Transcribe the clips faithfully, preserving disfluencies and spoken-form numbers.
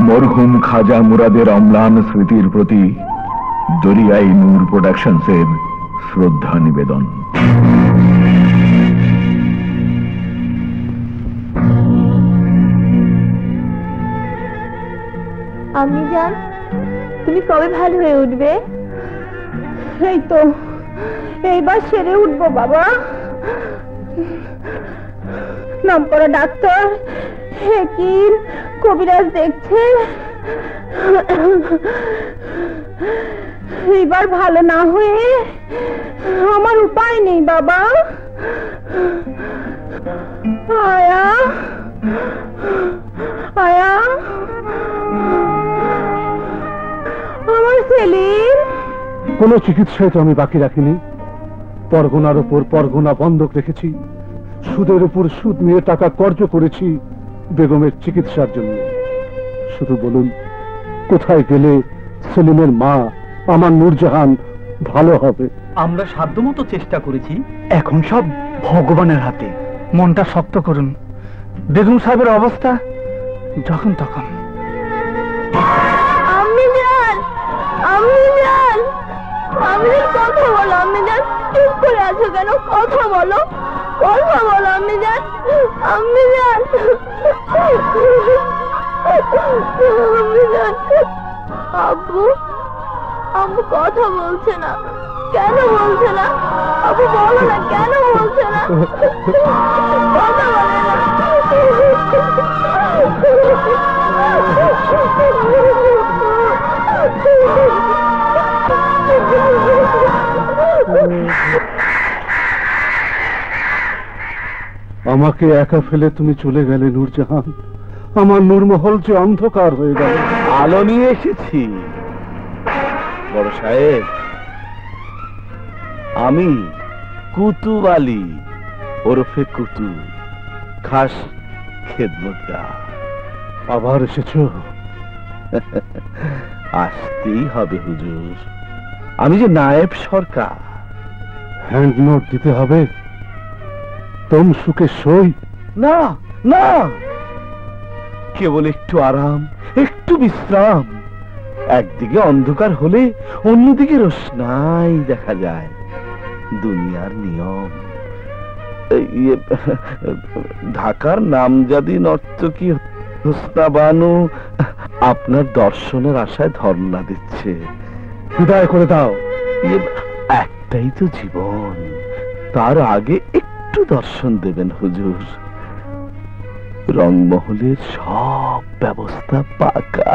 মরহুম খাজা মুরাদের অম্লান স্মৃতির প্রতি দরিয়াই নূর প্রোডাকশনসের শ্রদ্ধা নিবেদন। আমি জান, তুমি কবে ভালো হয়ে উঠবে? এই তো এইবার সেরে উঠবো বাবা। নামকরা ডাক্তার, হেকিম, কবিরাজ দেখছে, এইবার ভালো না হয়ে আমার উপায় নেই বাবা। আয়া আয়া আমার সেলিম। কোন চিকিৎসায় তো আমি বাকি রাখিনি। পরগনার উপর পরগনা বন্ধক রেখেছি, সুদের উপর সুদ নিয়ে টাকা কর্জ করেছি বেগমের চিকিৎসার জন্য। শুধু বলুন, কোথায় গেলে সেলিমের মা আমার নূরজাহান ভালো হবে? আমরা সাধ্যমতো চেষ্টা করেছি, এখন সব ভগবানের হাতে। মনটা শক্ত করুন। বেগম সাহেবের অবস্থা যখন তখন। আমি জান, আমি জান, আমি কথা বলো। আমি জান, চুপ করে আছো কেন? কথা বলো, কথা বলো। আমি জান, আমি জান, আমি জান। আব্বু, আব্বু কথা বলছে না কেন? বলছে না আব্বু, বলো না কেন বলছে না? কথা বলে না। আমাকে একা ফেলে তুমি চলে গেলে নূরজাহান। আমার নূরমহল যে অন্ধকার হয়ে গেল। আলো নিয়ে এসেছি বড় সাহেব। আমি কুতুব আলী ওরফে কুতু, খাস খেদমতগার। আবার এসেছো? আসতেই হবে হুজুর, আমি যে নায়েব সরকার। হ্যান্ড নোট দিতে হবে? তোম সুখে সই? না না, কেবল একটু আরাম, একটু বিশ্রাম। একদিকে অন্ধকার হলে অন্যদিকে রোশনাই দেখা যায়, দুনিয়ার নিয়ম। ঢাকার নামজাদি নর্তকী হোসনা বানু আপনার দর্শনের আশায় ধর্ণা দিচ্ছে। বিদায় করে দাও। একটাই তো জীবন, তার আগে একটু দর্শন দেবেন হুজুর। রংমহলের সব ব্যবস্থা পাকা।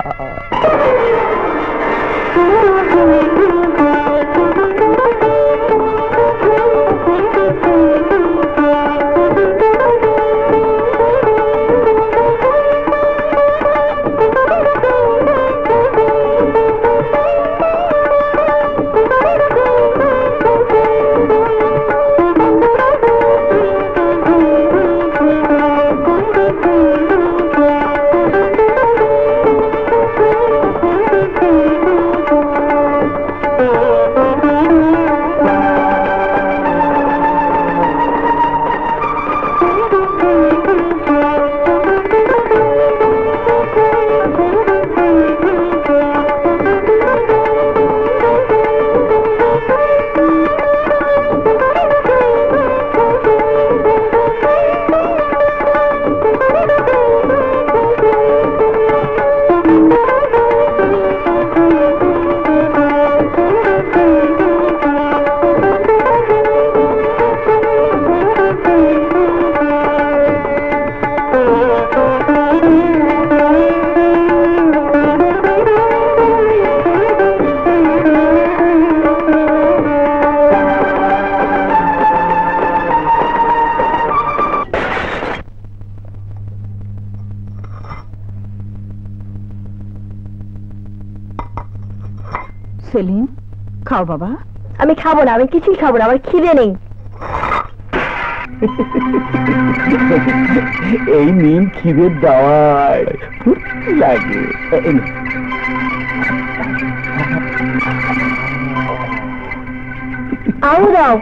সেলিম, খাও বাবা। আমি খাবো না, আমি কিছুই খাবো না, আমার খিদে নেই। এই নিন খিদের দাওয়ায়, ফুর্তি লাগে। আও দাও।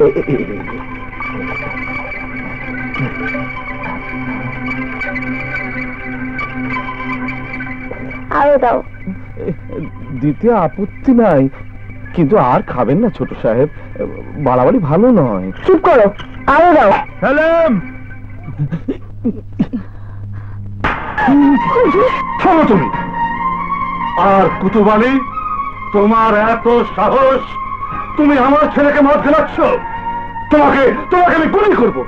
আরো দাও। দিতে আপত্তি নাই, কিন্তু আর খাবেন না ছোট সাহেব, বাড়াবাড়ি ভালো নয়। চুপ করো, আরো দাও। সালাম। শোনো তুমি, আর কুতুবালি, তোমার এত সাহস, তুমি আমার ছেলেকে মদ খেলাচ্ছ? তোমাকে তোমাকে আমি গুলি করবো।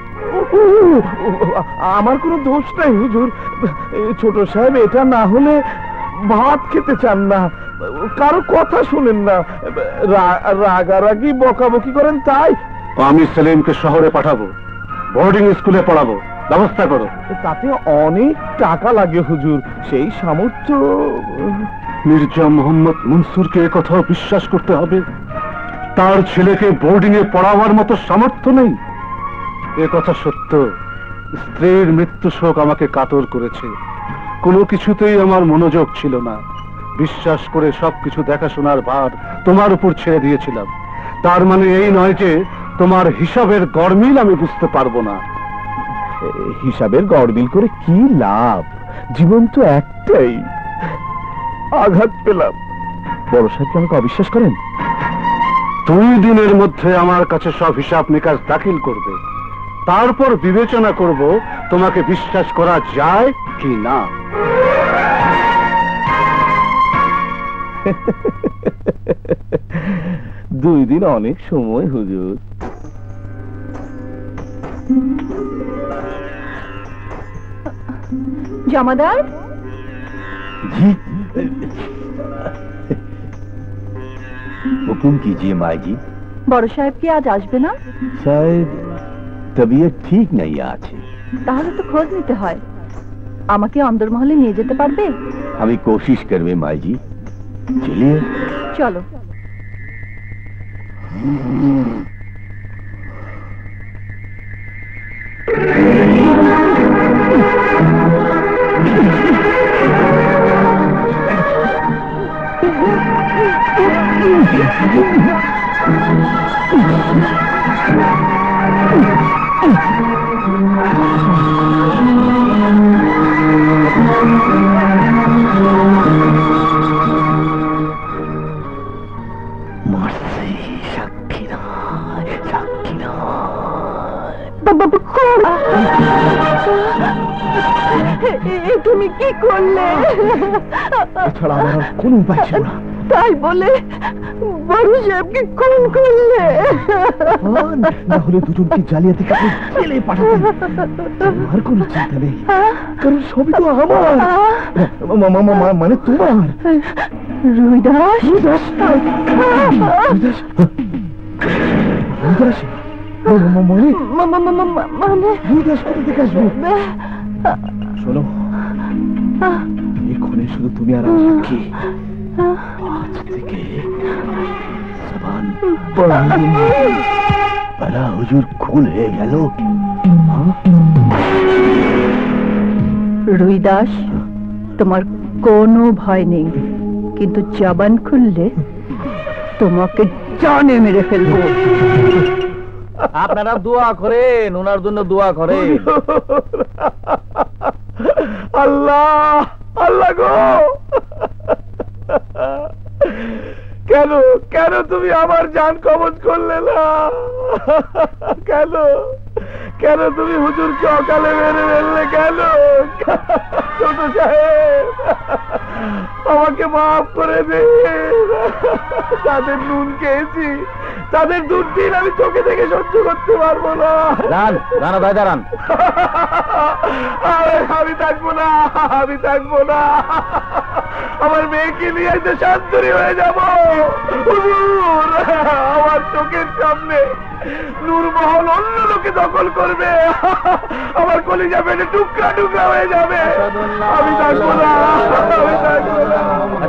আমার কোনো দোষ নাই হুজুর, ছোট সাহেব এটা না হলে ভাত খেতে চান না, কারো কথা শুনেন না, রাগারাগি বকাবকি করেন, তাই আমি সেলিমকে শহরে পাঠাবো, বোর্ডিং স্কুলে পড়াবো, ব্যবস্থা করো। তাতে অনেক টাকা লাগে হুজুর, সেই সামর্থ্য। মির্জা মোহাম্মদ মনসুরকে কথাও বিশ্বাস করতে হবে? তার ছেলেকে বোর্ডিং এ পড়াবার মতো সামর্থ্য নেই। এ কথা সত্য, স্ত্রীর মৃত্যু শোক আমাকে কাতর করেছে, কোনো কিছুতেই আমার মনোযোগ ছিল না। বিশ্বাস করে সবকিছু দেখাশোনার ভার তোমার উপর ছেড়ে দিয়েছিলাম। তার মানে এই নয় যে তোমার হিসাবের গড়মিল আমি বুঝতে পারবো না। হিসাবের গড়মিল করে কি লাভ? জীবন তো একটাই। আঘাত পেলাম, বড় সাহেব আমাকে অবিশ্বাস করেন? দুই দিনের মধ্যে আমার কাছে সব হিসাব নিকাশ দাখিল করবে, তারপর বিবেচনা করব তোমাকে বিশ্বাস করা যায় কি না। দুই দিন অনেক সময় হুজুর। জমাদার, हुकुम कीजिए माई जी। বড় সাহেব কি আজ আসবে না? शायद तबीयत ठीक नहीं आज। তাহলে তো খোঁজ নিতে হয়। আমাকে অন্দরমহলে নিয়ে যেতে পারবে? हमें कोशिश करवे माई जी। चलिए চলো। তুমি কি করলে? এছাড়া আমার আর কোনো উপায় ছিল না। তাই বলে বড় সাহেবকে খুন করলে? না হলে দুজনকে জালিয়াতি কাজে জেলে পাঠাতেন। আমার কোনো চিন্তা নেই, কারণ সবই তো আমার, মানে তোমার। রুইদাস, রুইদাস, রুইদাস, রুইদাস, মানে মানে রুইদাস কোথা থেকে আসবে? শোনো, এক্ষণে শুধু তুমি আর আমি সাক্ষী। আজ থেকে জবান বলা হুজুর খুন হয়ে গেল। রুইদাস, তোমার কোনো ভয় নেই, কিন্তু জবান খুললে তোমাকে জানে মেরে ফেলবো। আপনারা দোয়া করেন, ওনার জন্য দোয়া করেন। আল্লাহ, আল্লাহ গো, কেন কেন তুমি আমার জান কবজ করলে না? কেন কেন তুমি হুজুরকে অকালে মেরে ফেললে? কেন? ছোট সাহেব, আমাকে মাফ করে দে। তাদের নুন খেয়েছি, তাদের দুর্দিন আমি চোখে থেকে সহ্য করতে পারবো না। দাঁড়ান, দাঁড়ান ভাই, দাঁড়ান। আমি থাকবো না, আমি থাকবো না। আমার মেয়েকে নিয়ে এসে শান্তরি হয়ে যাব। আমার চোখের সামনে নূরমহল অন্য লোকে দখল করবে, আমার কলিজা পেটে টুকরা টুকরা হয়ে যাবে। আমি থাকবো না, আমি থাকবো না।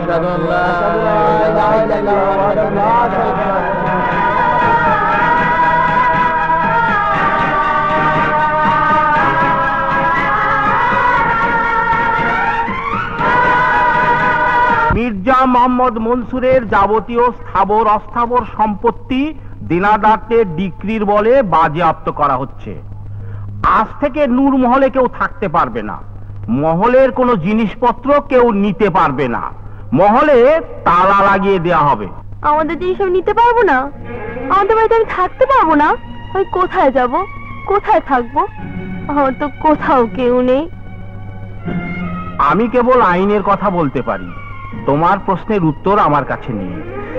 মির্জা মোহাম্মদ মনসুরের যাবতীয় স্থাবর অস্থাবর সম্পত্তি দিনাদারদের ডিক্রির বলে বাজেয়াপ্ত করা হচ্ছে। আজ থেকে নূরমহলে কেউ থাকতে পারবে না। মহলের কোনো জিনিসপত্র কেউ নিতে পারবে না, মহলে তালা লাগিয়ে দেওয়া হবে। আমাদের জিনিস আমি নিতে পারবো না? আমাদের বাড়িতে আমি থাকতে পারবো না? আমি কোথায় যাব, কোথায় থাকবো? আমার তো কোথাও কেউ নেই। আমি কেবল আইনের কথা বলতে পারি, তোমার প্রশ্নের উত্তর আমার কাছে নেই।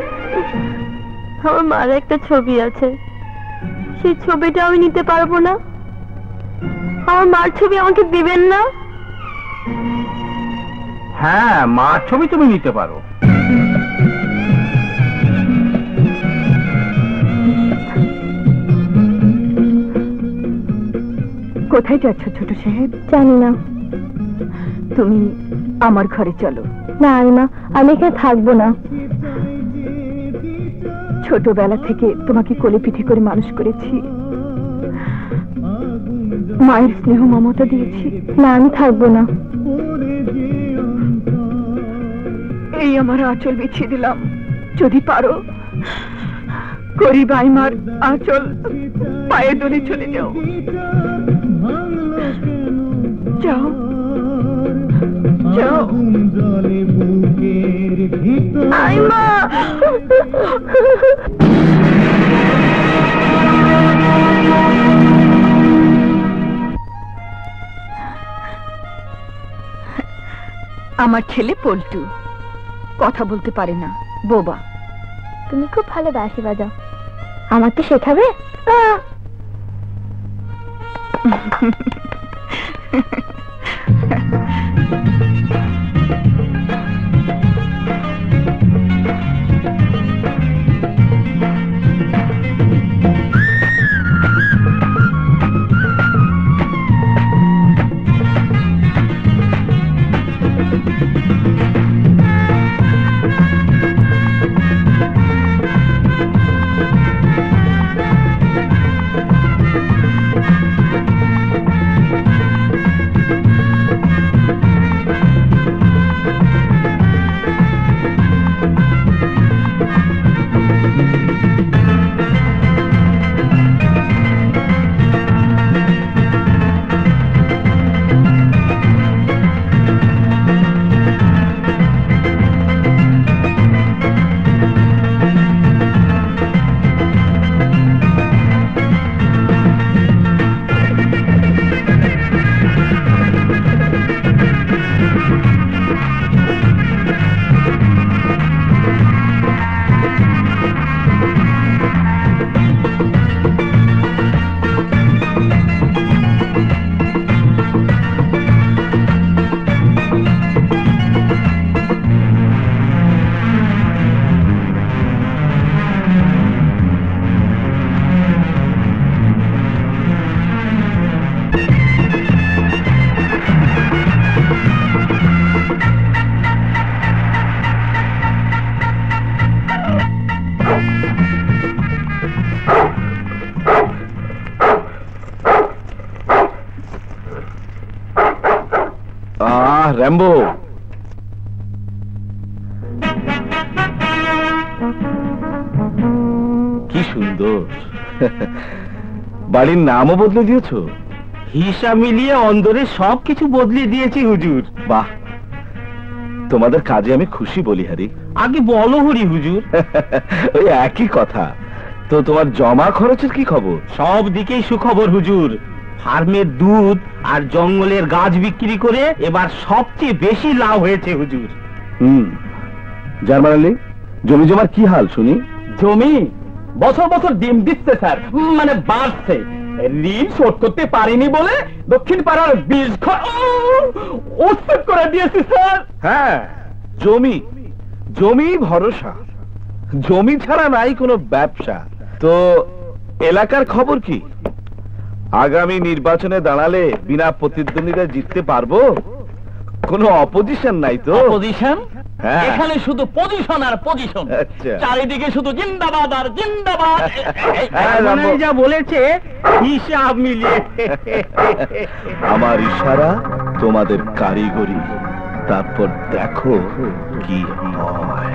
আমার মার একটা ছবি আছে, সেই ছবিটা আমি নিতে পারবো না? আমার মার ছবি আমাকে দিবেন না? হ্যাঁ, মার ছবি তুমি নিতে পারো। কোথায় যাচ্ছ ছোট সাহেব? জানি না। তুমি আমার ঘরে চলো। না আইমা, আমি এখানে থাকবো না। ছোটবেলা থেকে তোমাকে কোলে পিঠে করে মানুষ করেছি, মায়ের স্নেহ মমতা দিয়েছি। না, আমি থাকবো না। এই আমার আঁচল বিছিয়ে দিলাম, যদি পারো গরিব আইমার আঁচল পায়ে দলে চলে যাও। যাও যাও আইমা। আমার ছেলে পল্টু কথা বলতে পারে না, বোবা। তুমি খুব ভালো বাঁশি বাজাও, আমাকে শেখাবে? র্যাম্বো, কি সুন্দর! বাড়ির নামও বদলে দিয়েছো? হিসাব মিলিয়ে অন্দরে সবকিছু বদলে দিয়েছি হুজুর। বাহ, তোমাদের কাজে আমি খুশি বলিহারি। আগে বলো হরি হুজুর। ওই একই কথা। তো তোমার জমা খরচের কি খবর? সব দিকেই সুখবর হুজুর। ফার্মের দুধ আর জঙ্গলের গাছ বিক্রি করে এবার সবচেয়ে বেশি লাভ হয়েছে হুজুর। হুম, জার্মান আলী, জমি জমার কি হাল শুনি? জমি বছর বছর ডিম দিচ্ছে স্যার, মানে বাড়ছে। ঋণ শোধ করতে পারিনি বলে দক্ষিণ পাড়ার বীজ উচ্ছেদ করে দিয়েছি স্যার। হ্যাঁ, জমি জমি ভরসা, জমি ছাড়া নাই কোনো ব্যবসা। তো এলাকার খবর কি? আগামী নির্বাচনে দাঁড়ালে বিনা প্রতিদ্বন্দ্বিতা জিততে পারবো? কোনো অপোজিশন নাই তো? পজিশন হ্যাঁ, এখানে শুধু পজিশন আর পজিশন, আচ্ছা। চারিদিকে শুধু জিন্দাবাদ আর জিন্দাবাদ। হ্যাঁ, রামবো। যা বলেছে হিসাব মিলিয়ে। আমার ইশারা তোমাদের কারিগরি, তারপর দেখো কি হয়।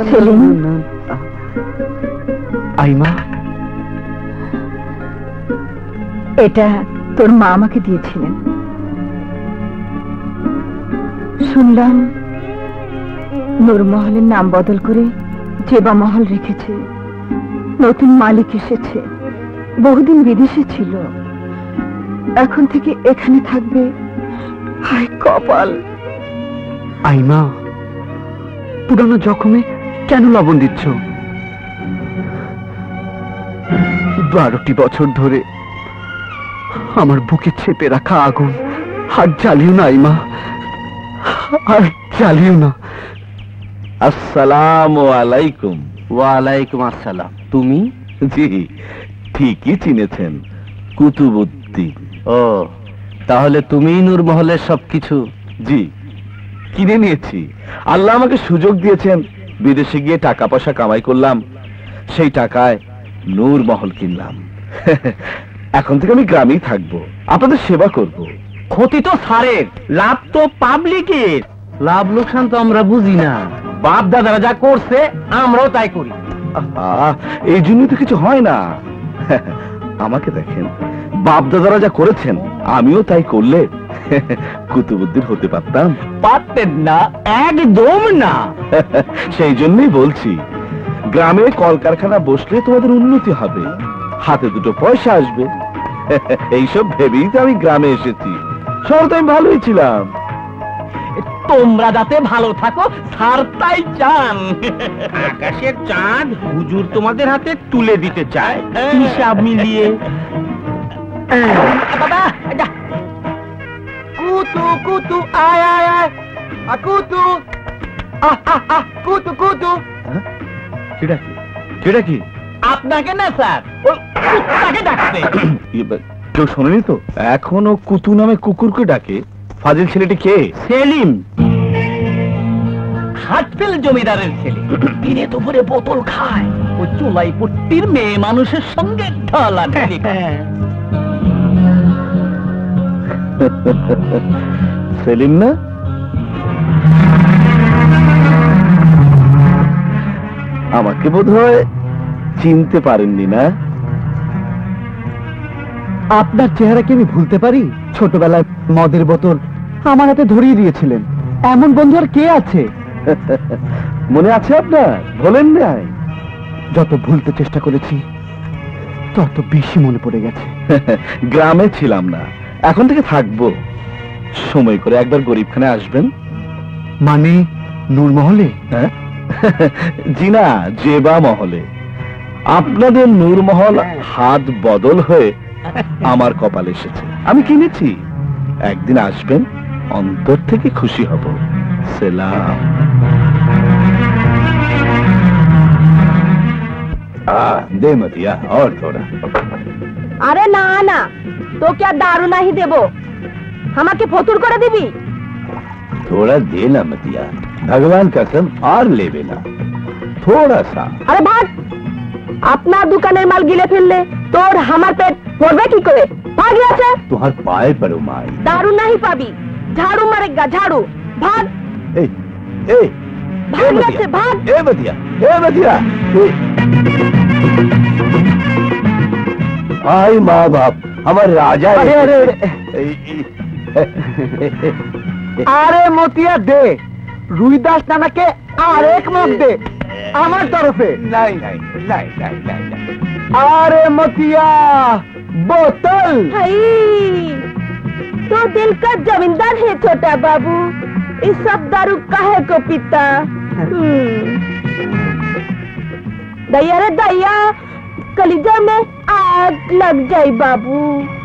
সেলিম। আইমা, এটা তোর মা আমাকে দিয়েছিলেন। শুনলাম নূরমহলের নাম বদল করে জেবা মহল রেখেছে, নতুন মালিক এসেছে, বহুদিন বিদেশে ছিল, এখন থেকে এখানে থাকবে। হায় কপাল। আইমা, পুরানো জখমে কেন লবণ দিচ্ছ? বারোটি বছর ধরে আমার বুকে চেপে রাখা আগুন আর জ্বালিও না আইমা, আর জ্বালিও না। আসসালামু আলাইকুম। ওয়ালাইকুম আসসালাম। তুমি? জি, ঠিকই চিনেছেন, কুতুবউদ্দিন। ও, তাহলে তুমিই নূরমহলের সবকিছু? জি, কিনে নিয়েছি। আল্লাহ আমাকে সুযোগ দিয়েছেন, বিদেশে গিয়ে টাকা পয়সা কামাই করলাম, সেই টাকায় নূরমহল কিনলাম। এখন থেকে আমি গ্রামেই থাকবো, আপনাদের সেবা করব। ক্ষতি তো সারের, লাভ তো পাবলিকের। লাভ লোকসান তো আমরা বুঝি না, বাপ দাদারা যা করছে আমরাও তাই করি। আহা, এই জন্যই তো কিছু হয় না। আমাকে দেখেন, বাপ দাদারা যা করেছেন আমিও তাই করলে কুতুবউদ্দিন হতে পারতাম? পারতেন না, একদম না। সেই জন্যই বলছি, গ্রামে কলকারখানা বসলে তোমাদের উন্নতি হবে, হাতে দুটো পয়সা আসবে। এইসব ভেবেই তো আমি গ্রামে এসেছি। শহর তো আমি ভালোই ছিলাম। তোমরা যাতে ভালো থাকো স্যার তাই চান। আকাশের চাঁদ হুজুর তোমাদের হাতে তুলে দিতে চায় হিসাব মিলিয়ে। বাবা, যা। কুতু কুতু আয় আয় আয়, আ কুতু, আহ আহ আহ, কুতু কুতু। সেটা কি? সেটা কি? আপনাকে না স্যার, ওই কুত্তাকে ডাকছে। কেউ শোনেনি তো? এখনো কুতু নামে কুকুরকে ডাকে? ফাজিল ছেলেটি কে? সেলিম, হাটফেল জমিদারের ছেলে। দিনে দুপুরে বোতল খায়, ও চুলাই পট্টির মেয়ে মানুষের সঙ্গে ঢলাঢলি করে। সেলিম না? আমাকে বোধহয় চিনতে পারেননি না? আপনার চেহারা কি আমি ভুলতে পারি? ছোটবেলায় মদের বোতল আমার হাতে ধরিয়ে দিয়েছিলেন, এমন বন্ধু আর কে আছে? মনে আছে আপনার? ভোলেন নাই? যত ভুলতে চেষ্টা করেছি তত বেশি মনে পড়ে গেছে। গ্রামে ছিলাম না, এখন থেকে থাকবো। সময় করে একবার গরিবখানে আসবেন। মানে নূরমহলে? হ্যাঁ, জি না, জেবা মহলে। আপনাদের নূরমহল হাত বদল হয়ে আমার কপালে এসেছে, আমি কিনেছি। একদিন আসবেন, অন্তর থেকে খুশি হব। সেলাম। দে মতিয়া, और थोड़ा। আরে না না, তোকে আর দারু নাহি দেব, আমাকে ফতুর করে দিবি। थोड़ा दे ना मतिया, भगवान कसम, और ले बेला थोड़ा सा। আরে ভাগ, আপনার দোকানের মাল গিলে ফেললে তোর আমার পেট ভরবে কি করে? ভাগ আছে, তোমার পায়ে পড়ো মাই। দারু নাহি পাবি, ঝাড়ু মারেগা ঝাড়ু। ভাগ ए ए ভাগ আছে, ভাগ। ए मतिया, ए मतिया। आई माँ बाप, हमारे राजा। अरे, अरे, আরে মতিয়া দে, রুইদাস নানাকে আর এক মগ দে আমার তরফে। नहीं नहीं नहीं नहीं नहीं। আরে মতিয়া, बोतल। भाई तो दिल का जमींदार है छोटा बाबू, इस सब दारू काहे को पीता? हम्म। दैया रे दैया, कलीजा में आग लग जाए बाबू।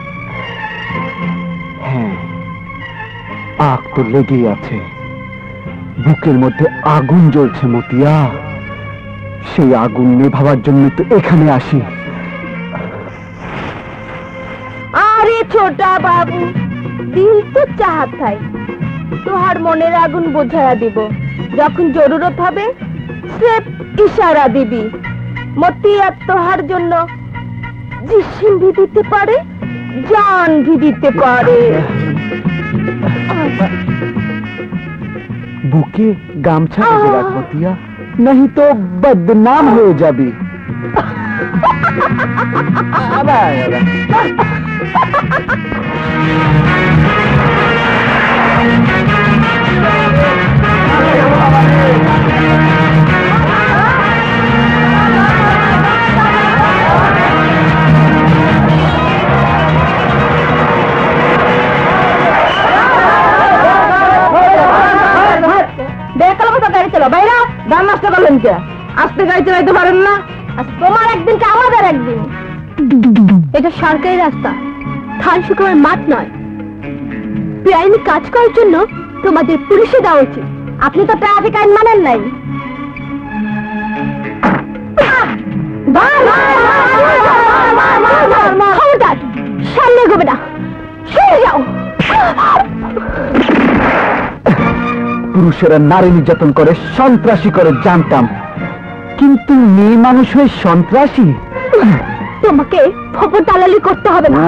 হ্যাঁ, আগ তো লেগেই আছে, বুকের মধ্যে আগুন জ্বলছে মতিয়া। সেই আগুন নেভাবার জন্য তো এখানে আসি। अरे छोटा बाबू, दिल तो चाहत है তোহার মনের আগুন বুঝাইয়া দিব, যখন জরুরত হবে সির্ফ ইশারা দিবি। মতিয়া তোহার জন্য জিসিম भी দিতে পারে, জান भी দিতে পারে। বুকে গামছা বেঁধে রাখ মতিয়া। नहीं तो बदनाम हो जाबी। চলো বাইরা দাম নষ্ট করলেন কে? আস্তে গাড়ি চালাইতে পারেন না? তোমার একদিন কে আমাদের একদিন। এটা সরকারি রাস্তা, ধান শুকানোর মাঠ নয়। বেআইনি কাজ করার জন্য তোমাদের পুলিশে দেওয়া উচিত। আপনি তো ট্রাফিক আইন মানেন নাই। খবরদার সামনে এগোবে না, সরে যাও। পুরুষেরা নারী নির্যাতন করে, সন্ত্রাসী করে জানতাম, কিন্তু মেয়ে মানুষ হয়ে সন্ত্রাসী? তোমাকে খবর দালালি করতে হবে না।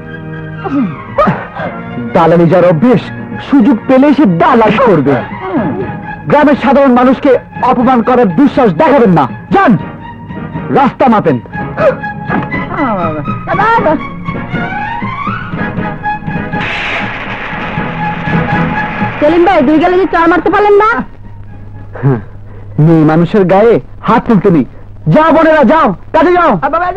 দালালি যার অভ্যেস, সুযোগ পেলে সে দালালি করবে। গ্রামের সাধারণ মানুষকে অপমান করার দুঃসাহস দেখাবেন না। যান, রাস্তা মাপেন। সেলিম ভাই, দুই গেলে যে চড় মারতে পারলেন না? মেয়ে মানুষের গায়ে হাত তুলতে নেই। যাও বোনেরা, যাও, কাজে যাও।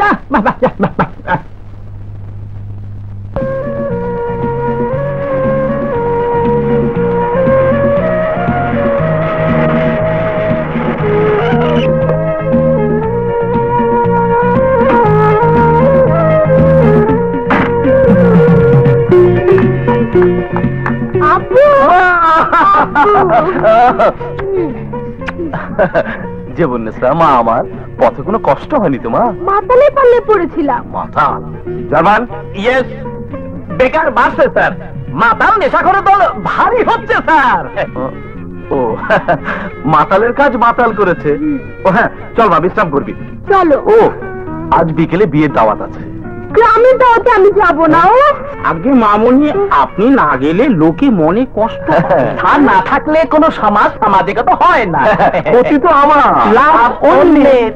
জীবনেশ্বর মা, আমার পথে কোনো কষ্ট হয়নি তোমার? মাতালে পাল্লে পড়েছিলাম। মাতাল জার্মান? ইয়েস, বেকার বাড়ছে স্যার। মাতাল নেশাখোরের দল ভারী হচ্ছে স্যার। ও, মাতালের কাজ মাতাল করেছে। ও হ্যাঁ, চল মা, বিশ্রাম করবি। চলো। ও, আজ বিকেলে বিয়ের দাওয়াত আছে। গ্রামের দাওয়াতে আমি যাবো না। ও আগে মামনি, আপনি না গেলে লোকে মনে কষ্ট পায়। আর না থাকলে কোনো সমাজ সামাজিকতা হয় না। ক্ষতি তো আমার, লাভ অন্যের।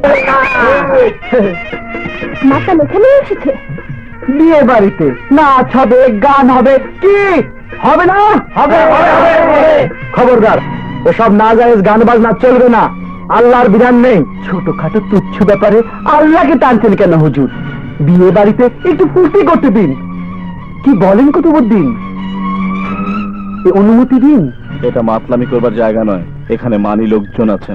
মাতাল এখানে এসেছে। বিয়ে বাড়িতে নাচ হবে, গান হবে, কি হবে না? হবে, খবরদার, ওসব না জায়েজ গান বাজনা চলবে না। আল্লাহর বিধান নেই। ছোটখাটো তুচ্ছ ব্যাপারে আল্লাহকে টানছেন কেন হুজুর? বিয়ে বাড়িতে একটু ফুর্তি করতে দিন। কি বলেন কুতুবউদ্দিন? অনুমতি দিন। এটা মাতলামি করবার জায়গা নয়, এখানে মানি লোকজন আছেন।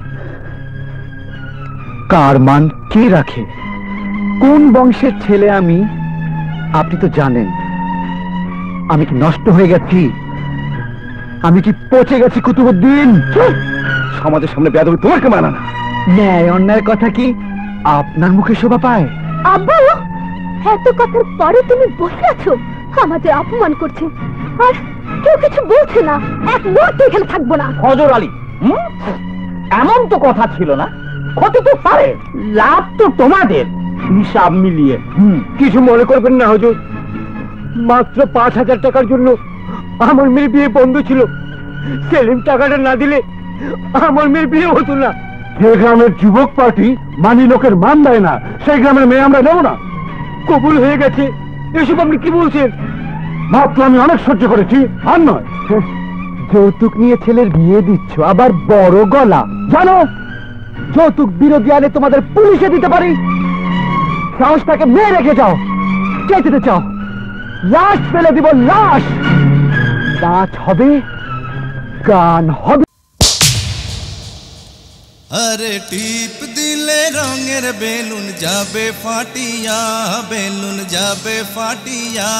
কার মান কে রাখে? কোন বংশের ছেলে আমি আপনি তো জানেন। আমি কি নষ্ট হয়ে গেছি? আমি কি পচে গেছি কুতুবউদ্দিন? সমাজের সামনে বেয়াদবি তোমার কে মানা না? ন্যায় অন্যায়ের কথা কি আপনার মুখে শোভা পায়? আব্বু, এত কথার পরে তুমি বসে আছো, আমাদের অপমান করছে, আর কেউ কিছু বলছে না। এক মুহূর্ত এখানে থাকবো না। হযরত আলী, হুম? এমন তো কথা ছিল না। ক্ষতি তো পারে, লাভ তো তোমাদের। হিসাব মিলিয়ে। কিছু মনে করবেন না হুজুর, মাত্র পাঁচ হাজার টাকার জন্য আমার মেয়ের বিয়ে বন্ধ ছিল। সেলিম টাকাটা না দিলে আমার মেয়ের বিয়ে হতো না। যে গ্রামের যুবক পার্টি মানি লোকের মান দেয় না, সেই গ্রামের মেয়ে আমরা নেব না। কবুল হয়ে গেছে, এসব আপনি কি বলছেন? মাত্র আমি অনেক সহ্য করেছি, আর নয়। যৌতুক নিয়ে ছেলের বিয়ে দিচ্ছ, আবার বড় গলা। জানো, যৌতুক বিরোধী আইনে তোমাদের পুলিশে দিতে পারি। সাহসটাকে মেয়ে রেখে যাও। কে যেতে চাও? লাশ ফেলে দিব, লাশ। নাচ হবে, গান হবে। আরে টিপ দিলে রঙের বেলুন যাবে ফাটিয়া, বেলুন যাবে ফাটিয়া।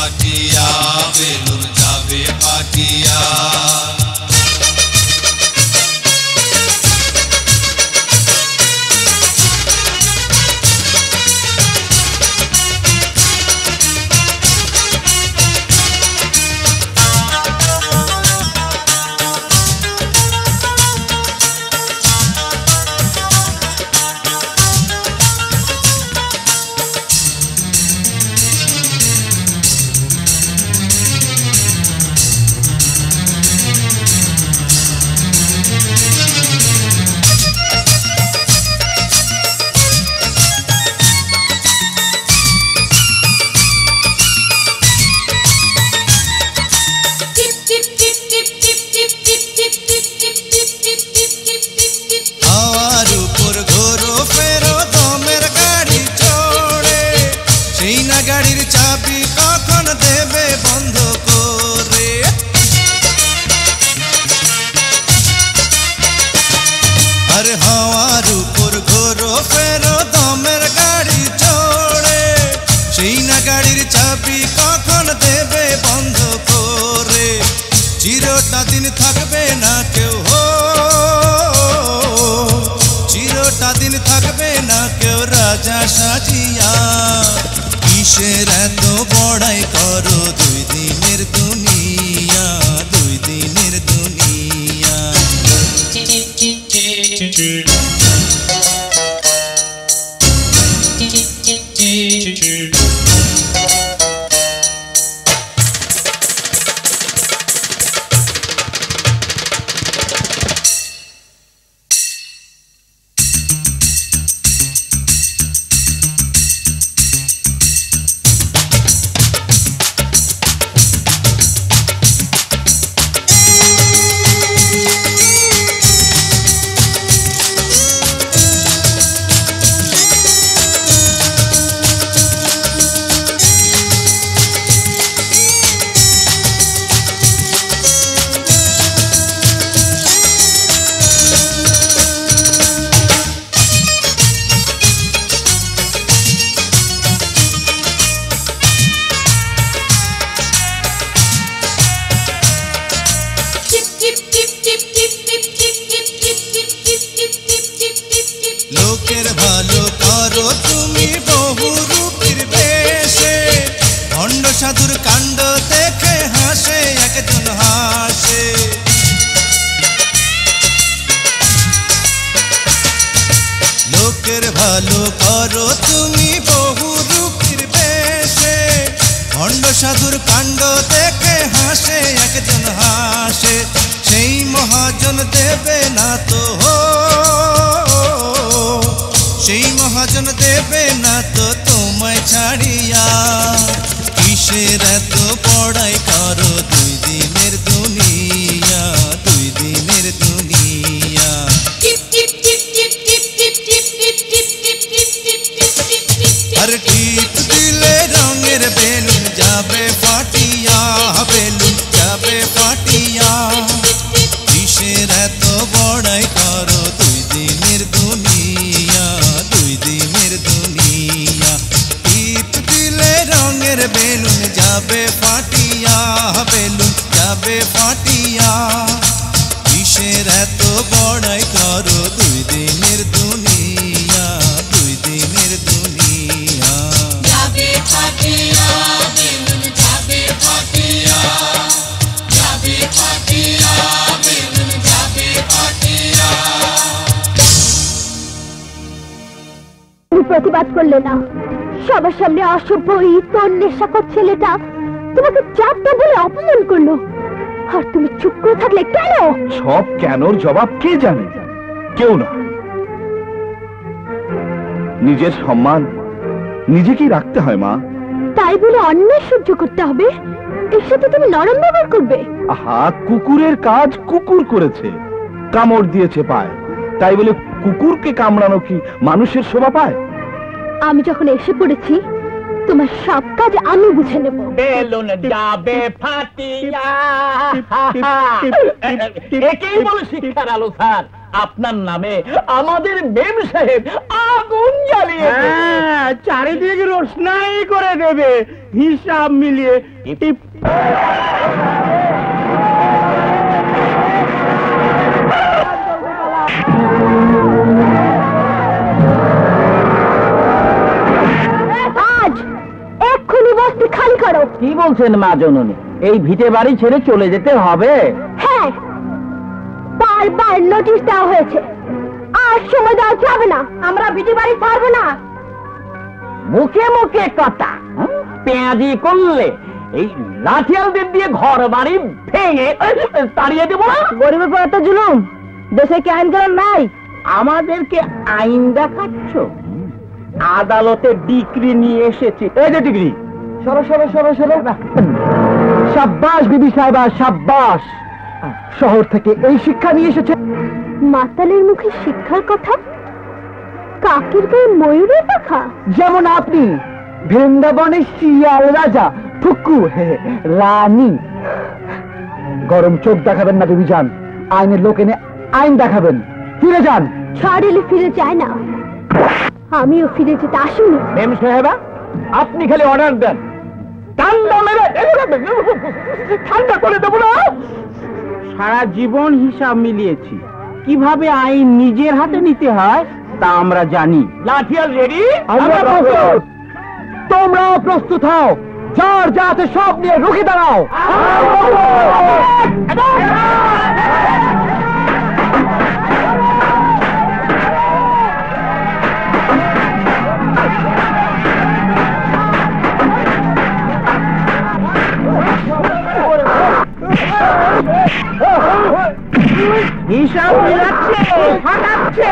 ফাটিয়া বেলুন যাবে ফাটিয়া প্রতিবাদ করলে না সবার সামনে অসভ্য এই তোর নেশাখোর ছেলেটা তোমাকে চারটা বলে অপমান করলো আর তুমি চুপ করে থাকলে কেন? সব কেনর জবাব কে জানে? কেউ না। নিজের সম্মান নিজেকেই রাখতে হয় মা। তাই বলে অন্যায় সহ্য করতে হবে? এর সাথে তুমি নরম ব্যবহার করবে? আহা, কুকুরের কাজ কুকুর করেছে, কামড় দিয়েছে পায়, তাই বলে কুকুরকে কামড়ানো কি মানুষের শোভা পায়? আমি যখন এসে পড়েছি তোমার সব কাজ আমি বুঝে নেব। বেলুন যাবে ফাটিয়া। একেই বলে শিক্ষার আলো স্যার। আপনার নামে আমাদের মেম সাহেব আগুন জ্বালিয়েছে। চারিদিকে রোশনাই করে দেবে, হিসাব মিলিয়ে। এক্ষুনি বস্তি খালি করো। কি বলছেন মা জননী, এই ভিটে বাড়ি ছেড়ে চলে যেতে হবে? হ্যাঁ, বারবার নোটিশ দেওয়া হয়েছে, আর সময় দেওয়া যাবে না। আমরা ভিটে বাড়ি ছাড়বো না। মুখে মুখে কথা, পেঁয়াজি করলে এই লাঠিয়ালদের দিয়ে ঘর বাড়ি ভেঙে তাড়িয়ে দেবো না? গরিবের পর এত জুলুম, দেশে কি আইন কানুন নাই? আমাদেরকে আইন দেখাচ্ছ? আদালতে ডিগ্রি নিয়ে এসেছি। এই যে ডিগ্রি, সরো সরো সরো সরো। সাব্বাস বিবি সাহেবা, সাব্বাস। শহর থেকে এই শিক্ষা নিয়ে এসেছে। মাতালের মুখে শিক্ষার কথা, কাকের গায়ে ময়ূরের দেখা। যেমন আপনি বৃন্দাবনের শিয়াল রাজা, ফুকু রানী। গরম চোখ দেখাবেন না বিবি যান, আইনের লোক এনে আইন দেখাবেন। ফিরে যান। ছাড়িলে ফিরে যায় না, আমিও ফিরে যেতে আসিনি। মেম সাহেবা, আপনি খালি অর্ডার দেন, ঠান্ডা মেরে ঠান্ডা করে দেবো না। সারা জীবন হিসাব মিলিয়েছি, কিভাবে আইন নিজের হাতে নিতে হয় তা আমরা জানি। লাঠিয়াল রেডি? আমরা প্রস্তুত। তোমরাও প্রস্তুত হও। যার যাতে সব নিয়ে রুখে দাঁড়াও। হিসাব মিলাচ্ছে, ফাটাচ্ছে।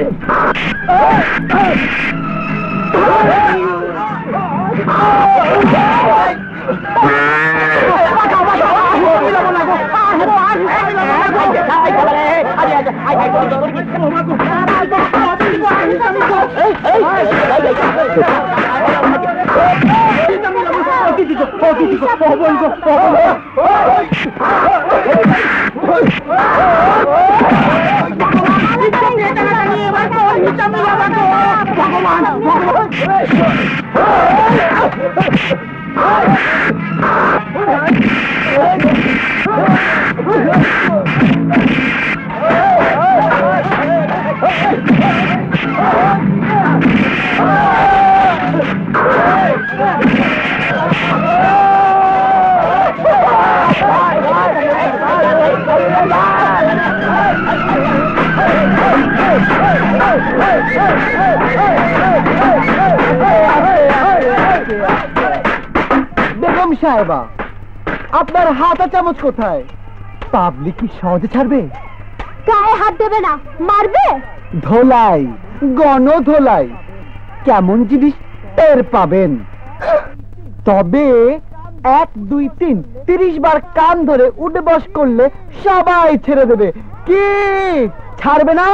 বেগম সাহেবা, আপনার হাতা চামচ কোথায়? পাবলিক কি সহজে ছাড়বে? গায়ে হাত দেবে না, মারবে। ধোলাই, গণ ধোলাই, কেমন জিনিস টের পাবেন। তবে এক দুই তিন তিরিশ বার কান ধরে উঠে বস করলে সবাই ছেড়ে দেবে। কি ছাড়বে না?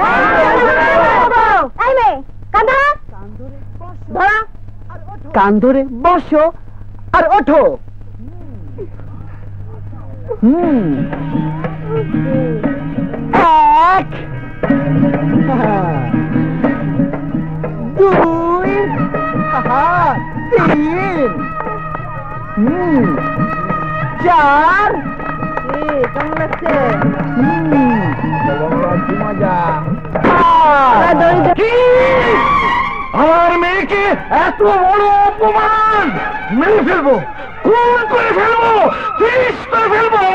কান ধরে বসো আর ওঠো। হুম, এক দুই তিন, হুম, চার। কেমন লাগছে? মজা। আমার মেয়েকে এত বড় অপমান, মেরে ফেলবো, খুন করে ফেলবো, ফিনিশ করে ফেলবো।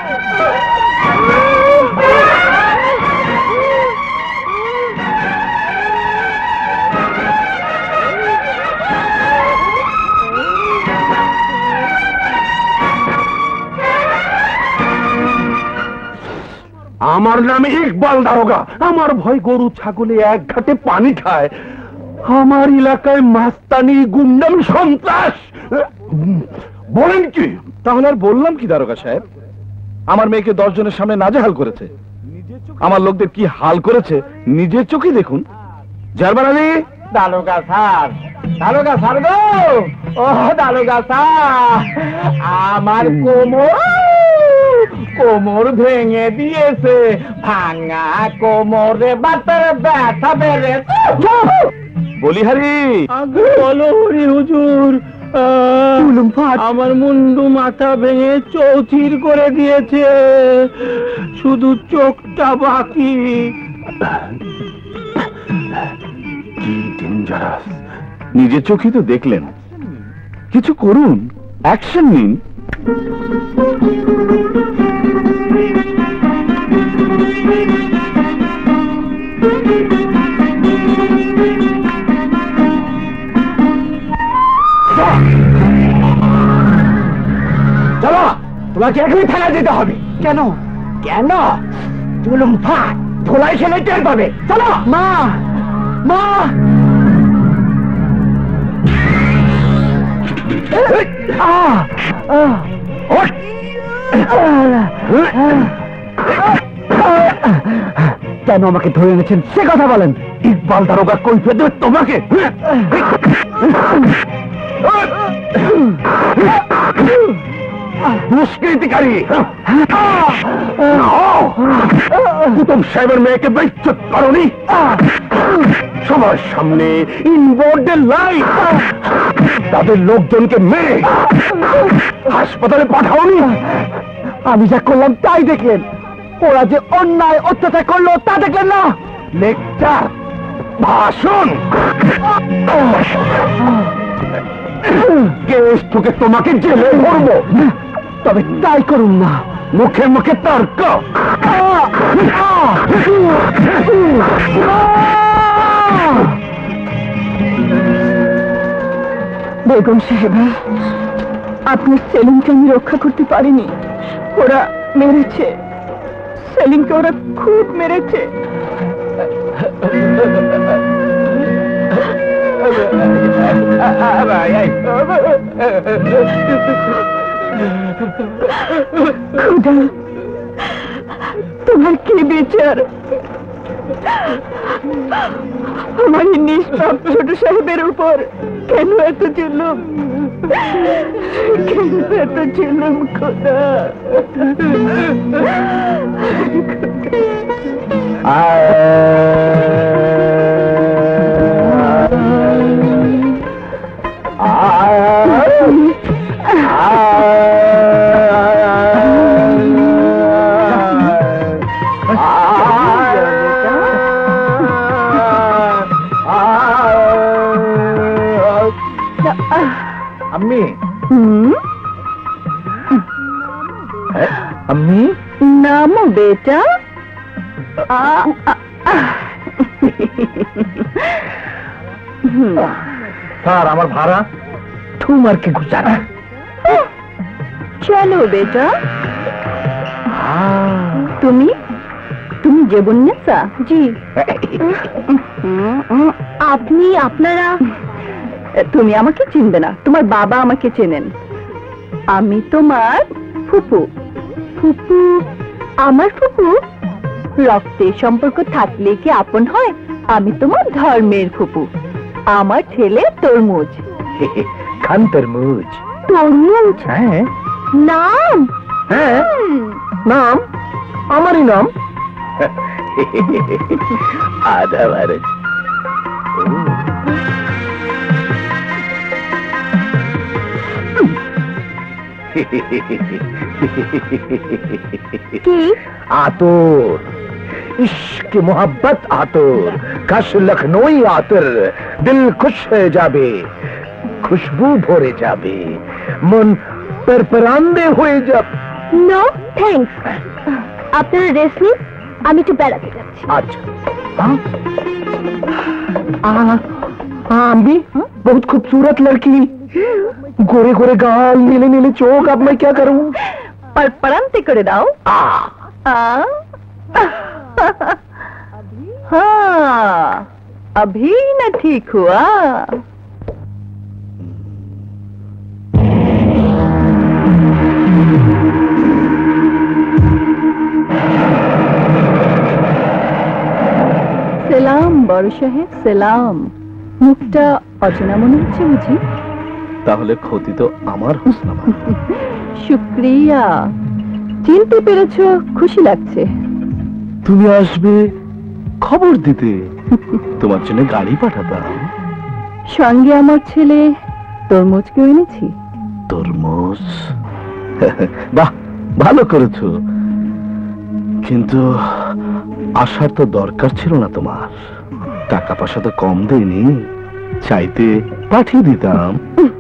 আমার নামে ইকবাল দারোগা। আমার ভয় গরু ছাগলে এক ঘাটে পানি খায়। আমার এলাকায় মাস্তানি, গুন্ডামি, সন্ত্রাস। বলেন কি? তাহলে আর বললাম কি দারোগা সাহেব, আমার মেয়েকে দশ জনের সামনে নাজেহাল করেছে। আমার লোকদের কি হাল করেছে নিজের চোখে দেখুন। জারবার আলী, দারোগা স্যার, দারোগা স্যার গো, ও দারোগা স্যার, আমার কোমর কোমর ভেঙে দিয়েছে। ভাঙা কোমরে বাতের ব্যথা বেড়েছে। বলিহারি আগে বলো হরি হুজুর, আমার মুন্ডু মাথা ভেঙে চৌচির করে দিয়েছে, শুধু চোখটা বাকি। কি ডেঞ্জারাস! নিজের চোখে তো দেখলেন, কিছু করুন, অ্যাকশন নিন। চলো, তোমাকে এখনই থানা যেতে হবে। কেন কেন চুলুম ফাট ধোলাই খেলে টের পাবে। চলো। মা মা কেন আমাকে ধরে এনেছেন সে কথা বলেন। ইকবাল দারোগা কৈফিয়ত দেবে তোমাকে। দুষ্কৃতিকারী কুতুব সাহেবের মেয়েকে বেইজ্জত করনি, সবার সামনে ইনবোর্ডের লাইট, তাদের লোকজনকে মেরে হাসপাতালে পাঠাওনি। আমি যা করলাম তাই দেখলেন, ওরা যে অন্যায় অত্যাচার করলো তা দেখলেন না। লেকচার, ভাষণ, কেস ঠুকে তোমাকে জেলে ভরবো। তবে তাই করুন না। মুখে মুখে তর্ক। বেগম সাহেবা, আপনি সেলিমকে আমি রক্ষা করতে পারিনি, ওরা মেরেছে, সেলিমকে ওরা খুব মেরেছে। খুদা, তোমার কি বিচার? আমার নিষ্পাপ ছোট সাহেবের উপর কেন এত জুলুম, কেন এত জুলুম খোদা? अम्मी हम्म? अम्मी नामो बेटा। आ, आ, आ। স্যার, আমার ভাড়া তোমার কে গুজারা। চলো বেটা। তুমি তুমি জেবুন্নেসা? জি। আপনি আপনারা তুমি আমাকে চিনবে না, তোমার বাবা আমাকে চেনেন। আমি তোমার ফুপু। ফুপু? আমার ফুপু? রক্তের সম্পর্ক থাকলে কি আপন হয়? আমি তোমার ধর্মের ফুপু। আমার ছেলে তরমুজ। খান তরমুজ। তরমুজ? হ্যাঁ। নাম? হ্যাঁ, নাম আমারই নাম। আধা ভারত। কি आतोर, इश्क मोहब्बत आतोर, कश लखनऊ आतर, दिल खुश হয়ে যাবে, খুশবু ভরে যাবে, মন परपरांदे হয়ে যাবে। নো থ্যাঙ্কস, আপনারা রেস্ট নিন, আমি একটু বেড়াতে যাচ্ছি। अच्छा। अम्मी, बहुत खूबसूरत लड़की, गोरे गोरे गाल, नीले नीले चोक, अब मैं क्या करूं? परपरांते করে দাও। आ हाँ, अभी न ठीक हुआ। সেলাম বড় সাহেব, সেলাম। মুখটা অচেনা মনে হচ্ছে বুঝি? তাহলে ক্ষতি তো আমার হচ্ছে না। শুক্রিয়া, চিনতে পেরেছো, খুশি লাগছে। তুমি আসবে খবর দিতে, তোমার জন্য গাড়ি পাঠাতাম। সঙ্গে আমার ছেলে তরমুজকেও এনেছি। তরমুজ? বাহ, ভালো করেছো, কিন্তু আসার তো দরকার ছিল না তোমার। টাকা পয়সা তো কম দেয়নি, চাইতে পাঠিয়ে দিতাম।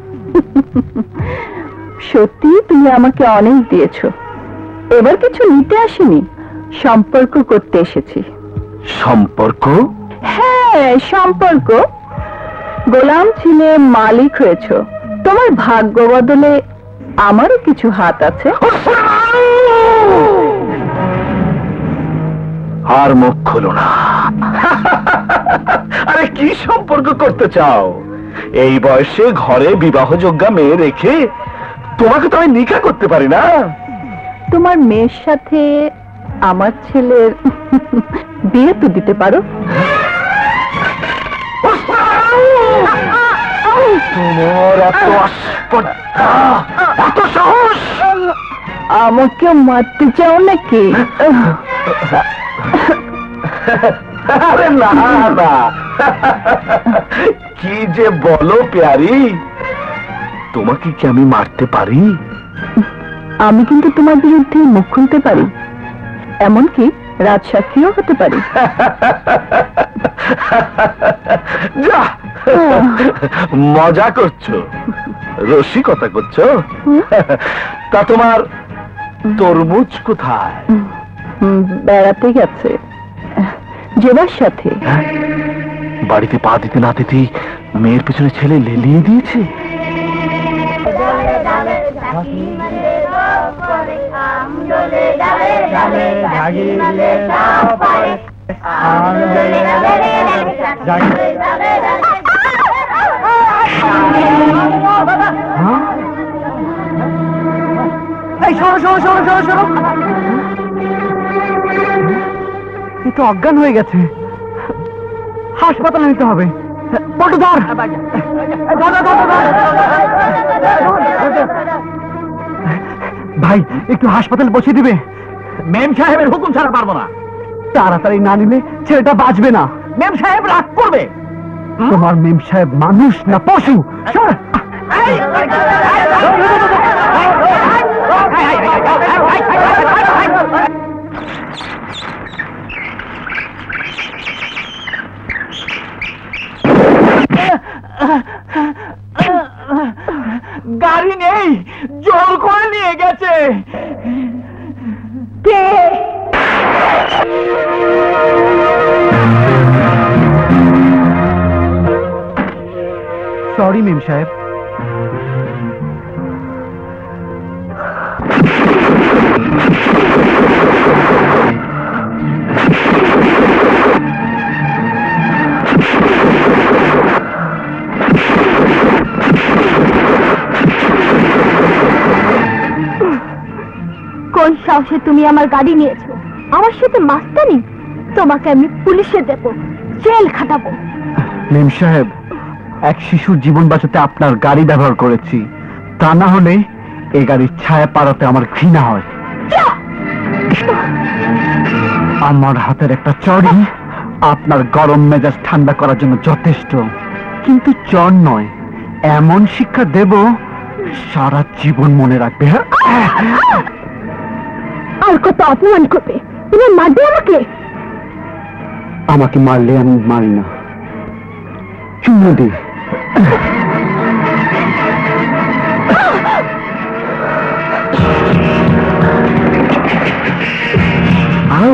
সত্যি তুমি আমাকে অনেক দিয়েছো। এবার কিছু নিতে আসিনি, সম্পর্ক করতে এসেছি। সম্পর্ক? হ্যাঁ, সম্পর্ক। গোলাম ছিলে মালিক হয়েছো, তোমার ভাগ্য বদলে আমারও কিছু হাত আছে। আর মুখ খোলো না। আরে কি সম্পর্ক করতে চাও? এই বয়সে ঘরে বিবাহযোগ্যা মেয়ে রেখে তোমাকে তো আমি নিকা করতে পারি না। তোমার মেয়ের সাথে আমার ছেলের বিয়ে তো দিতে পারো। তোমার এত আস্পর্ধা, এত সাহস! আমাকে মারতে চাও নাকি? আরে না না, কি যে বলো প্যারি, তোমাকে কি আমি মারতে পারি? আমি কিন্তু তোমার বিরুদ্ধে মুখ খুলতে পারি, এমনকি রাজসাক্ষীও হতে পারি। যা, মজা করছো, রসিকতা করছো? তা তোমার তরমুজ কোথায়? বেড়াতে গেছে জেবার সাথে। বাড়িতে পা দিতে না দিতেই মেয়ের পেছনে ছেলে লেলিয়ে দিয়েছে। তো অজ্ঞান হয়ে গেছে, হাসপাতালে নিতে হবে। পটু ধর। ভাই একটু হাসপাতালে পৌঁছে দিবে? মেম সাহেবের হুকুম ছাড়া পারবো না। তাড়াতাড়ি না নিলে ছেলেটা বাঁচবে না। মেম সাহেব রাগ করবে। তোমার মেম সাহেব মানুষ না পশু? গাড়ি নেই, জোর করে নিয়ে গেছে। সরি মেম সাহেব। কোন সাহসে তুমি আমার গাড়ি নিয়েছো? আমার সাথে মাস্তানি? তোমাকে আমি পুলিশে দেব, জেল খাটাবো। মেম সাহেব, এক শিশুর জীবন বাঁচাতে আপনার গাড়ি ব্যবহার করেছি, তা না হলে এই গাড়ির ছায়া পাড়াতে আমার ঘৃণা হয়। আমার হাতের একটা চড়ই আপনার গরম মেজাজ ঠান্ডা করার জন্য যথেষ্ট, কিন্তু চর নয়, এমন শিক্ষা দেব সারা জীবন মনে রাখবে। আর কত অপমান করবে? তুমি মারবে আমাকে? আমাকে মারলে আমি মারি না, চুমু দিই। আউ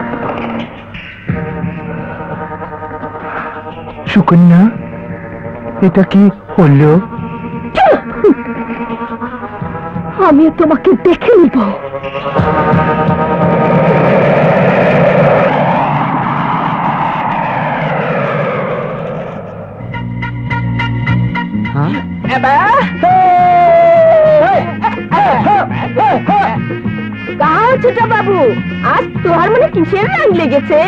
সুকন্যা, এটা কি হলো? আমি তোমাকে দেখে নিব। ছোট বাবু, আজ তোমার মনে কিসের রং লেগেছে?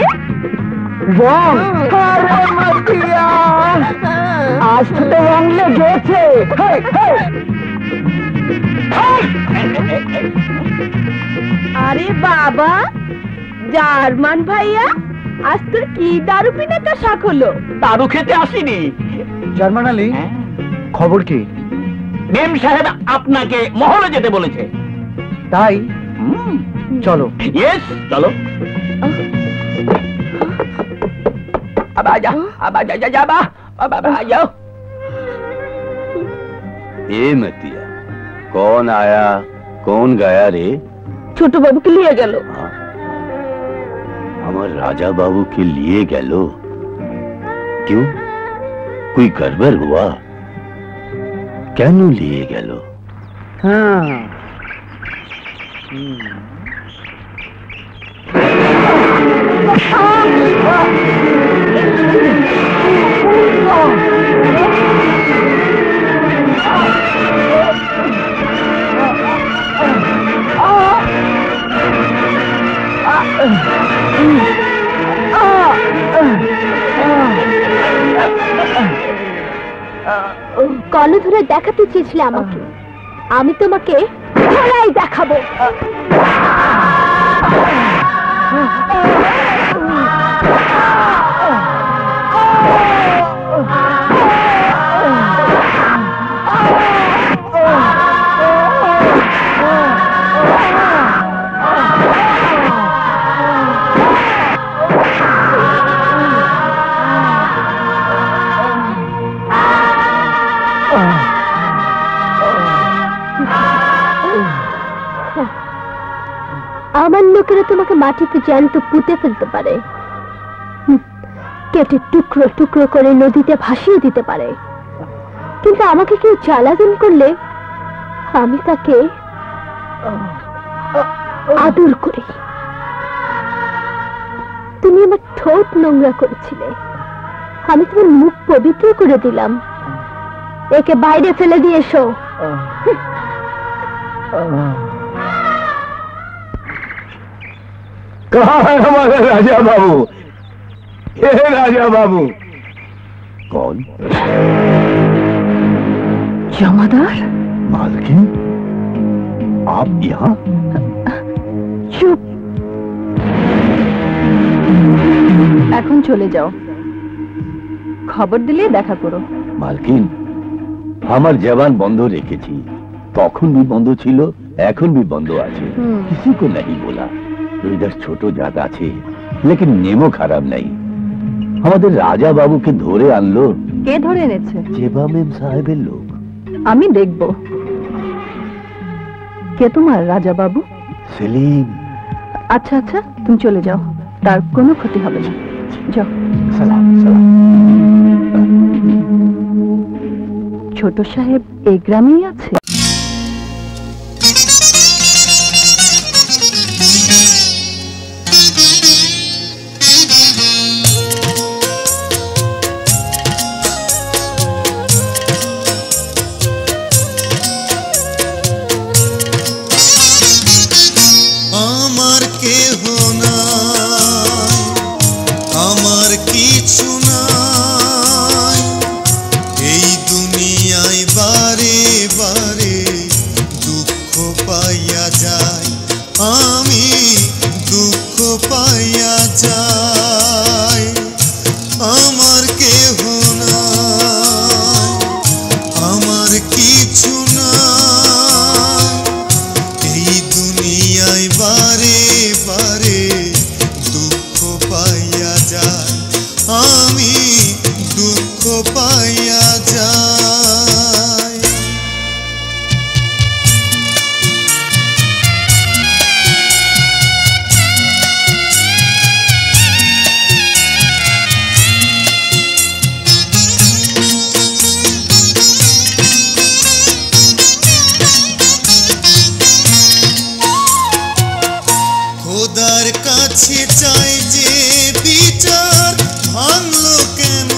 আজ তো রং লেগেছে। আরে বাবা, জার্মান ভাইয়া, আজ তোর কি দারু পিনাটা শাক হলো? দারু খেতে আসিনি, জার্মান আলী, হ্যাঁ। খবর কি? মেম সাহেব আপনাকে মহলে যেতে বলেছে। তাই চলো। ইয়েস, চলো। আবা যা, আবা যা, যা, যাবা, আবা, আবা, যাও। ए मतिया, कौन आया कौन गया रे? ছোট বাবুকে নিয়ে গেল। हमार राजा बाबू के लिए गलो। क्यों, कोई गड़बड़ हुआ? कैनू लिए गलो? হ্যাঁ, কল ধরে দেখাতে চেয়েছিলে আমাকে, আমি তোমাকে ধরাই দেখাবো। আমার লোকেরা তোমাকে মাটিতে জ্যান্ত পুঁতে ফেলতে পারে, কেটে টুকরো টুকরো করে নদীতে ভাসিয়ে দিতে পারে, কিন্তু আমাকে কেউ জ্বালাতন করলে আমি তাকে আদর করি। তুমি আমার ঠোঁট নোংরা করেছিলে, আমি তোমার মুখ পবিত্র করে দিলাম। একে বাইরে ফেলে দিয়ে এসো। कहाँ है हमारे राजा बाबू? ये राजा बाबू कौन? জমাদার, मालकिन, आप यहाँ? চুপ, এখন চলে যাও। খবর দিলে দেখা করো। মালকিন, আমার জবান বন্ধ রেখেছি, তখন भी বন্ধ ছিল, এখন भी বন্ধ আছে। হুম। किसी को नहीं बोला। इधर ছোট জাত আছে, लेकिन নেমো খারাপ নাই। আমাদের রাজা বাবুকে ধরে আনলো। কে ধরে এনেছে? জেবা মেম সাহেবের লোক। আমি দেখব। কে তোমার রাজা বাবু? সেলিম। আচ্ছা আচ্ছা, তুমি চলে যাও, তার কোনো ক্ষতি হবে না। যাও। সালাম সালাম। ছোট সাহেব এই গ্রামেই আছে? আমার কেহ নাই, আমার কিছু নাই, এই দুনিয়ায় বারে বারে দুঃখ পাইয়া যায়, আমি দুঃখ পাইয়া যাই। আমার কেহ নাই, আমার কিছু নাই, এই দুনিয়ায় বারে বারে দুঃখ পাইয়া যায়, আমি দুঃখ পাইয়া যাই। খোদার কাছে চাই যে বিচার, ভাঙলো কেন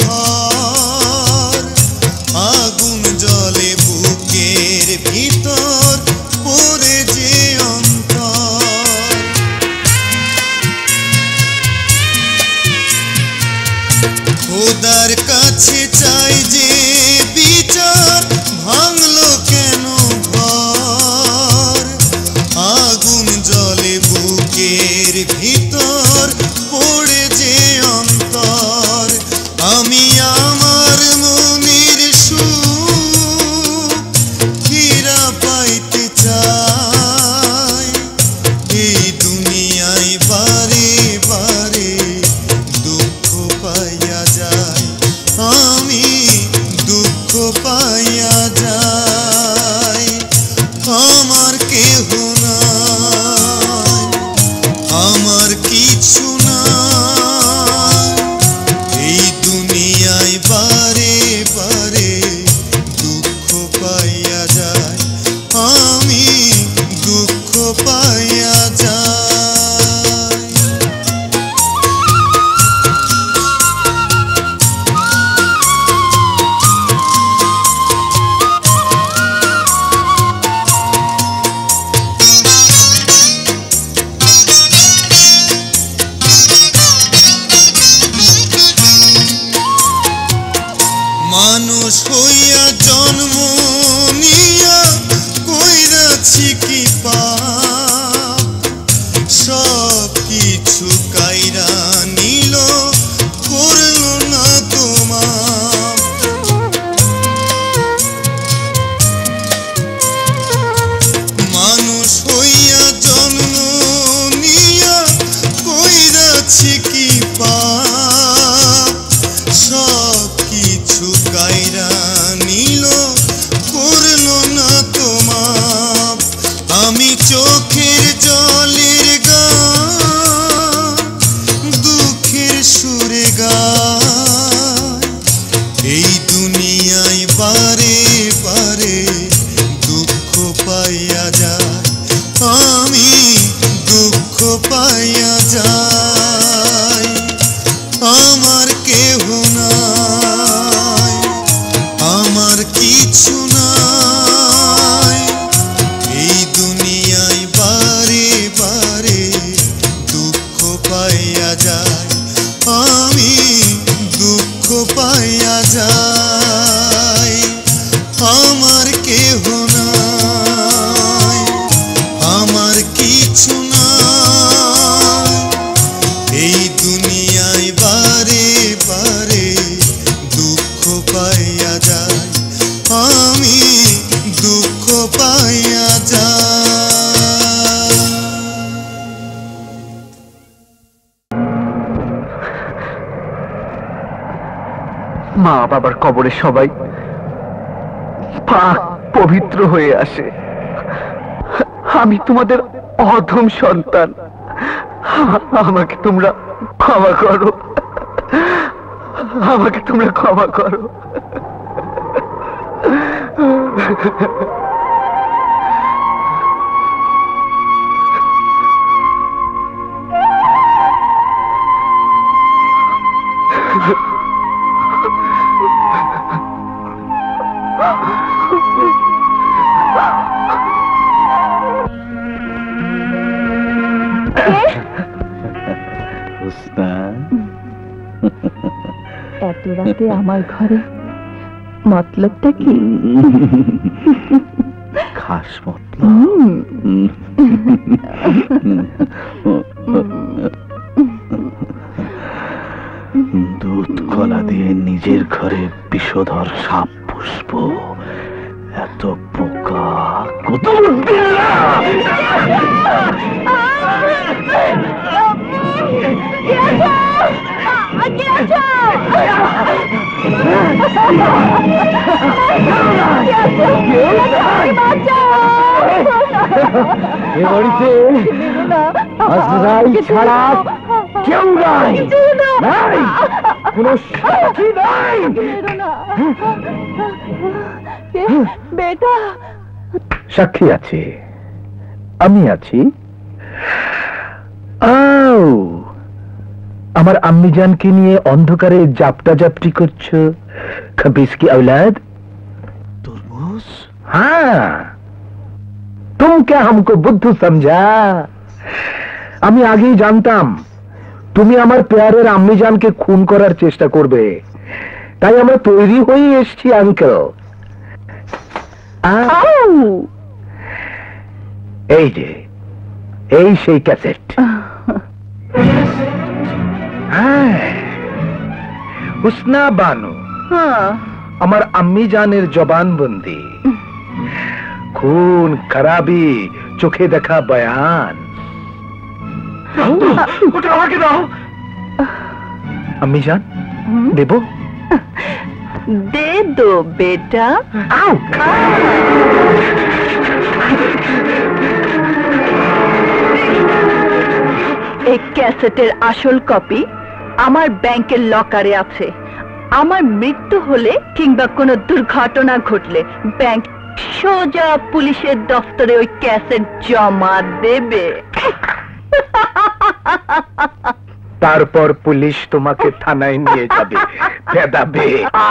ঘর, আগুন জ্বলে বুকের ভিতর, পড়ে যে অন্তর। খোদার কাছে চাই যে বিচার, ভাঙলো কেন ঘর, আগুন জ্বলে বুকের ভিতর, হইয়া জন্ম নিয়া কইরাছি কি পাপ, সব কিছু কাইরা নিল করল না তোমার। মানুষ হইয়া জন্ম নিয়া কইরাছি কি পাপ, সব কিছু কাইরা নিল করল না তোমার। আমি চোখের জলের গান দুঃখের সুরে গাই, এই দুনিয়ায় বারে বারে দুঃখ পাইয়া যায়, আমি দুঃখ পাইয়া যাই। আমার কেহ নাই, আমার কিছু নাই, এই দুনিয়ায় বারে বারে দুঃখ পাইয়া যায়, আমি দুঃখ পাইয়া যাই। আমার কেহ নাই, আমার কিছু নাই, এই দুনিয়ায় বারে বারে দুঃখ পাইয়া যায়, আমি দুঃখ পাইয়া যাই। মা বাবার কবরে সবাই পাক পবিত্র হয়ে আসে, আমি তোমাদের অধম সন্তান, আমাকে তোমরা ক্ষমা করো, আমাকে তোমরা ক্ষমা করো। এত রাতে আমার ঘরে মতলবটা কি? খাস মতলব দুধ কলা দিয়ে নিজের ঘরে বিষধর সাপ পুষ্প, এত পোকা কত এ বাড়িতে আজরাইল ছাড়া কেউ নাই, নাই কোনো সাক্ষী নাই। বেটা সাক্ষী আছে, আমি আছি। আও, আমার আম্মি জানকে নিয়ে অন্ধকারে জাপটা জাপটি করছো, খবিস কি औलाद। তরমুজ? हाँ, तुम क्या हमको बुद्धू समझा? আমি আগেই জানতাম তুমি আমার পেয়ারের আম্মি জানকে খুন করার চেষ্টা করবে, তাই আমরা তৈরি হয়ে এসেছি আঙ্কেল। এই যে এই সেই ক্যাসেট। হ্যাঁ, হুসনা বানু আমার আম্মি জানের জবানবন্দি, খুন খারাপি চোখে দেখা বয়ান। ওটা আমাকে দাও। আম্মি জান দেবো? দে দো বেটা। আউ! এই ক্যাসেটের আসল কপি আমার ব্যাংকের লকারে আছে। আমার মৃত্যু হলে কিংবা কোনো দুর্ঘটনা ঘটলে ব্যাংক সোজা পুলিশের দফতরে ওই ক্যাসেট জমা দেবে। তারপর পুলিশ তোমাকে থানায় নিয়ে যাবে, বেদাবে।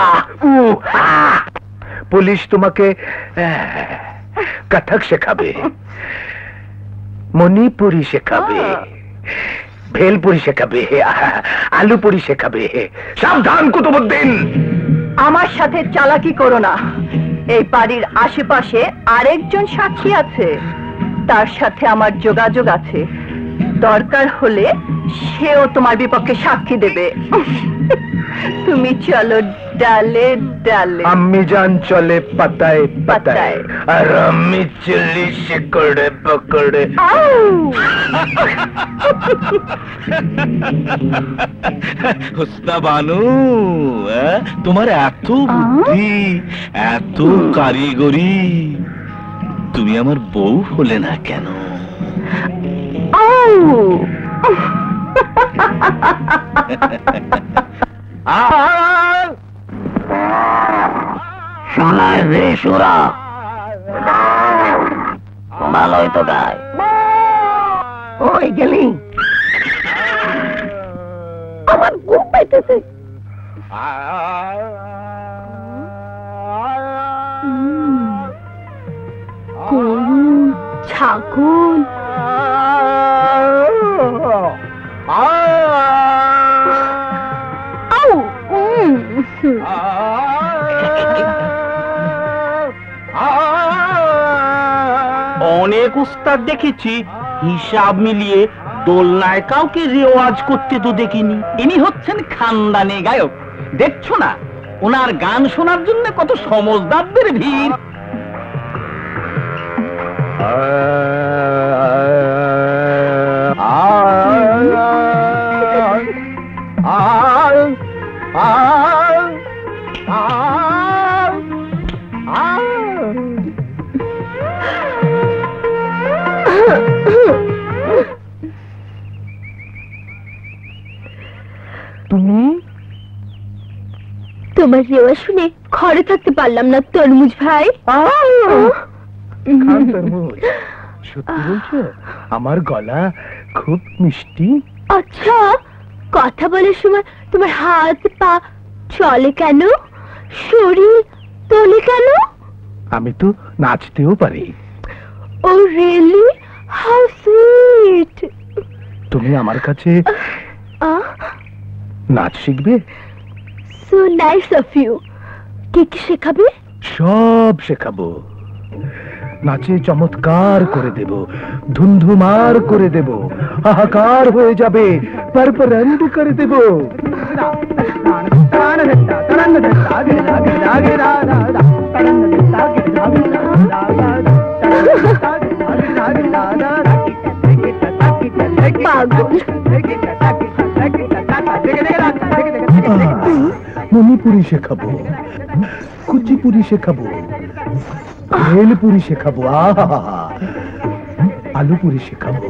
পুলিশ তোমাকে কথক শেখাবে, মণিপুরি শেখাবে, ভেলপুরি শেখাবে, আলুপুরি শেখাবে। সাবধান কুতুবুদ্দিন, আমার সাথে চালাকি করো না। এই বাড়ির আশেপাশে আরেকজন সাক্ষী আছে, তার সাথে আমার যোগাযোগ আছে। দরকার হলে সেও তোমার বিপক্ষে সাক্ষী দেবে। তুমি চলো ডালে ডালে। আম্মি জান চলে পাতায় পাতায়, আর আমি চলি শিকড়ে পকড়ে। হুসনা বানু, তোমার এত বুদ্ধি, এত কারিগরি, তুমি আমার বউ হলে না কেন? শোনায় রে সুরা, ভালোই তো গায়। ওই গেলি, আমার ঘুম পাইতেছে। গরু, ছাগল, অনেক উস্তাদ দেখেছি, হিসাব মিলিয়ে দোলনায় কাউকে রেওয়াজ করতে তো দেখিনি। ইনি হচ্ছেন খানদানি গায়ক, দেখছো না ওনার গান শোনার জন্য কত সমজদারদের ভিড়। তুমি তোমার রেওয়া শুনে ঘরে থাকতে পারলাম না তরমুজ ভাই। সত্যি বলছো? আমার গলা খুব মিষ্টি। আচ্ছা, কথা বলার সময় তোমার হাত পা চলে কেন, শরীর তোলে কেন? আমি তো নাচতেও পারি। Oh really, how sweet. তুমি আমার কাছে নাচ শিখবে? So nice of you. কি কি শেখাবে? সব শেখাবো। নাচে চমৎকার করে দেব, ধুমধুমার করে দেব, হাহাকার হয়ে যাবে, পারপারান্ড করে দেব। মণিপুরি শেখাবো, কুচিপুরি শেখাবো, ভেলপুরি শেখাবো, আহা আলুপুরি শেখাবো।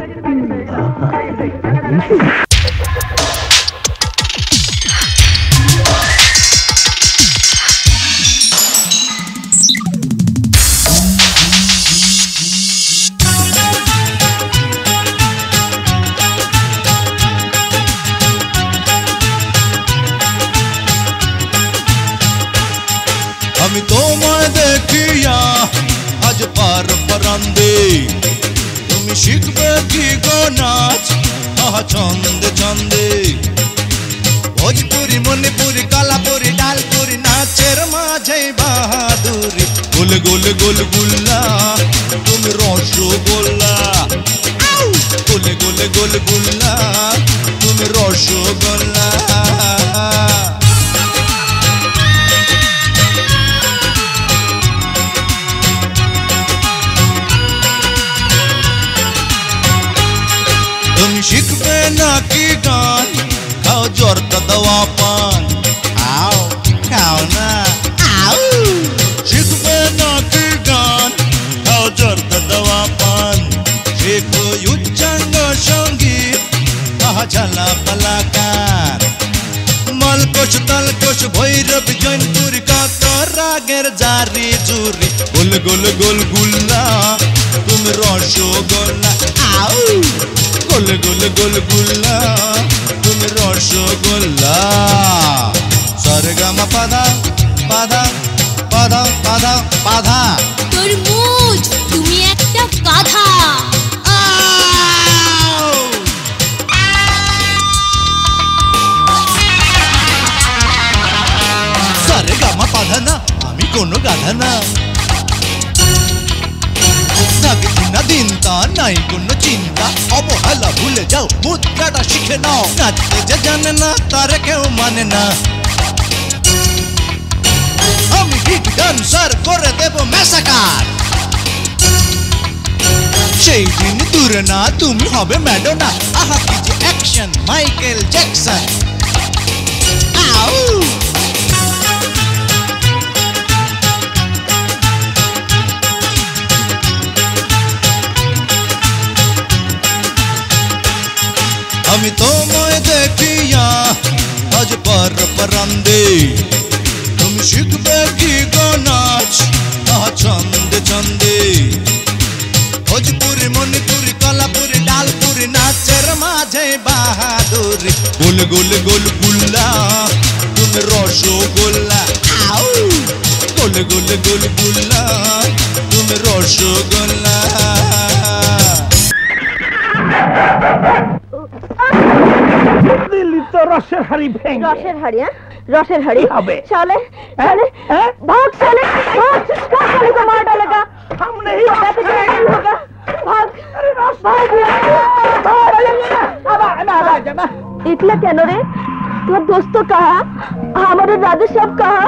আমি তোমায় দেখিয়া আজ পার পরান্দে, তুমি শিখবে কি গো নাচ আহা ছন্দে ছন্দে। ভোজপুরি, মণিপুরি, কালাপুরি, ডালপুরি নাচের মাঝে বাহাদুরি। গোল গোল গোল গুল্লা তুমি রসগোল্লা, গোলে গোলে গোল গুল্লা তুমি রসগোল্লা। তুমি শিখবে নাকি গান, খাও জর্দা দেওয়া পান, আও খাও না আও। শিখবে নাকি গান, খাও জর্দা দেওয়া পান, শেখো উচ্চাঙ্গ সঙ্গীত আহা ঝালা পালাকার। মালকোষ তালকোষ ভৈরব জৈনপুরি কত রাগের জারি জুরি। গোল গোল গোল গুল্লা তুমি রসগোল্লা, আউ গোল গোল গোল গুল্লা তুমি রসগোল্লা। সরগমা পাধা পাধা পাধা পাধা পাধা। তরমুজ, তুমি একটা গাধা। সরে আমার বাধা না, আমি কোনো গাধা না। থাকে দিনা দিন তা নাই কোনো চিন্তা, অবহেলা ভুলে যাও, মুদ্রাটা শিখে নাও। নাচতে যে জানে না তার কেউ মানে না। আমি হিট ডান্সার করে দেব ম্যাসাকার। সেই দিন দূরে না তুমি হবে ম্যাডোনা। আহা কি যে অ্যাকশন, মাইকেল জ্যাকসন। আউ আমি তোমায় দেখিয়া আজ পর পরান্দে, তুমি শিখবে কি গো নাচ আহা ছন্দে ছন্দে। ভোজপুরি, মণিপুরি, কলাপুরি, ডালপুরি নাচের মাঝে বাহাদুরি। গোল গোল গোল গুল্লা তুমি রসগোল্লা। আউ গোল গোল গোল গুল্লা তুমি রসগোল্লা। দিল্লি তো রসের হাড়ি ভেঙে। রসের হাড়ি? হ্যাঁ রসের হাড়ি হবে साले साले भाग साले भाग किसका साले को मार डालेगा। हम नहीं होगा भाग अरे रस भाग भाग। इतना क्या रे তোর दोस्त कहा हमारे राधे सब कहा।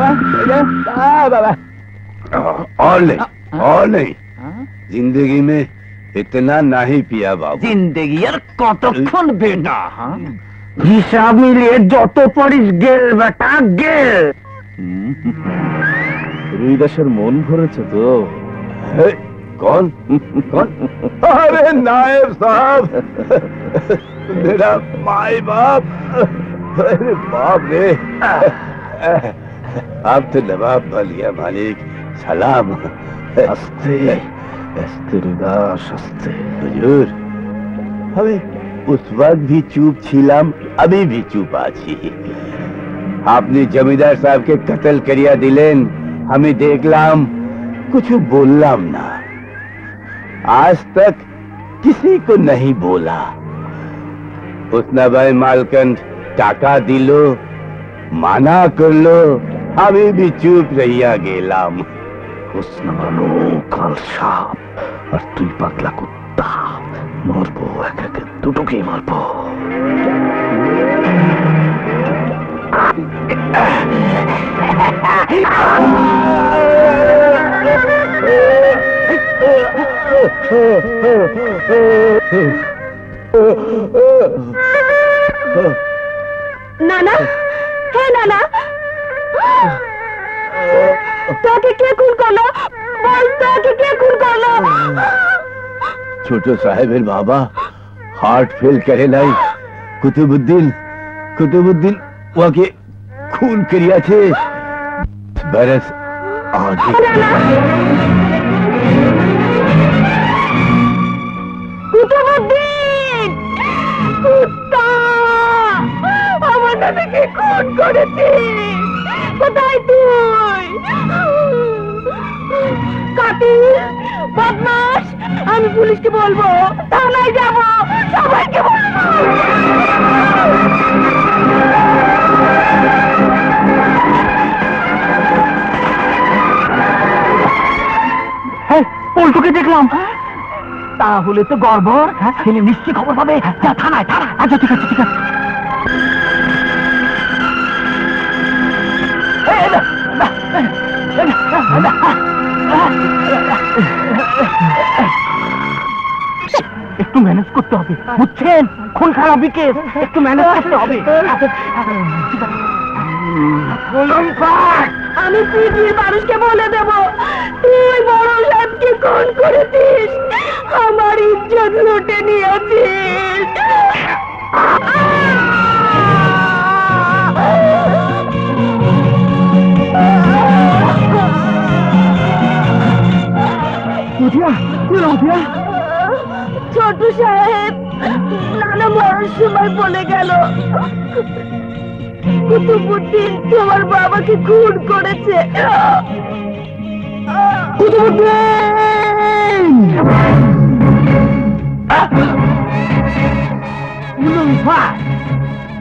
और नहीं और नहीं, जिंदगी में इतना नहीं पिया बाबू। जिंदगी আর কতক্ষণ বেটা? হিসাব মিলিয়ে যত পারিস গেল বেটা গেল। রুইদাসের মন ভরেছে তো। है, कौन कौन? अरे नायब साहब, मेरा माई बाप। अरे बाप रे, आप तो नवाब बलिया मालिक, सलाम। আস্তে আস্তে রুইদাস আস্তে। हुजूर, हमें उस वक्त भी चुप छिलाम, अभी भी चुप आछी। आपने जमींदार साहब के कत्ल करिया दिलेन, हमें देखलाम, कुछ बोललाम ना। आज तक किसी को नहीं बोला। उसना भाई मालकंड टाका दिलो, माना कर लो, हमें भी चुप रहिया गेलाम। হোসনা বানো কাল সাপ আর তুই পাতলা কুত্তা, মারবো এক একে দুটোকেই মারবো। नाना हे नाना তোকে কে খুন করলো? বল তোকে কে খুন করলো? छोटो साहेबेर बाबा हार्ट फेल करे लाई, कुतुबुद्दीन कुतुबुद्दीन वाके खून करिया थे। बरस आगे কুতুবুদ্দিন কুত্তা আমার দাদাকে খুন করেছে। কোথায় তুই? কাতিল বদমাশ, আমি পুলিশকে বলবো, থানায় যাবো, সবাইকে বলবো। হ্যাঁ পল্টুকে দেখলাম। তাহলে তো গর্বর ছেলে নিশ্চয়ই খবর পাবে। যা থানায় থানায়। আচ্ছা ঠিক আছে ঠিক আছে। একটু ম্যানেজ করতে হবে বুঝছেন, খুন খারাপি কেস, একটু ম্যানেজ করতে হবে। আমি পৃথিবীর মানুষকে বলে দেব তুই বড় সাহেবকে খুন করেছিস, আমার ইজ্জত লুটে নিয়েছিস। ছোট সাহেব নানা মরার সময় বলে গেল কুতুবুদ্দিন তোমার বাবাকে খুন করেছে।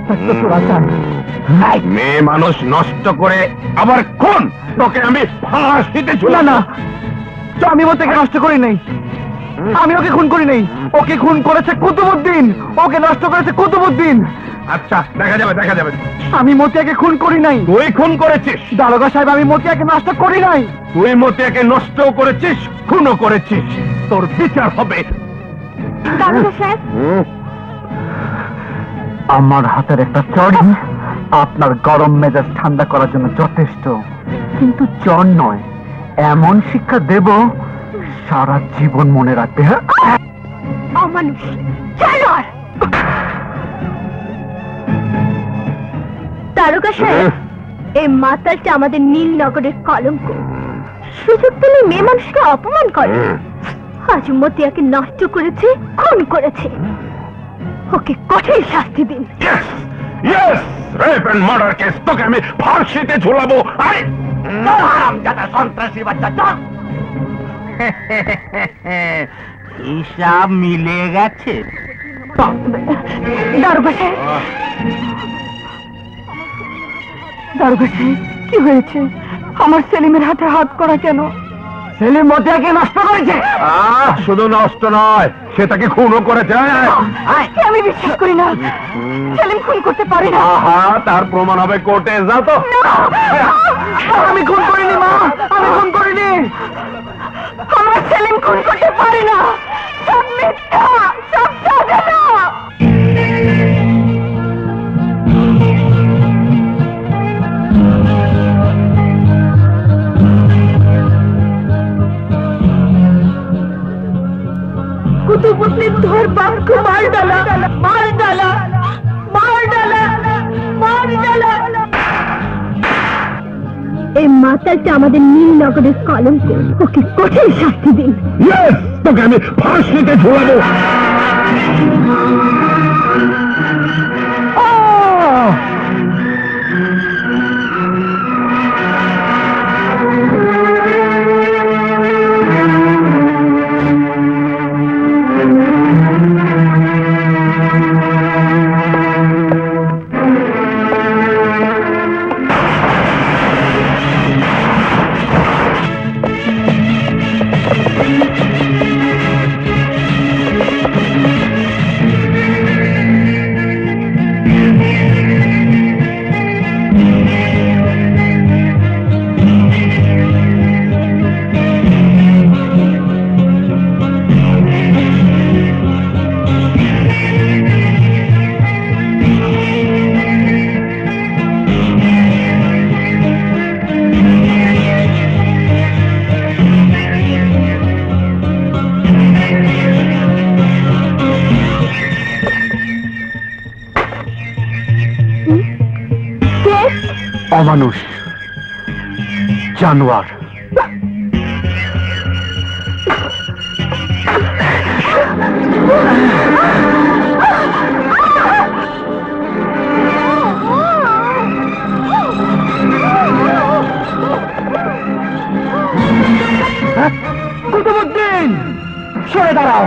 থাকতো তোরা চান? মেয়ে মানুষ নষ্ট করে আবার খুন, তোকে আমি ফাঁসিতে ঝুলা না তো আমি মতেকে নষ্ট করি নাই, আমি ওকে খুন করি নাই, ওকে খুন করেছে কুতুবউদ্দিন, ওকে নষ্ট করেছে কুতুবউদ্দিন। আচ্ছা দেখা যাবে দেখা যাবে। আমি মতিয়াকে খুন করি নাই। তুই খুন করেছিস দারোগা সাহেব, আমি মতিয়াকে নষ্ট করি নাই। তুই মতিয়াকে নষ্ট করেছিস, খুনও করেছিস, তোর বিচার হবে। দারোগা সাহেব, আমার হাতের একটা চড় আপনার গরম মেজাজ ঠান্ডা করার জন্য যথেষ্ট, কিন্তু চড় নয়, এমন শিক্ষা দেব সারা জীবন মনে রাখবে। হ্যাঁ, অমানুষ জানোয়ার। দারোগা সাহেব, এই মাতালটা আমাদের নীলনগরের কলঙ্ক। সুযোগ পেলে মেয়ে মানুষকে অপমান করে। আজ মতিয়াকে নষ্ট করেছে, খুন করেছে, ওকে কঠিন শাস্তি দিন। Yes, rape and murder case, তোকে আমি ফাঁসিতে ঝুলাবো। আরে হারামজাদা সন্ত্রাসী বাচ্চা, চল। হিসাব মিলে গেছে। দারোগা সাহেব, দারোগা সাহেব, কি হয়েছে? আমার সেলিমের হাতে হাত করা কেন? সেলিম মতিয়াকে নষ্ট করেছে। আহ, শুধু নষ্ট নয়, সে তাকে খুনও করেছে। আমি বিশ্বাস করি না, সেলিম খুন করতে পারে না। আহা, তার প্রমাণ হবে কোর্টে, যাও তো। আমি খুন করিনি মা, আমি খুন করিনি। আমার সেলিম খুন করতে পারে না, সব মিথ্যা, সব সাজানো। कुतुबुद्दीन धर बाप को मार डाला, मार डाला, मार डाला, मार डाला। এই মাতালটা আমাদের নীলনগরের কলঙ্ক, ওকে কঠিন শাস্তি দিন। Yes, তোকে আমি ফাঁসিতে ঝুলাবো। অমানুষ, জানোয়ার। কুতুবউদ্দিন, সরে দাঁড়াও।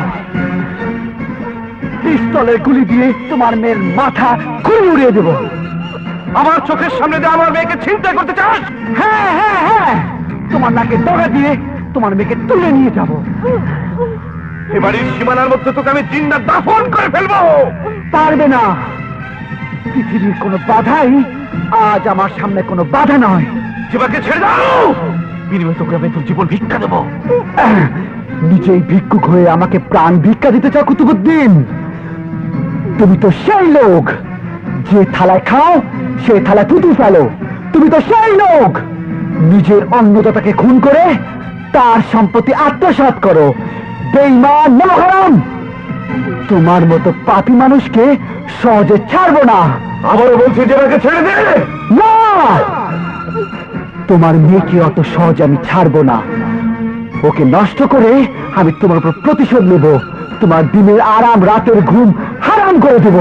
পিস্তলের গুলি দিয়ে তোমার মেয়ের মাথা খুলে উড়িয়ে দেব। আমার চোখের সামনে দিয়ে আমার মেয়েকে ছিনতাই করতে চাস? হ্যাঁ হ্যাঁ হ্যাঁ, তোমার নাকে দড়া দিয়ে তোমার মেয়েকে তুলে নিয়ে যাব। এবারের সীমানার মধ্যে তোকে আমি জিন্দা দাফন করে ফেলবো। পারবে না, পৃথিবীর কোনো বাধাই আজ আমার সামনে কোনো বাধা নয়। জীবাকে ছেড়ে দাও, বিনিময়ে তোকে আমি তোর জীবন ভিক্ষা দেবো। নিজেই ভিক্ষুক হয়ে আমাকে প্রাণ ভিক্ষা দিতে চাও কুতুবউদ্দিন? তুমি তো সেই লোক যে থালায় খাও সে থালায় থুতু ফেলো। তুমি তো সেই লোক নিজের অন্নদাতাকে খুন করে তার সম্পত্তি আত্মসাৎ করো। বেঈমান নরহরাম, তোমার মতো পাপী মানুষকে সহজে ছাড়বো না। আবারও বলছি, জীবাকে ছেড়ে দে। না, তোমার মেয়েকে অত সহজে আমি ছাড়বো না। ওকে নষ্ট করে আমি তোমার উপর প্রতিশোধ নেব। তোমার দিনের আরাম, রাতের ঘুম হারাম করে দেব।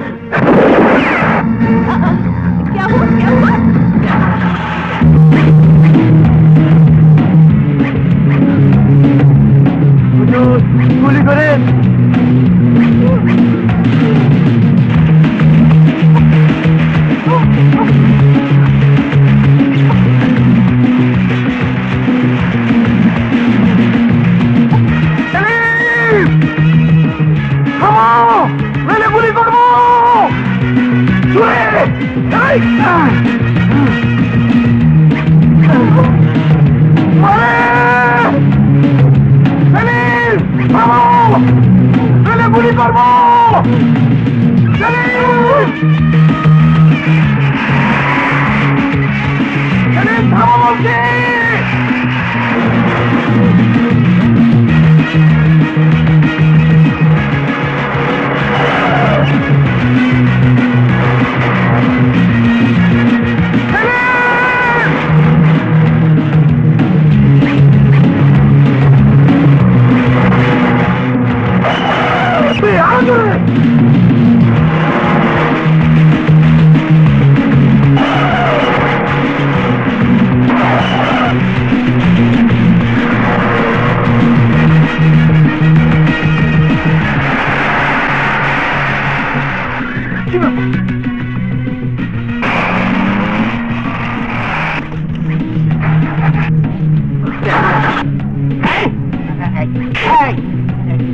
क्या हुआ, क्या हुआ? গুলি করে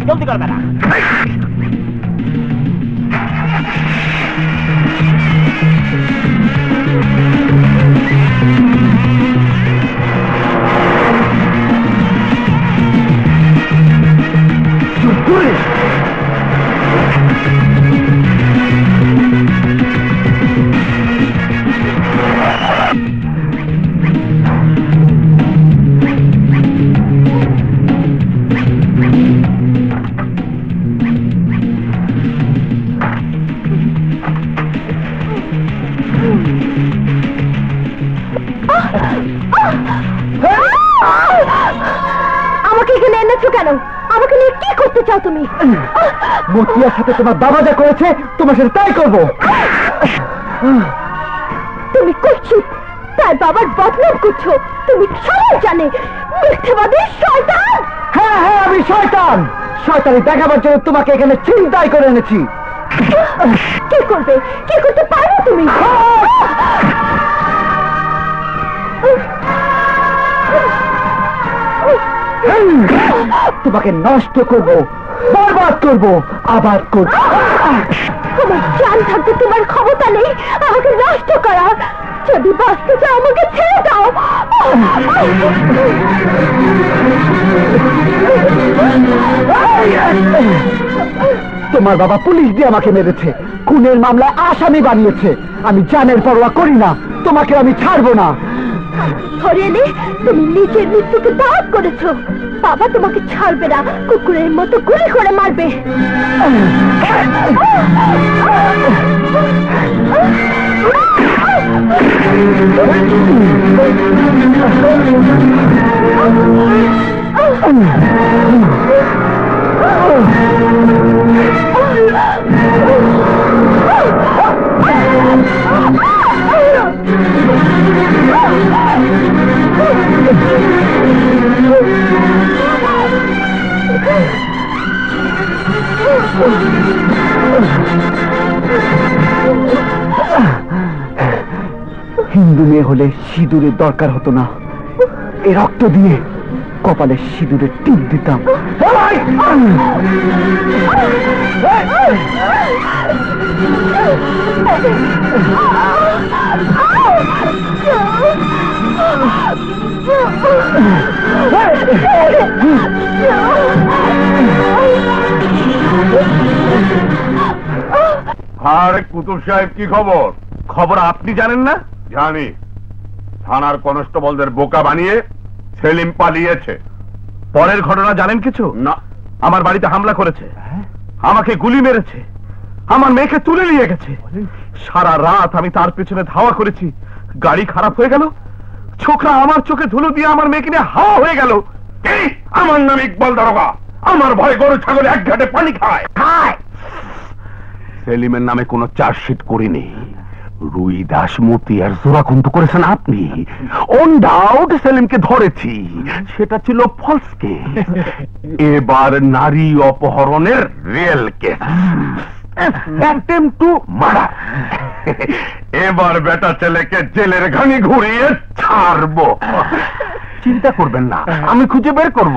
জলদি করবে না। আমাকে এখানে এনেছো কেন? আমাকে নিয়ে কি করতে চাও তুমি? মতিয়ার সাথে তোমার বাবা যা করেছে তোমার সাথে তাই করবো। তুমি কুৎসিত, তার বাবার বদনাম করছো। তুমি সবাই জানে মিথ্যেবাদী শয়তান। হ্যাঁ হ্যাঁ আমি শয়তান। শয়তানি দেখাবার জন্য তোমাকে এখানে চিন্তাই করে এনেছি। কি করবে? কি করতে পারো তুমি? তোমাকে নষ্ট করবো, বরবাদ করবো, আবাদ করবো। তোমার জান থাকতে তোমার ক্ষমতা নেই আমাকে নষ্ট করার। যদি বাঁচতে চাও আমাকে ছেড়ে দাও। তোমার বাবা পুলিশ দিয়ে আমাকে মেরেছে, খুনের মামলায় আসামি বানিয়েছে। আমি জানের পরোয়া করি না, তোমাকে আমি ছাড়বো না। ধরে নে, তুমি নিজের মৃত্যুকে দাওয়াত করেছো। বাবা তোমাকে ছাড়বে না, কুকুরের মতো গুলি করে মারবে। হিন্দু মেয়ে হলে সিঁদুরের দরকার হতো না। এ রক্ত দিয়ে কপালে সিঁদুরের টিপ দিতাম। আরে কুতুব সাহেব, কি খবর? খবর আপনি জানেন না? জানি। থানার কনস্টেবলদের বোকা বানিয়ে সেলিম পালিয়েছে। পরের ঘটনা জানেন কিছু? না। আমার বাড়িতে হামলা করেছে, আমাকে গুলি মেরেছে, আমার মেয়েকে তুলে নিয়ে গেছে। সারা রাত আমি তার পেছনে ধাওয়া করেছি। গাড়ি খারাপ হয়ে গেল, ছোকরা আমার চোখে ধুলো দিয়ে আমার মেয়েকে নিয়ে হাওয়া হয়ে গেল। আমার নাম ইকবাল দারোগা। আমার ভয় গরু ছাগল এক ঘাটে পানি খায় খায়। সেলিমের নামে কোনো চার্জশিট করিনি। রুই দাস মতিয়ার জোড়াকুন্ত করেছেন আপনি। অন ডাউট সেলিমকে ধরেছি, সেটা ছিল ফলস কেস। এবার নারী অপহরণের real case, attempt to murder. এবার বেটা ছেলেকে জেলের ঘানি ঘুরিয়ে ছাড়বো। চিন্তা করবেন না, আমি খুঁজে বের করব।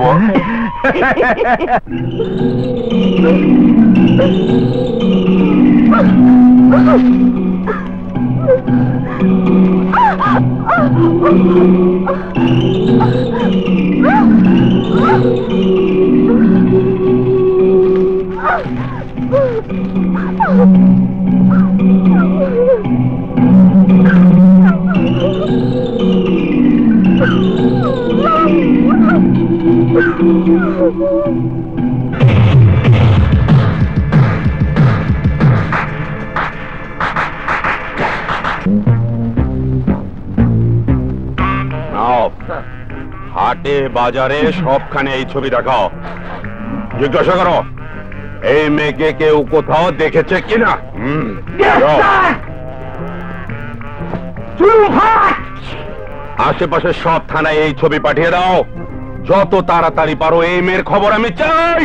হাটে বাজারে সবখানে এই ছবি দেখাও। জিজ্ঞাসা করো এই মেয়েকে কেউ কোথাও দেখেছে কিনা। আশেপাশে সব থানায় এই ছবি পাঠিয়ে দাও। যত তাড়াতাড়ি পারো এই মেয়ের খবর আমি চাই।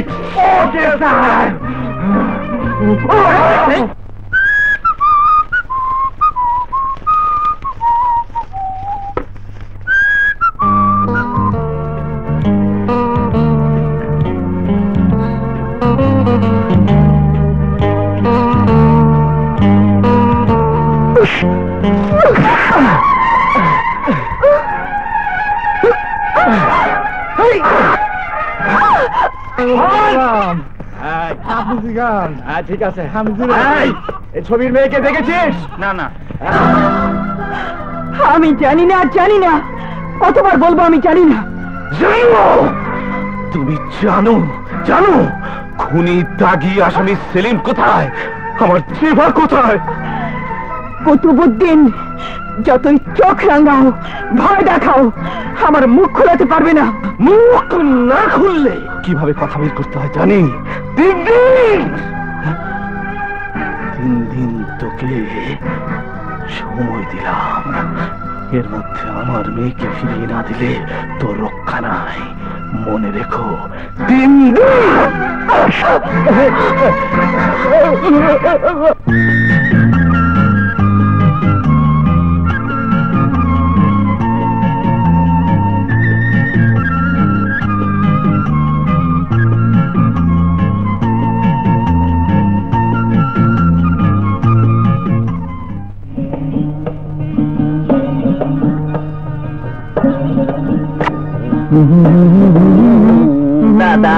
ঠিক আছে এই ছবির মেয়েকে দেখেছিস? না না, আমি জানি না জানি না কতবার বলবো আমি জানি না। জানো, তুমি জানো জানো খুনি দাগি আসামি সেলিম কোথায়, আমার চেবা কোথায়? কুতুবুদ্দিন, যতই চোখ রাঙাও ভয় দেখাও, আমার মুখ খোলাতে পারবে না। মুখ না খুললে কিভাবে কথা বের করতে হয় জানি। তিন দিন তিন দিন তোকে সময় দিলাম, এর মধ্যে আমার মেয়েকে ফিরিয়ে না দিলে তোর রক্ষা নাই। মনে রেখো, তিন দিন। দাদা,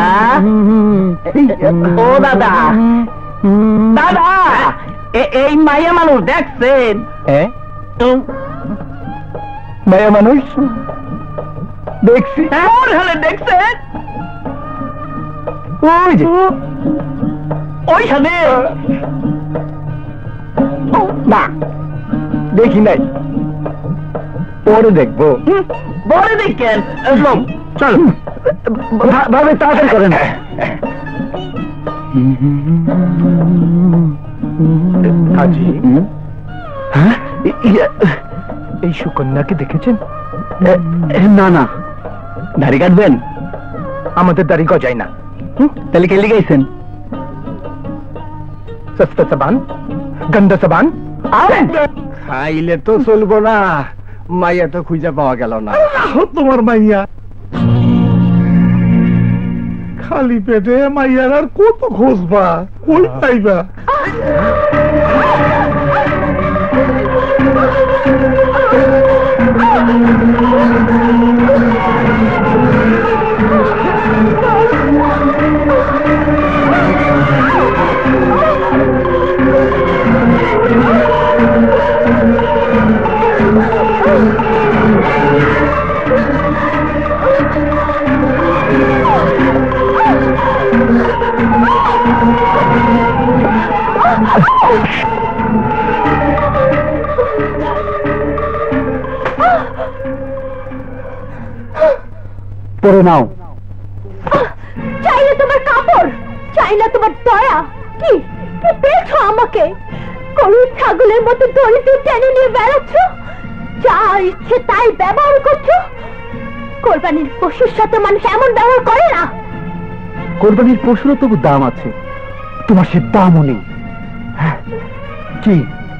ও দাদা, দাদা, এই মায়া মানুষ দেখছেন? মায়া মানুষ দেখছি? দেখছেন? ওই যে ওইখানে না, দেখি নাই, পরে দেখবো। বলে দেখেন। চল ভাবে তাড়াতাড়ি করেন। কাজী, এই সুকন্যাকে দেখেছেন? না না। দাড়ি কাটবেন? আমাদের দাড়ি গজায় না। তাহলে কে লিগাইছেন? সস্তা সাবান, গন্ধা সাবান খাইলে তো চলবো না। মাইয়া তো খুঁজে পাওয়া গেল না। তোমার মাইয়া খালি পেটে মাইয়ার আর কত খোঁজবা, কই পাইবা? পরে নাও। চাইলে তোমার কাপড়, চাইলে তোমার দয়া। কি কি পেয়েছো আমাকে? গরুর ছাগলের মতো দড়িতে টেনে নিয়ে বেড়াচ্ছ, যা ইচ্ছে তাই ব্যবহার করছো। কোরবানির পশুর সাথে মানুষ এমন ব্যবহার করে না। কোরবানির পশুরও তবু দাম আছে, তোমার সে দামও নেই। কি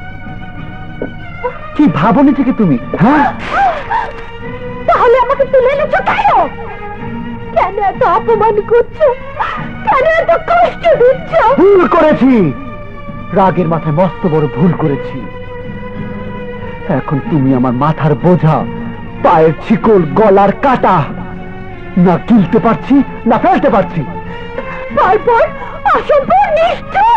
কি ভাবনি থেকে তুমি? হ্যাঁ, তাহলে আমাকে তুলে এনেছো কেন? কেন এত অপমান করছো? কেন এত কষ্ট দিচ্ছ? ভুল করেছি, রাগের মাথায় মস্ত বড় ভুল করেছি। এখন তুমি আমার মাথার বোঝা, পায়ের ছিকল, গলার কাটা। না গিলতে পারছি না ফেলতে পারছি। তারপর অসভ্য নিষ্ঠুর।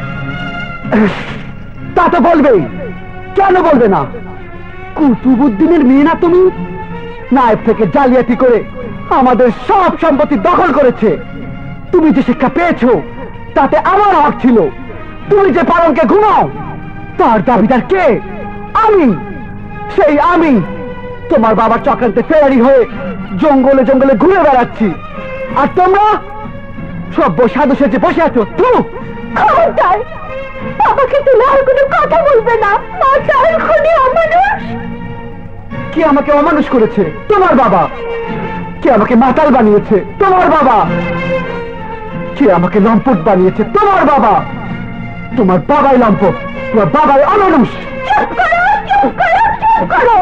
তা তো বলবেই, কেন বলবে না? কুতুবুদ্দিনের মেয়ে না তুমি? নায়েব থেকে জালিয়াতি করে আমাদের সব সম্পত্তি দখল করেছে। তুমি যে শিক্ষা পেয়েছো তাতে আমার হক ছিল। তুমি যে পালনকে ঘুমাও তার দাবিদার কে? আমি, সেই আমি। তোমার বাবার চক্রান্তে ফেরারি হয়ে জঙ্গলে জঙ্গলে ঘুরে বেড়াচ্ছি, আর তোমরা সভ্য সাধু সেজে বসে আছো। তু খবরদার, বাবাকে তুলে আর কোনো কথা বলবে না। মাথার খুনি অমানুষ। কে আমাকে অমানুষ করেছে? তোমার বাবা। কে আমাকে মাতাল বানিয়েছে? তোমার বাবা। কে আমাকে লম্পট বানিয়েছে? তোমার বাবা। তোমার বাবাই লম্পট, তোমার বাবাই অমানুষ। চুপ করো, চুপ করো, চুপ করো।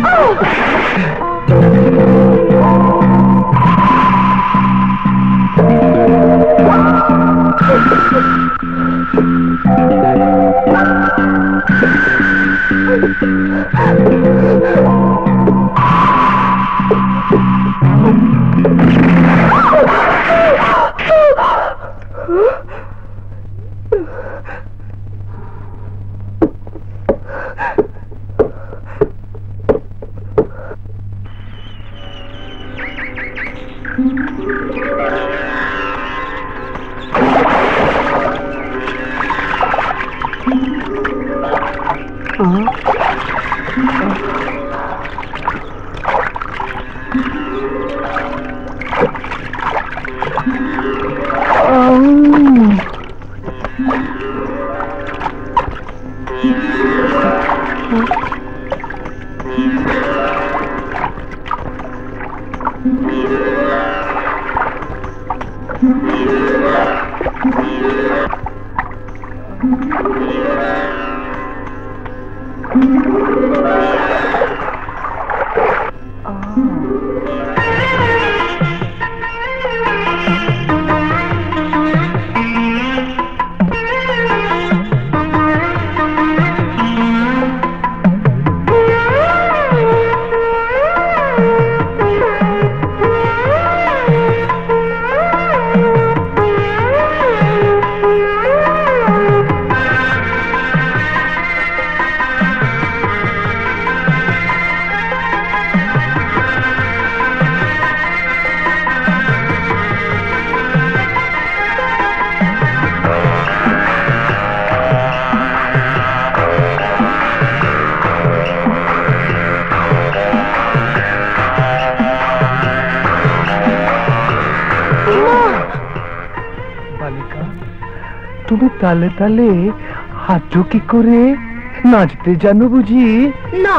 তুমি তালে তালে হাঁটো কি করে? নাচতে জানো বুঝি? না।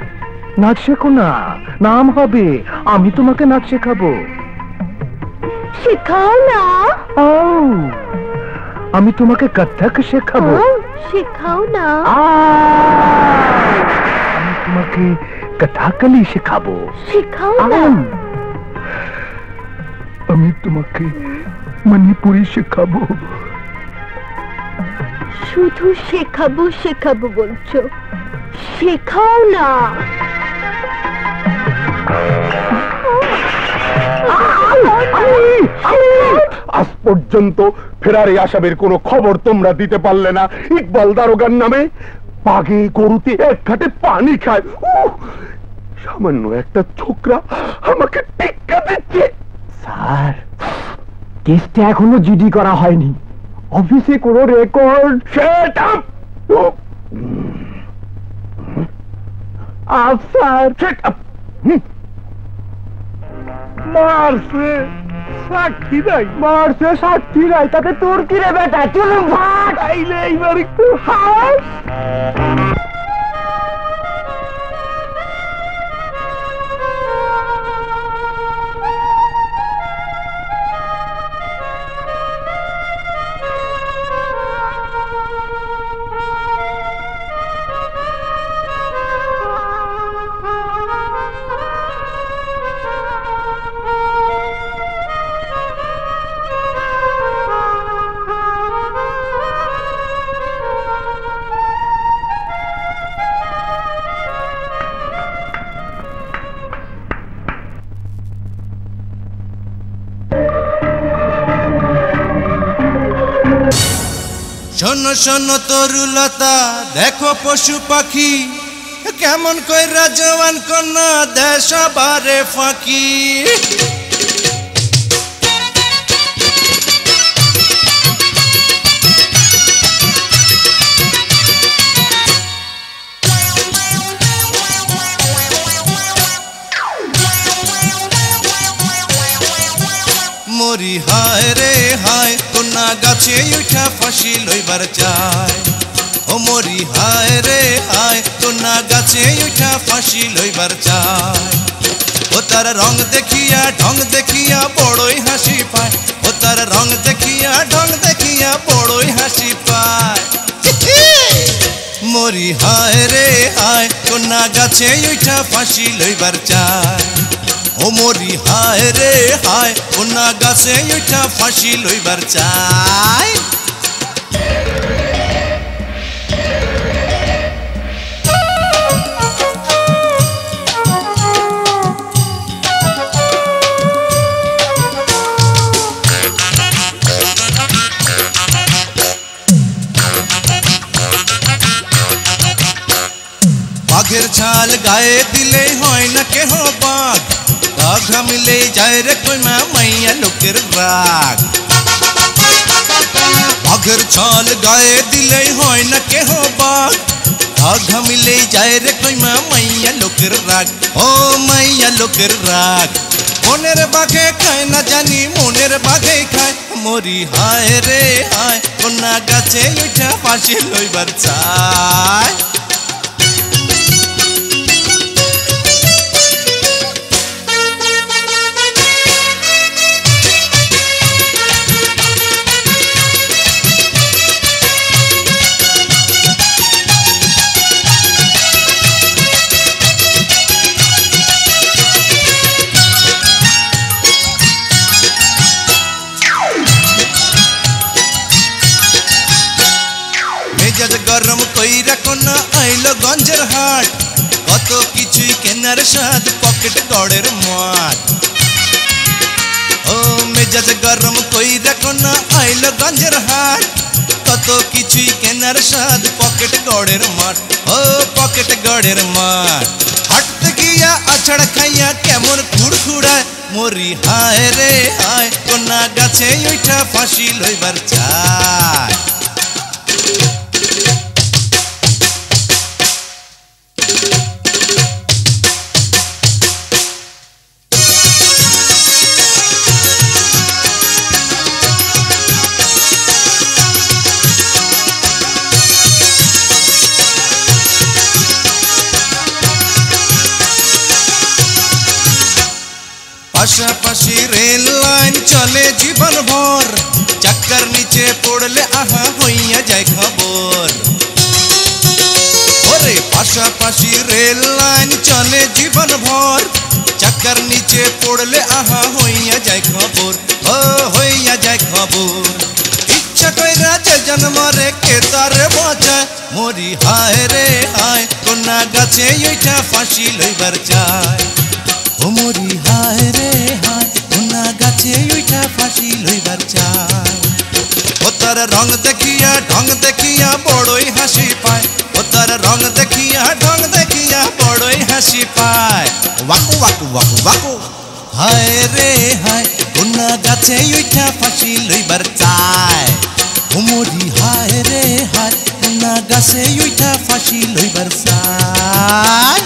নাচ শেখো না, নাম হবে। আমি তোমাকে নাচ শেখাবো। শেখাও না। ও, আমি তোমাকে কত্থক শেখাবো। শেখাও না। আমি তোমাকে কথাকলি শেখাবো। শেখাও না। আমি তোমাকে মণিপুরি শেখাবো। শুধু শেখাবো শেখাবো বলছো, শেখাও না। আজ পর্যন্ত ফেরারি আসামের কোনো খবর তোমরা দিতে পারলে না। ইকবাল দারোগার নামে বাঘে গরুতে এক ঘাটে পানি খায়। সামান্য একটা ছোকরা আমাকে টিক্কা দিচ্ছে। স্যার, কেসটা এখনো জিডি করা হয়নি, অফিসে কোনো record. Shut up! Afsar, Shut up! মারছে সাক্ষী নাই, মারছে সাক্ষী নাই, তাতে তোর কি রে বেটা? চলুন ভাগ। তাইলে এইবার একটু হাস। শোনো শোনো তরুলতা, দেখো পশু পাখি কেমন কইরা জওয়ান কন্যা দেশ বারে ফাঁকি। মরি হায় রে হায়, কন্যা গাছে উঠা ফাঁসি লইবার চায়। ও মরি হায় রে হায়, কন্যা গাছে উঠা ফাঁসি লইবার চায়। ও তার রং দেখিয়া ঢং দেখিয়া বড়ই হাসি পায়। ও তার রং দেখিয়া ঢং দেখিয়া বড়ই হাসি পায়। মরি হায় রে হায়, কন্যা কোনা গাছে উঠা ফাঁসি লইবার চায় ও মরি হায় রে হায় কোনা গাছে উঠা ফাঁসি লইবার চায় বাঘের ছাল গায়ে দিলে হয় না কেহ বাঘ গা ঘামিলে যায় রে কইমা মাইয়া লোকের রাগ বাঘের ছাল গায়ে দিলে হয় না কেহ বাঘ গা ঘামিলে যায় রে কইমা মাইয়া লোকের রাগ ও মাইয়া লোকের রাগ মনের বাঘে খায় না জানি মনের বাঘে খায় মরি হায় রে হায় কোনা গাছে উঠা ফাঁসি লইবার চায় গরম কইরা কোনা আইলো গঞ্জের হাট কত কিছুই কেনার স্বাদ পকেট গড়ের মাঠ ও মেজাজ গরম কইরা কোনা আইলো গঞ্জের হাট কত কিছুই কেনার স্বাদ পকেট গড়ের মাঠ ও পকেট গড়ের মাঠ হাঁটতে গিয়া আছাড় খাইয়া কেমন খুড়খুড়ায় মরি হায় রে হায় কোনা গাছে উঠা ফাঁসি লইবার চায় পাশাপাশি রেল লাইন চলে জীবন ভর চাক্কার নিচে পড়লে আহা হইয়া যায় খবর ওরে পাশাপাশি রেল লাইন চলে জীবন ভর চাক্কার নিচে পড়লে আহা হইয়া যায় খবর ও হইয়া যায় খবর ইচ্ছা কইরা যে জন্মরে কে তারে বাঁচায় মরি হায় রে হায় কোনা গাছে উঠা ফাঁসি লইবার চায় ও মরি হায় রে হায় কোনা গাছে উঠা ফাঁসি লইবার চায় ও তার রং দেখিয়া ঢং দেখিয়া বড়ই হাসি পায় ও তার রং দেখিয়া ঢং দেখিয়া বড়ই হাসি পায় ওয়াকু ওয়াকু ওয়াকু ওয়াকু হায় রে হায় কোনা গাছে উঠা ফাঁসি লইবার চায় ও মরি হায় রে হায় কোনা গাছে উঠা ফাঁসি লইবার চায়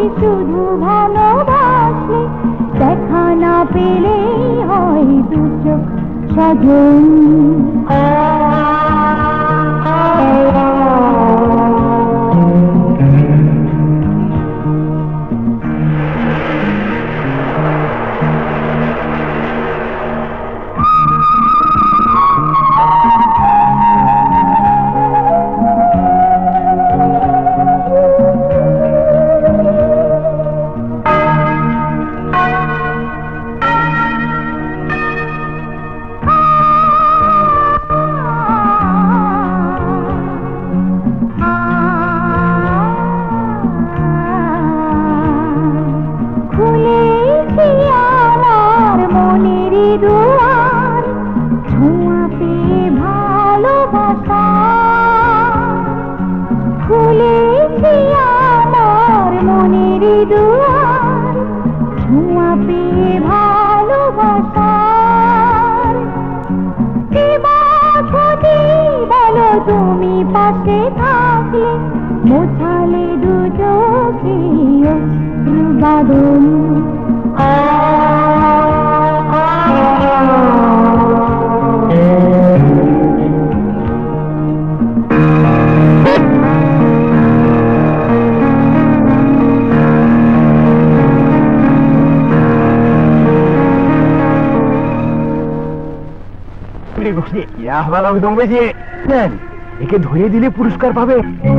শুধু ভালোবাসলে দেখা না পেলেই হয় দু চোখ সাজন তুমি পাশে থাকলে মোছালে দু চোখে অশ্রু বাদল একে ধরে দিলে পুরস্কার পাবে।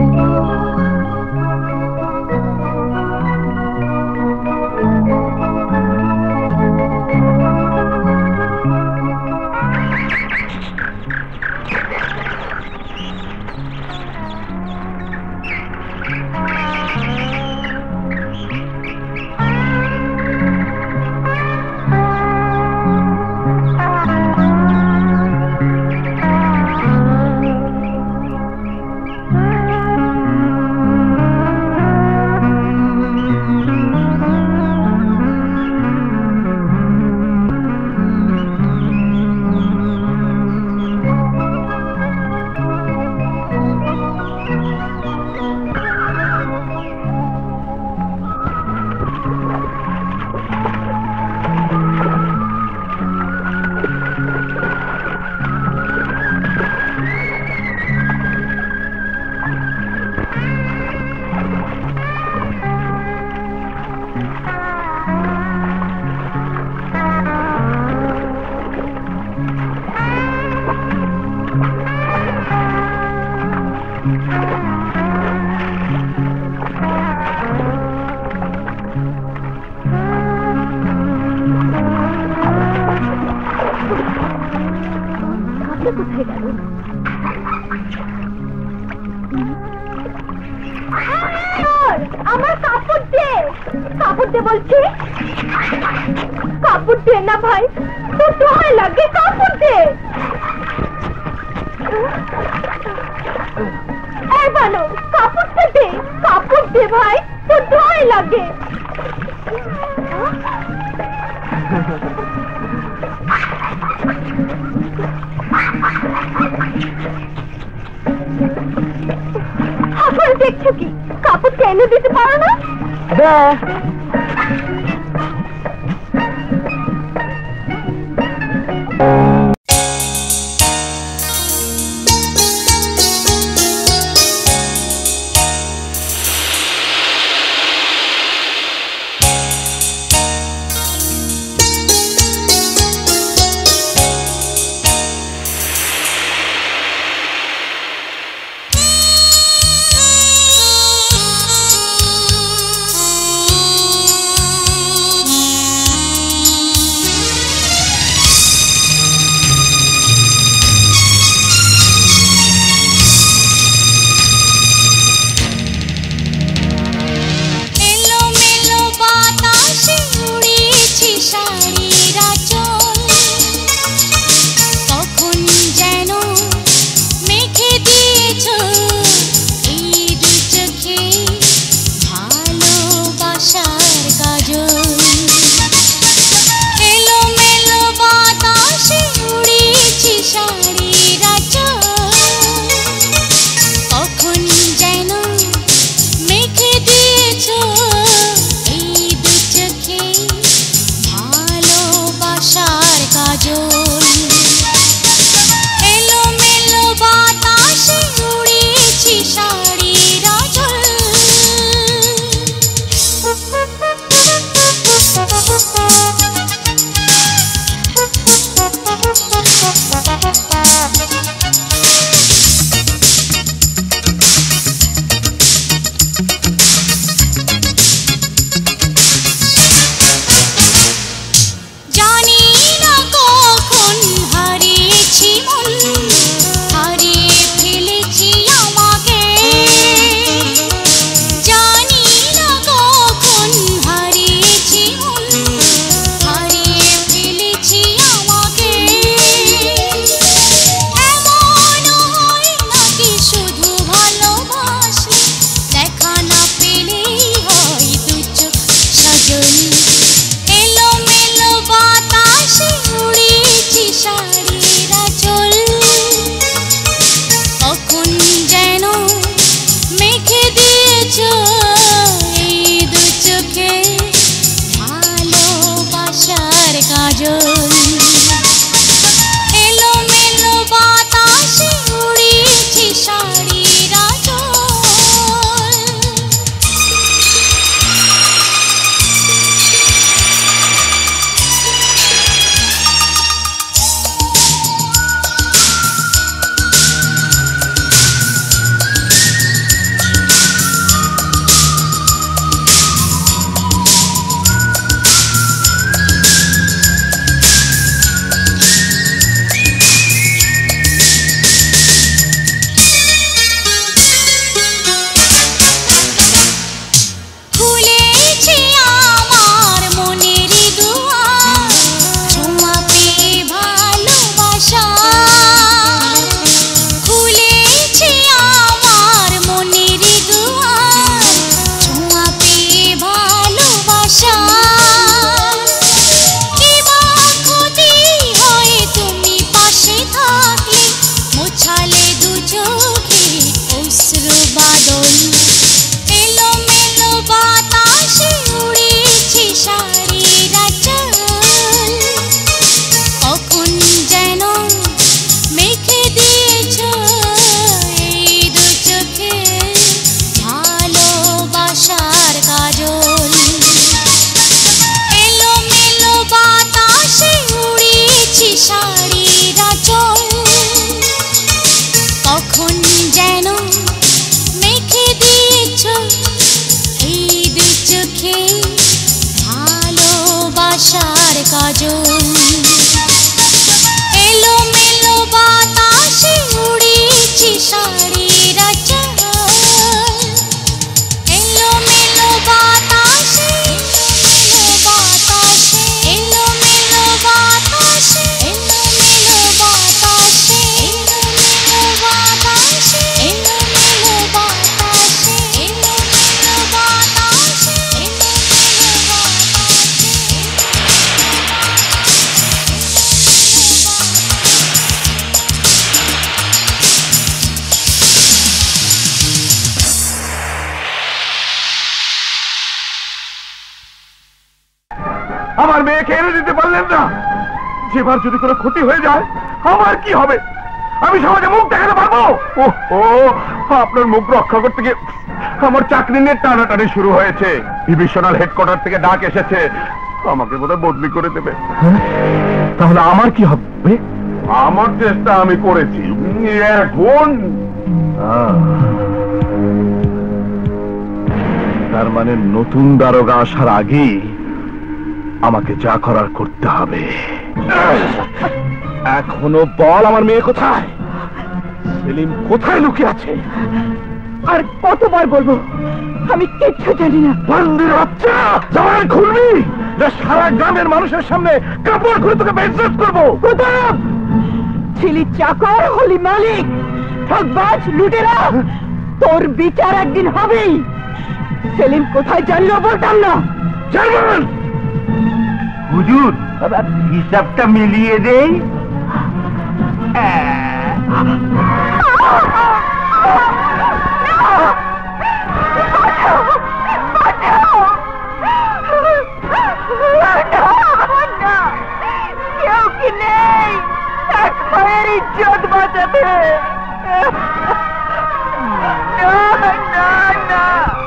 আমার কাপড় দে, কাপড় দে বলছি, কাপড় দে না ভাই, তোর দোহাই লাগে, কাপড় দে। এই ভালো, কাপড়টা দে, কাপড় দে ভাই, তোর দোহাই লাগে। হাসপাতালে দেখছো কি, কাপড় এনে দিতে পারো না? ও আমার মেয়েকে এনে দিতে পারলেন না? যেবার যদি কোনো ক্ষতি হয়ে যায় আমার কি হবে? আমি সমাজে মুখ দেখাতে পারবো? ও আপনার মুখ রক্ষা করতে গিয়ে আমার চাকরি নিয়ে টানাটানি শুরু হয়েছে। ডিভিশনাল হেডকোয়ার্টার থেকে ডাক এসেছে, আমাকে বোধহয় বদলি করে দেবে। তাহলে আমার কি হবে? আমার চেষ্টা আমি করেছি, এখন তার মানে নতুন দারোগা আসার আগেই আমাকে যা করার করতে হবে। এখনো বল, আমার মেয়ে কোথায়? সেলিম কোথায় লুকিয়ে আছে? আর কতবার বলবো, আমি কিচ্ছু জানি না। বান্দির বাচ্চা, জবান খুলবি না সারা গ্রামের মানুষের সামনে কাপড় খুলে তোকে বেইজ্জত করবো। প্রতাপ, ছিলি চাকর, হলি মালিক, ঠকবাজ, লুটেরা, তোর বিচার একদিন হবেই। সেলিম কোথায় জানলেও বলতাম না। জার্মান হুজুর, হিসাবটা মিলিয়ে দেই। কেউ কি নেই এক মায়ের ইজ্জত বাঁচাতে? না না না,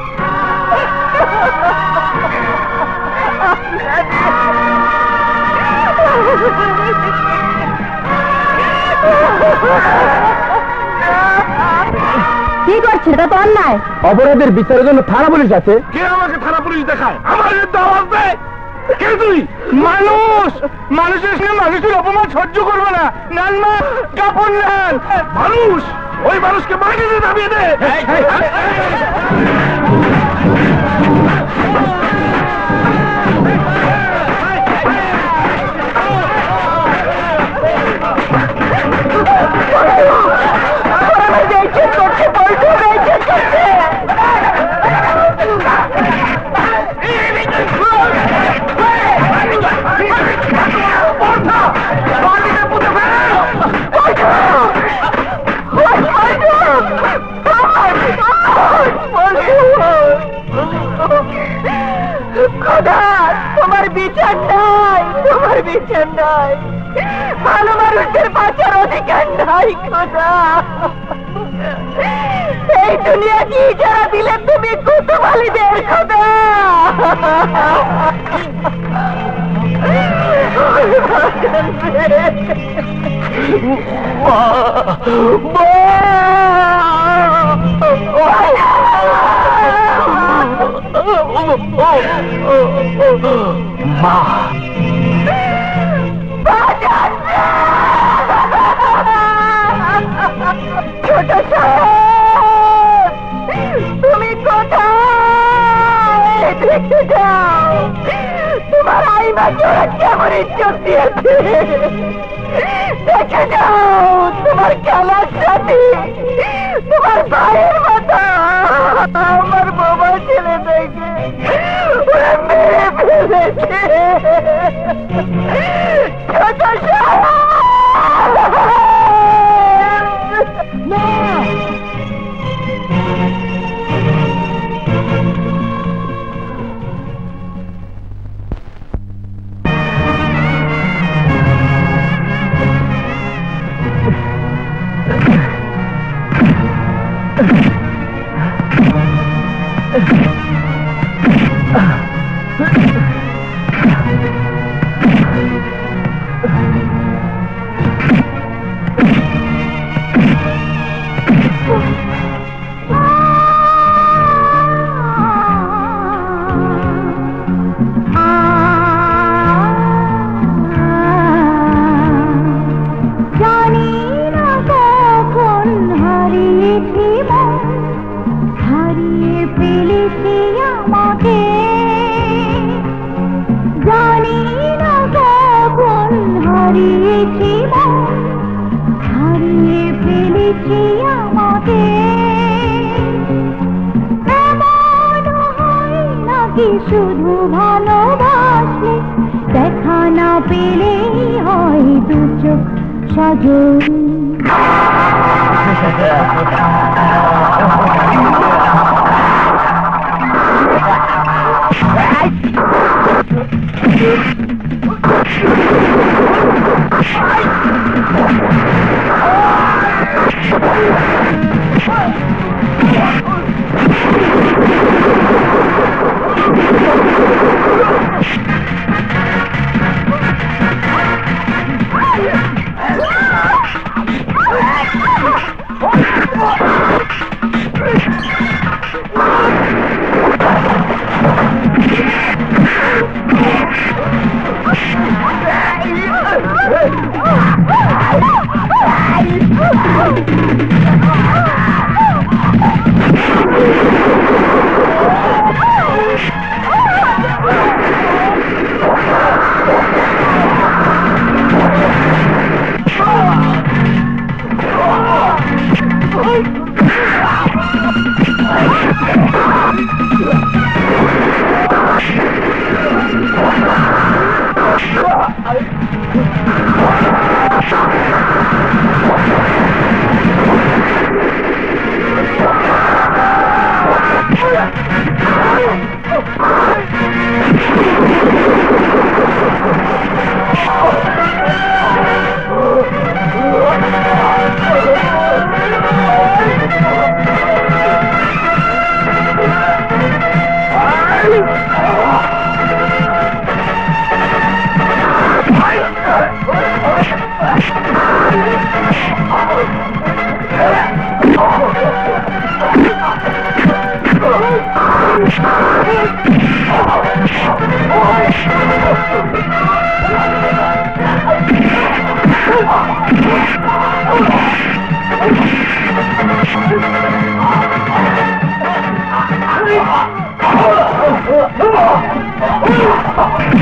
কি করছে? এটা তো অন্যায়। অপরাধের বিচারের জন্য থানা পুলিশ আছে। কে আমাকে থানা পুলিশ দেখায়? আমার বিরুদ্ধে আওয়াজ দেয় কে? তুই মানুষ, মানুষের সঙ্গে মানুষের অপমান সহ্য করবে না। নান মা, কাপড় নেন। মানুষ, ওই মানুষকে মাটিতে নামিয়ে দে। খোদা, তোমার বিচার নাই, তোমার বিচার নাই। ভালো মানুষদের বাঁচার অধিকার নাই খোদা। এই দুনিয়া কি যারা দিলে তুমি কুতুবালীদের খোদা। মা, ছোট তুমি কোথায়? দেখতে যাও তোমার আইমাকে ওরা কেমন ইজ্জত দিয়েছে। দেখে যাও তোমার খেলার সাথে তোমার ভাইয়ের মাথা আমার বাবা ছেলে দেখে ওরা মেরে ফেলেছে। ছোট শুধু ভালোবাসলে দেখা না পেলেই হয় দু চোখ সাজন।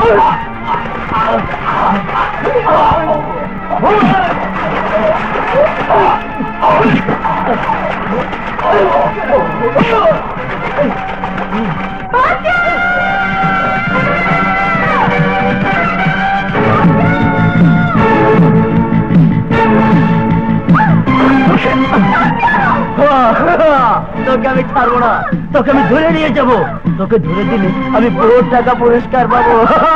তোকে আমি ছাড়বো না, তোকে আমি ধরে নিয়ে যাবো। তোকে ধরে দিলে আমি বহু টাকা পুরস্কার পাবো।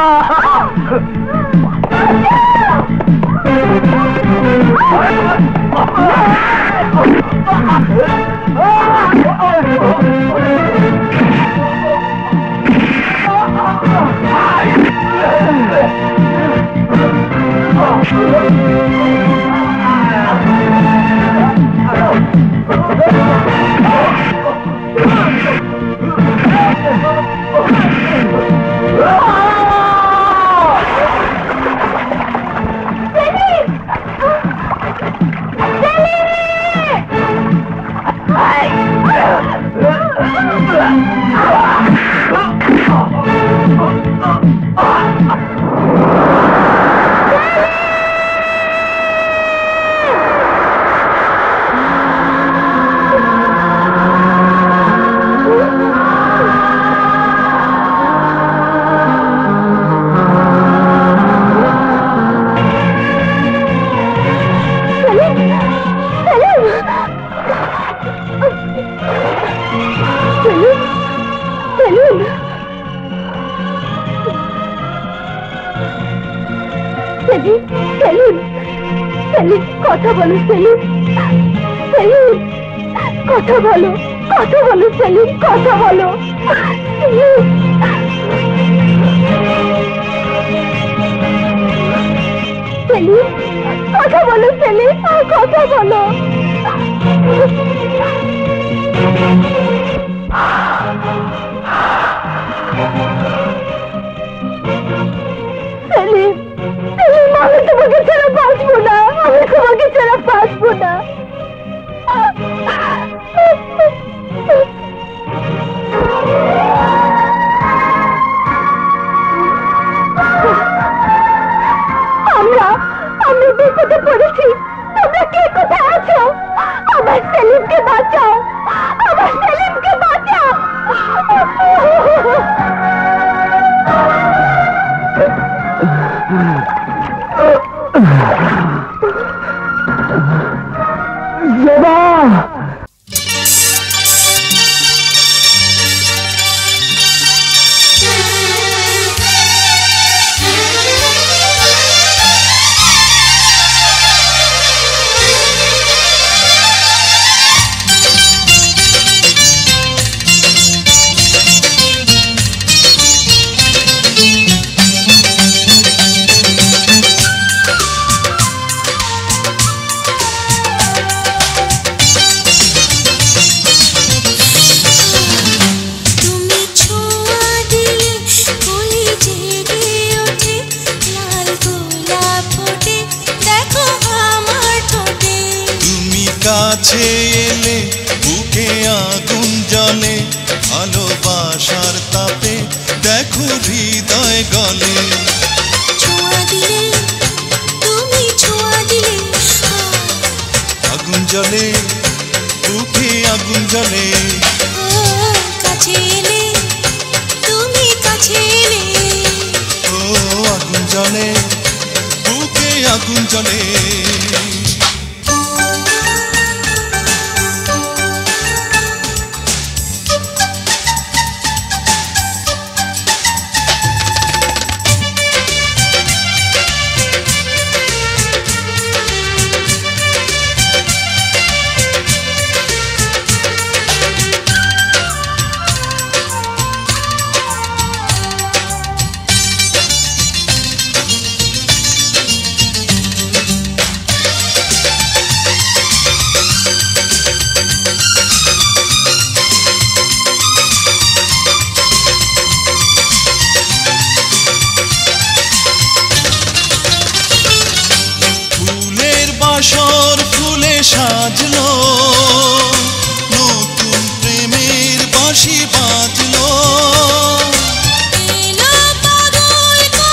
কথা বলো সেলিম, সেলিম কথা বলো, কথা বলো সেলিম, কথা বলো। সেলিম কথা বলো, সেলিম কথা বলো। সেলিম, সেলিম আমি তোমাকে ছাড়া বাঁচবো না, আমি তোমাকে ছাড়া বাঁচবো না। আমরা আমরা বিপদে পড়েছি, তোমরা কে কোথায় আছো? আমার সেলিমকে বাঁচাও, আমার সেলিমকে বাঁচাও। জবা কাছে এলে বুকে আগুন জ্বলে, ভালোবাসার তাপে দেখো হৃদয় গলে। ছোঁয়া দিলে তুমি, ছোঁয়া দিলে আগুন জ্বলে বুকে আগুন জ্বলে। কাছে এলে তুমি, কাছে এলে ও আগুন জ্বলে বুকে আগুন জ্বলে। বাসর ফুলে সাজলো, নতুন প্রেমের বাঁশি বাজলো। এলো পাগল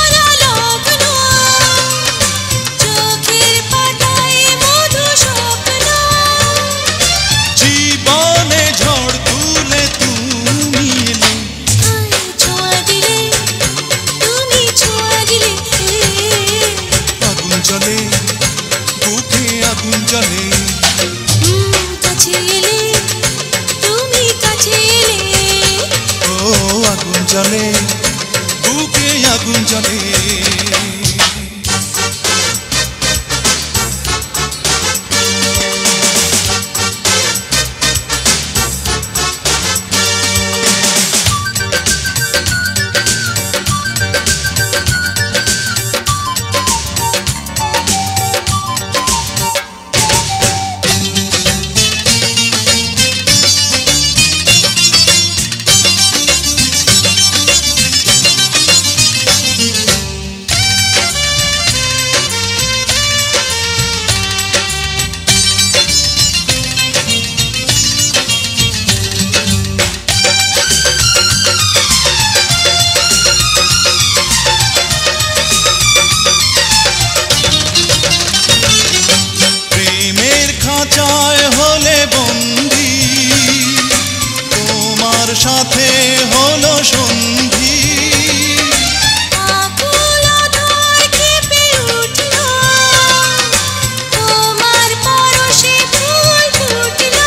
জ্বলে বুকে আগুন জ্বলে সাথে হলো সন্ধি আকুল আধার কেঁপে উঠল তোমার পরশে ফুল ফুটল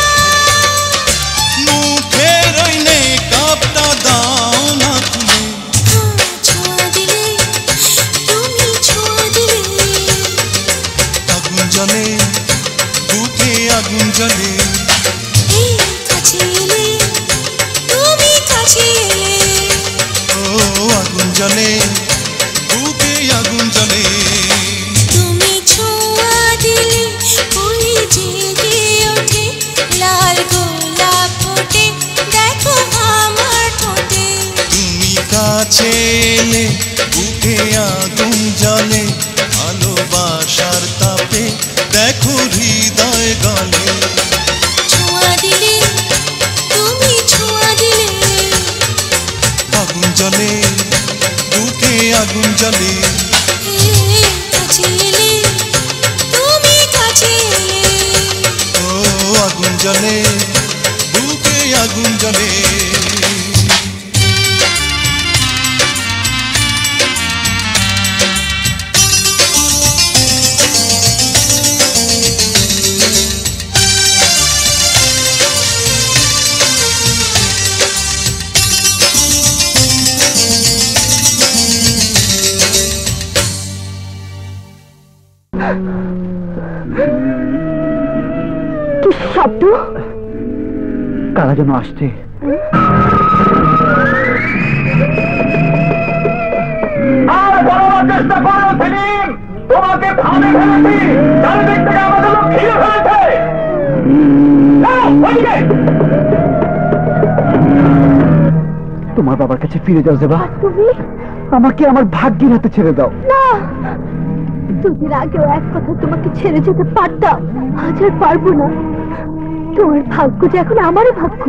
মুখের ওই মেকআপটা দাও না খুলে ছোঁয়া দিলে তুমি ছোঁয়া দিলে আগুন জ্বলে বুকে আগুন জ্বলে এই কাছে এলে তুমি কাছে এলে ও আগুন জ্বলে বুকে আগুন জ্বলে তুমি ছোঁয়া দিলে ওই জেগে ওঠে লাল গোলাপ ফোটে দেখো আমার ঠোঁটে তুমি কাছে এলে বুকে আগুন জ্বলে ভালোবাসার তাপে দেখো হৃদয় গলে ছোঁয়া দিলে তুমি ছোঁয়া দিলে আগুন জ্বলে বুকে আগুন জ্বলে এই কাছে এলে তুমি কাছে এলে ও আগুন জ্বলে বুকে আগুন জ্বলে কি শব্দ কারা যেন আসছে আর বড় চেষ্টা করো সেলিম তোমাকে থামে ফেলেছি চারিদিক থেকে আমাদের লোক ঘিরে ফেলেছে যাও, ওইদিকে। তোমার বাবার কাছে ফিরে যাও জেবা তুমি আমাকে আমার ভাগ্যের হাতে ছেড়ে দাও না দুদিন আগেও এক কথা তোমাকে ছেড়ে যেতে পারতাম আজ আর পারবো না তোমার ভাগ্য যে এখন আমারও ভাগ্য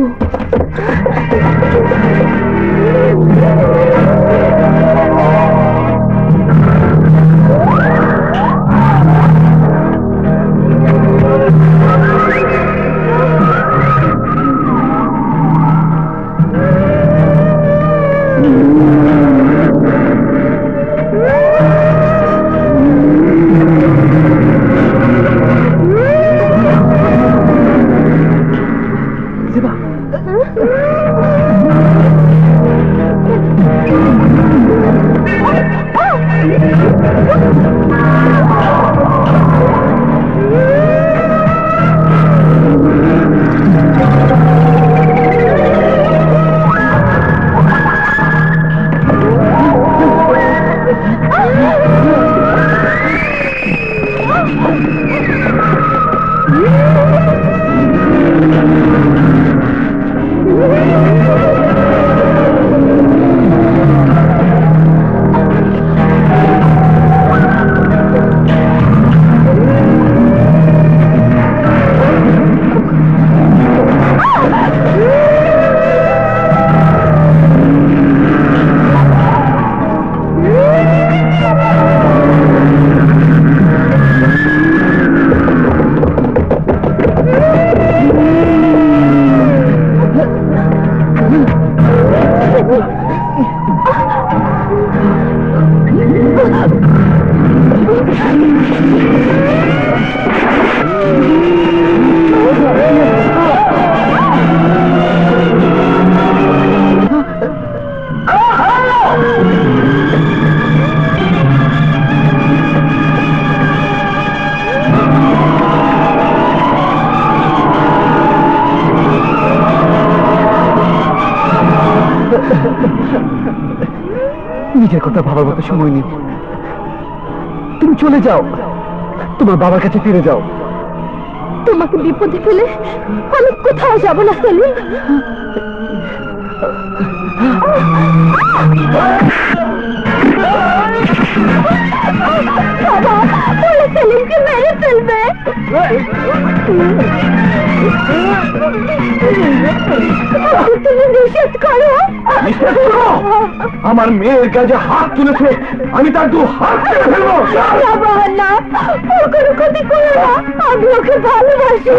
নিজের কথা ভাবার মতো সময় নেই। তুমি চলে যাও, তোমার বাবার কাছে ফিরে যাও। তোমাকে বিপদে ফেলে আমি কোথাও যাব না সেলিম। বাবা বলে সেলিমকে মেরে ফেলবে। তুমি নিষেধ করো। নিষেধ করো? আমার মেয়ের কাছে হাত তুলেছে, আমি তার দু হাত কেটে ফেলবো। বাবা না, ওর কোনো ক্ষতি করো না, আমি ওকে ভালোবাসি।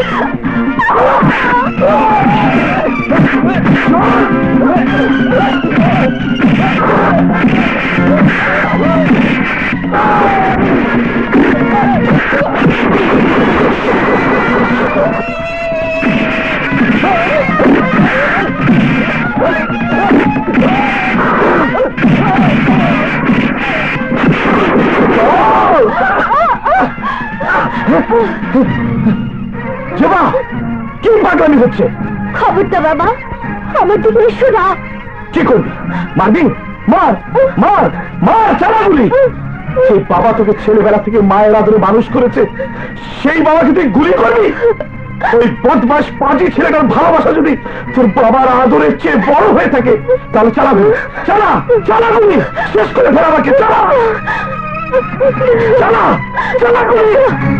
জবা, কি পাগলামি হচ্ছে? খবরটা বাবা, আমার দিকে এসো না। কি করবি? মারবি? মার মার মার, চালা গুলি। সেই বাবা তোকে ছেলেবেলা থেকে মায়ের আদরে মানুষ করেছে, সেই বাবাকে তুই গুলি করবি? ওই বদমাস পাঁচি ছেলেটার ভালোবাসা যদি তোর বাবার আদরের চেয়ে বড় হয়ে থাকে, তাহলে চালাবি। চালা চালা গুলি, শেষ করে ফেল আমাকে। চালা চালা চালা গুলি।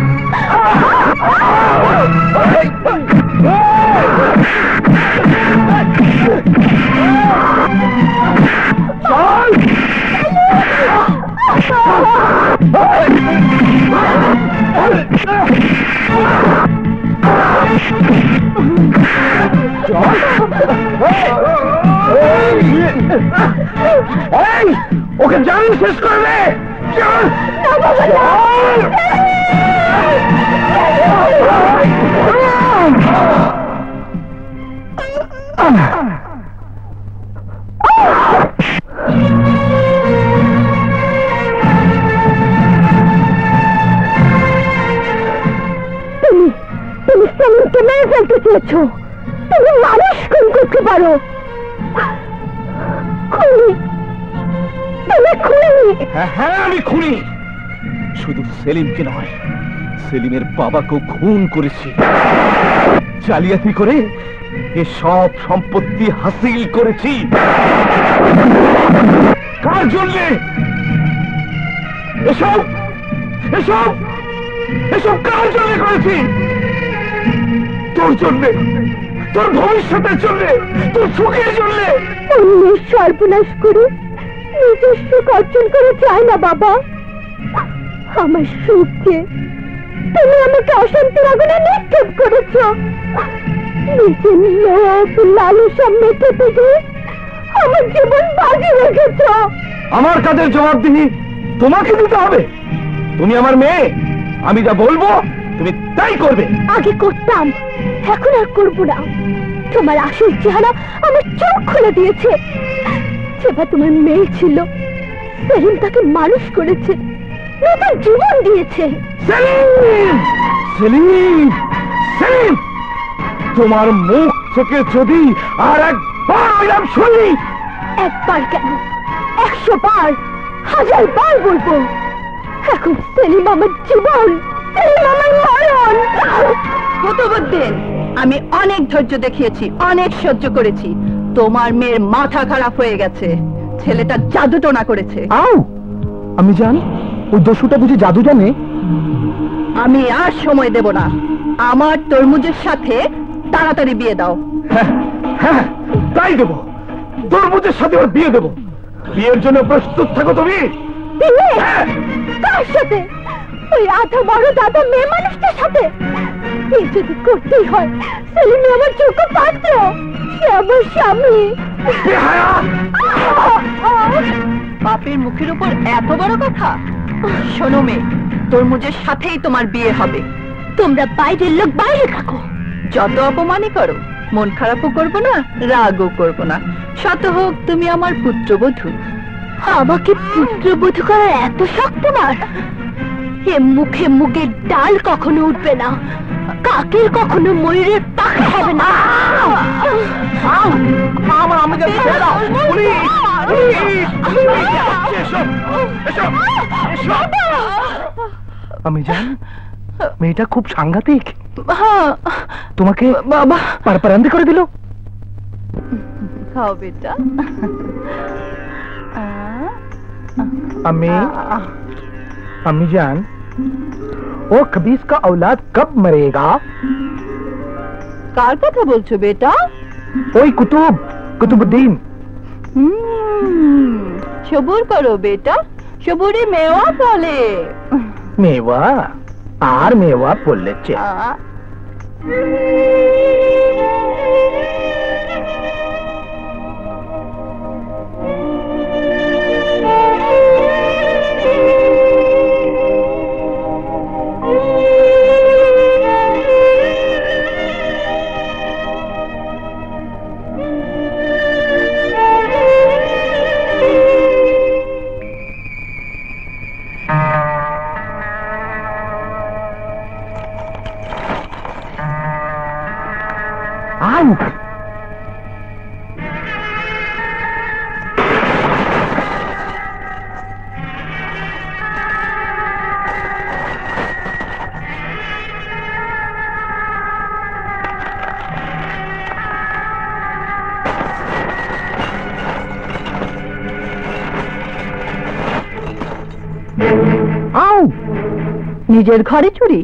ওকে জানি শেষ করবে। তুমি তুমি সেলিমকে মেরে ফেলতে চেয়েছো, তুমি মানুষ খুন করতে পারো। খুনি, তুমি খুনি। হ্যাঁ হ্যাঁ আমি খুনি। শুধু সেলিমকে নয়, সেলিমের বাবাকেও খুন করেছি। জালিয়াতি করে এ সব সম্পত্তি হাসিল করেছি। কার জন্যে? এসব এসব এসব কার জন্য করেছি? তোর জন্যে, তোর ভবিষ্যতের জন্যে, তোর সুখের জন্যে। অন্যের সর্বনাশ করে নিজের সুখ অর্জন করে চায় না বাবা। আমার সুখকে তুমি আমাকে অশান্তির আগুনে নিক্ষেপ করেছ। নিজের লোভ লালসা মেটাতে গিয়ে আমার জীবন বাজি রেখেছ। আমার কাজের জবাবদিহি তোমাকে দিতে হবে। তুমি আমার মেয়ে, আমি যা বলবো তুমি তাই করবে। আগে করতাম, এখন আর করবো না। তোমার আসল চেহারা আমার চোখ খুলে দিয়েছে। সেবা তোমার মেয়ে ছিল, সেলিম তাকে মানুষ করেছে, নতুন জীবন দিয়েছে। সেলিম সেলিম সেলিম, তোমার মুখ থেকে যদি আর একবার নাম শুনি। একবার কেন, একশো বার, হাজার বার বলবো। এখন সেলিম আমার জীবন, সেলিম আমার মরণ। কুতুবউদ্দিন, আমি অনেক ধৈর্য দেখিয়েছি, অনেক সহ্য করেছি। তোমার মেয়ের মাথা খারাপ হয়ে গেছে, ছেলেটা জাদু টোনা করেছে। আও, আমি জানি ওই দস্যুটা বুঝি জাদু জানে। আমি আর সময় দেব না, আমার তরমুজের সাথে তাড়াতাড়ি বিয়ে দাও। হ্যাঁ হ্যাঁ তাই দেবো, তরমুজের সাথে ওর বিয়ে দেবো। বিয়ের জন্য প্রস্তুত থাকো তুমি। বিয়ে? কার সাথে? ওই আধা বড় দাদা মেয়ে মানুষটার সাথে? এই যদি করতেই হয়, সেলিমই আমার যোগ্য পাত্র, সে আমার স্বামী। বাপের মুখের উপর এত বড় কথা? শোনো মেয়ে, তরমুজের সাথেই তোমার বিয়ে হবে। তোমরা বাইরের লোক বাইরে থাকো। যত অপমানই করো, মন খারাপও করবো না, রাগও করবো না। শত হোক তুমি আমার পুত্রবধূ। আমাকে পুত্রবধূ করার এত শখ তোমার? এ মুখে মুখে ডাল কখনো উঠবে না। শাকির কখনো ময়ূরের পাখা হবে না। আমার আমি যাচ্ছি আমি জান মেয়েটা খুব সাংঘাতিক। হ্যাঁ তোমাকে বাবা পারপারান্দি করে দিল। খাও বেটা। अम्मी अम्मी जान वो खबीस का औलाद कब मरेगा? কার কথা বলছো বেটা? ওই কুতুব কুতুবুদ্দিন। হুম সবুর করো বেটা, সবুরে মেওয়া ফলে। মেওয়া আর মেওয়া পড়লেছে। নিজের ঘরে চুরি?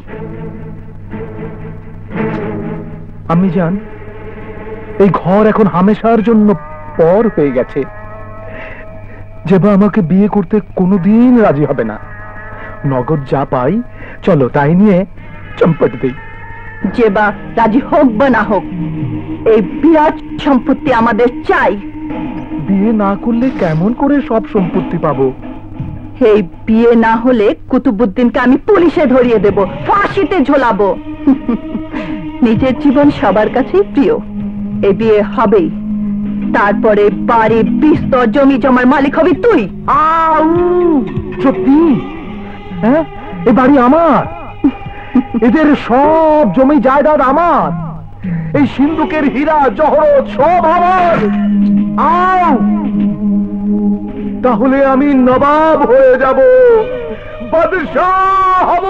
আম্মি জান এই ঘর এখন হামেশার জন্য পর হয়ে গেছে। যেবা আমাকে বিয়ে করতে কোনোদিন রাজি হবে না। নগদ যা পাই চলো তাই নিয়ে চম্পট দেই। যেবা রাজি হোক বা না হোক এই বিরাট সম্পত্তি আমাদের চাই। বিয়ে না করলে কেমন করে সব সম্পত্তি পাবো? এই বিয়ে না হলে কুতুবুদ্দিনকে আমি পুলিশে ধরিয়ে দেব, ফাঁসিতে ঝোলাবো। নিজের জীবন সবার কাছেই প্রিয়। এই বিয়ে হবেই, তারপরে বাড়ি বিস্তর জমি জমার মালিক হবি তুই। আউ সত্যি? হ্যাঁ এ বাড়ি আমার, এদের সব জমি জায়দাদ আমার, এই সিন্ধুকের হীরা জহরত সব আমার। আউ তাহলে আমি নবাব হয়ে যাব, বাদশাহ হব।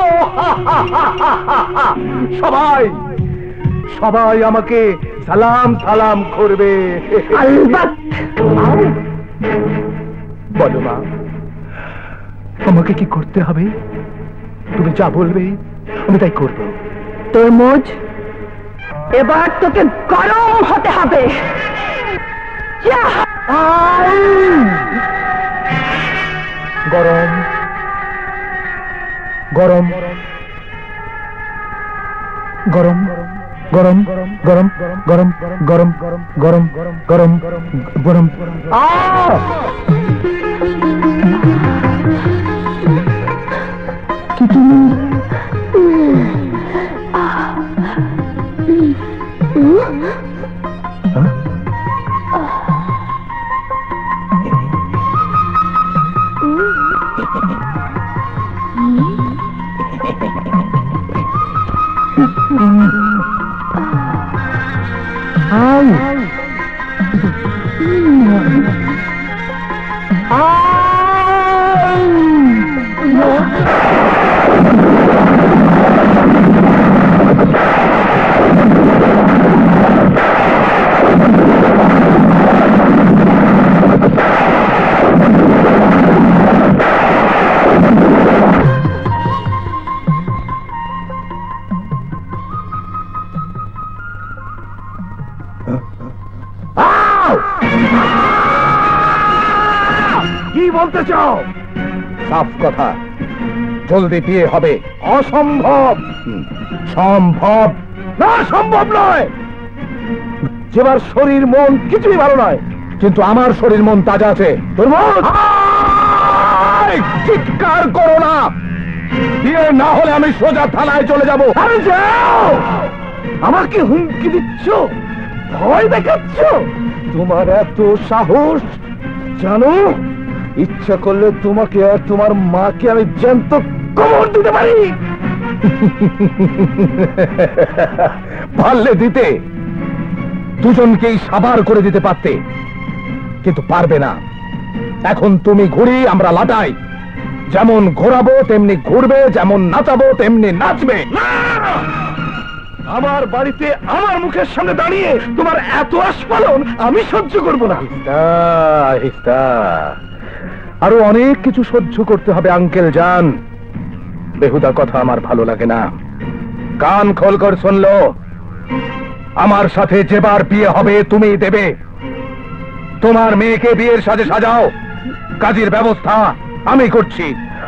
সবাই সবাই আমাকে সালাম সালাম করবে। আলবাত। বলো মা আমাকে কি করতে হবে? তুমি যা বলবে আমি তাই করব। তরমুজ এবার তোকে গরম হতে হবে। যা। গরম গরম গরম গরম গরম গরম গরম গরম গরম গরম। কি তুমি কি বলতে চাও? সাফ কথা, জলদি বিয়ে হবে। অসম্ভব। সম্ভব না, সম্ভব নয়। যেবার শরীর মন কিছুই ভালো নয়, কিন্তু আমার শরীর মন তাজা আছে। চিৎকার করো না, বিয়ে না হলে আমি সোজা থানায় চলে যাবো। আরে যাও, আমাকে হুমকি দিচ্ছ, ভয় দেখাচ্ছ? তোমার এত সাহস? জানো ইচ্ছা করলে তোমাকে আর তোমার মাকে আমি জ্যান্ত কবর দিতে পারি। পারলে দিতে, দুজনকেই সাবার করে দিতে পারতে, কিন্তু পারবে না। এখন তুমি ঘুরি, আমরা লাটাই। যেমন ঘোরাবো তেমনি ঘুরবে, যেমন নাচাবো তেমনি নাচবে। আমার বাড়িতে আমার মুখের সামনে দাঁড়িয়ে তোমার এত আস্ফালন আমি সহ্য করব না। আরো অনেক কিছু সহ্য করতে হবে আঙ্কেল জান। বেহুদা কথা আমার ভালো লাগে না। কান খোল করে শুনলো, আমার সাথে যেবার বিয়ে হবে তুমি দেবে। তোমার মেয়েকে বিয়ের সাজে সাজাও, কাজের ব্যবস্থা আমি করছি।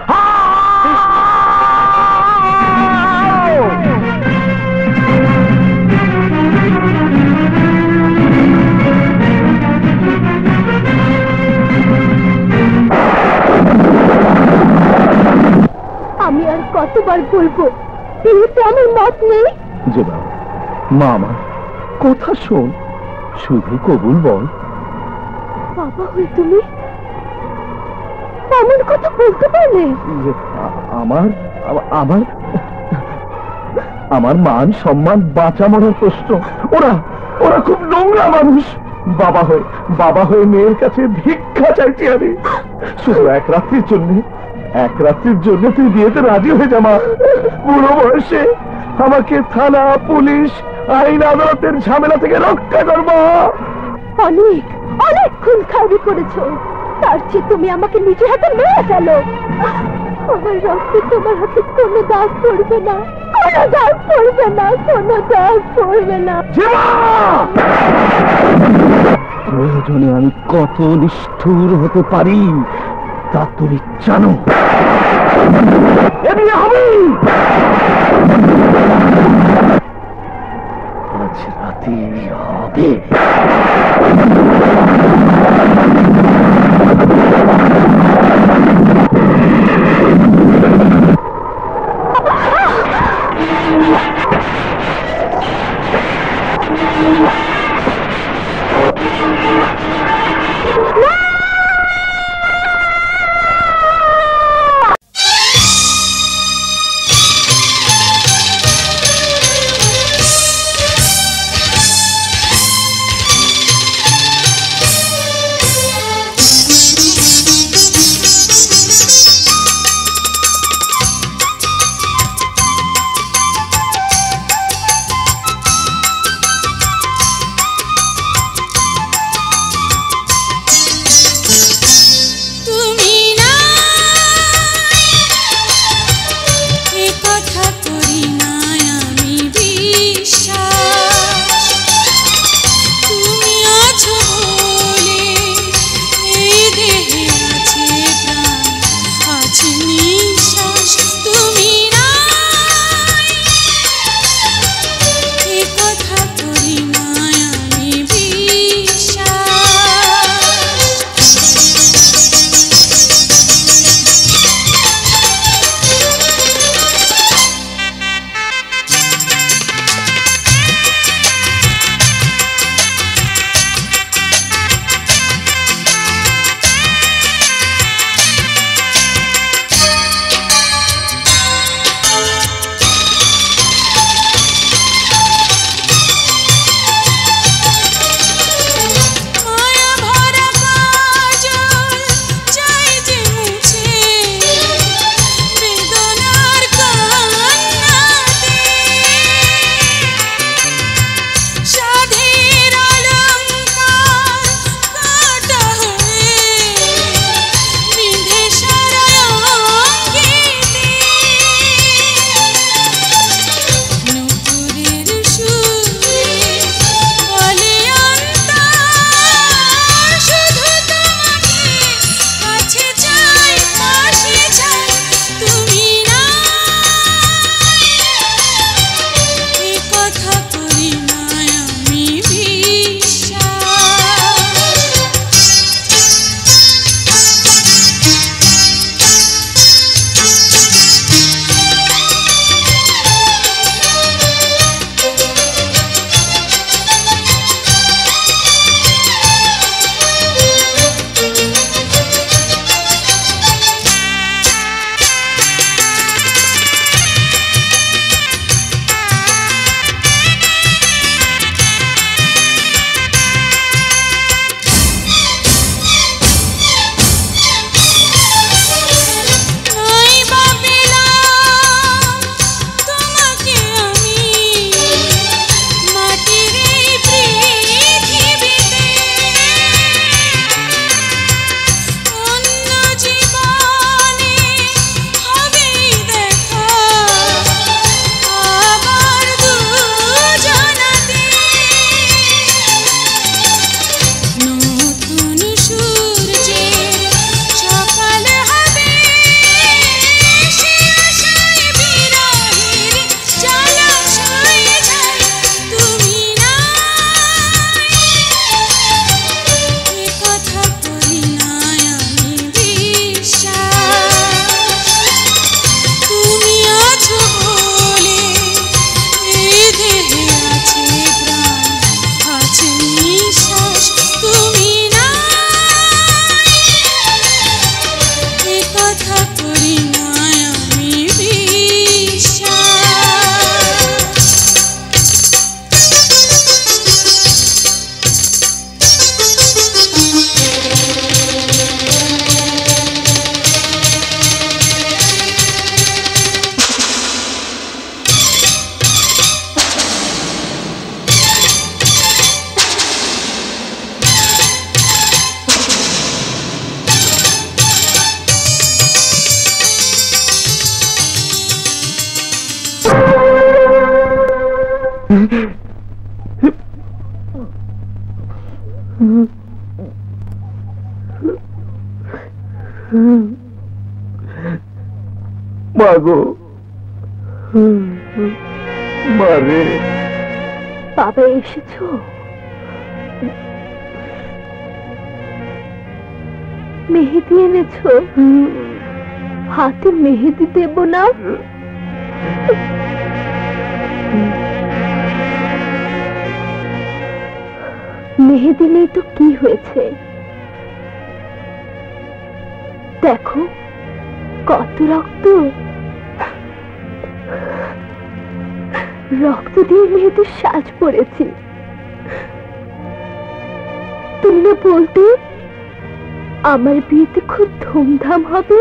আমি আর কতবার বলবো, বিয়েতে আমার মত নেই। যে বাবা, মা আমার কথা শোন, শুধু কবুল বল। বাবা হয়ে তুমি এমন কথা বলতে পারলে? আমার আমার আমার মান সম্মান বাঁচা মরার প্রশ্ন। ওরা ওরা খুব নোংরা মানুষ। বাবা হয়ে বাবা হয়ে মেয়ের কাছে ভিক্ষা চাইছি আমি, শুধু এক রাত্রির জন্য। এক রাত্রির জন্য তুই বিয়েতে রাজি হয়ে যা মা। বুড়ো বয়সে আমাকে থানা, পুলিশ, আইন আদালতের ঝামেলা থেকে রক্ষা করবো। অনেক অনেক খুন খারাপি করেছো, তার চেয়ে তুমি আমাকে নিজে হাতে মেরে ফেলো। আমার রক্তে তোমার হাতে কোনো দাগ পড়বে না, কোনো দাগ পড়বে না, কোনো দাগ পড়বে না। প্রয়োজনে আমি কত নিষ্ঠুর হতে পারি তা তুমি জানো। আজ রাতে হবে। মাগো, মারে। বাবা এসেছো? মেহেদি এনেছো? হাতে মেহেদি দেব না? মেহেদি নেই তো কি হয়েছে? দেখো কত রক্ত, রক্ত দিয়ে মেয়েদের সাজ পড়েছি। তুমি না বলতে আমার বিয়েতে খুব ধুমধাম হবে,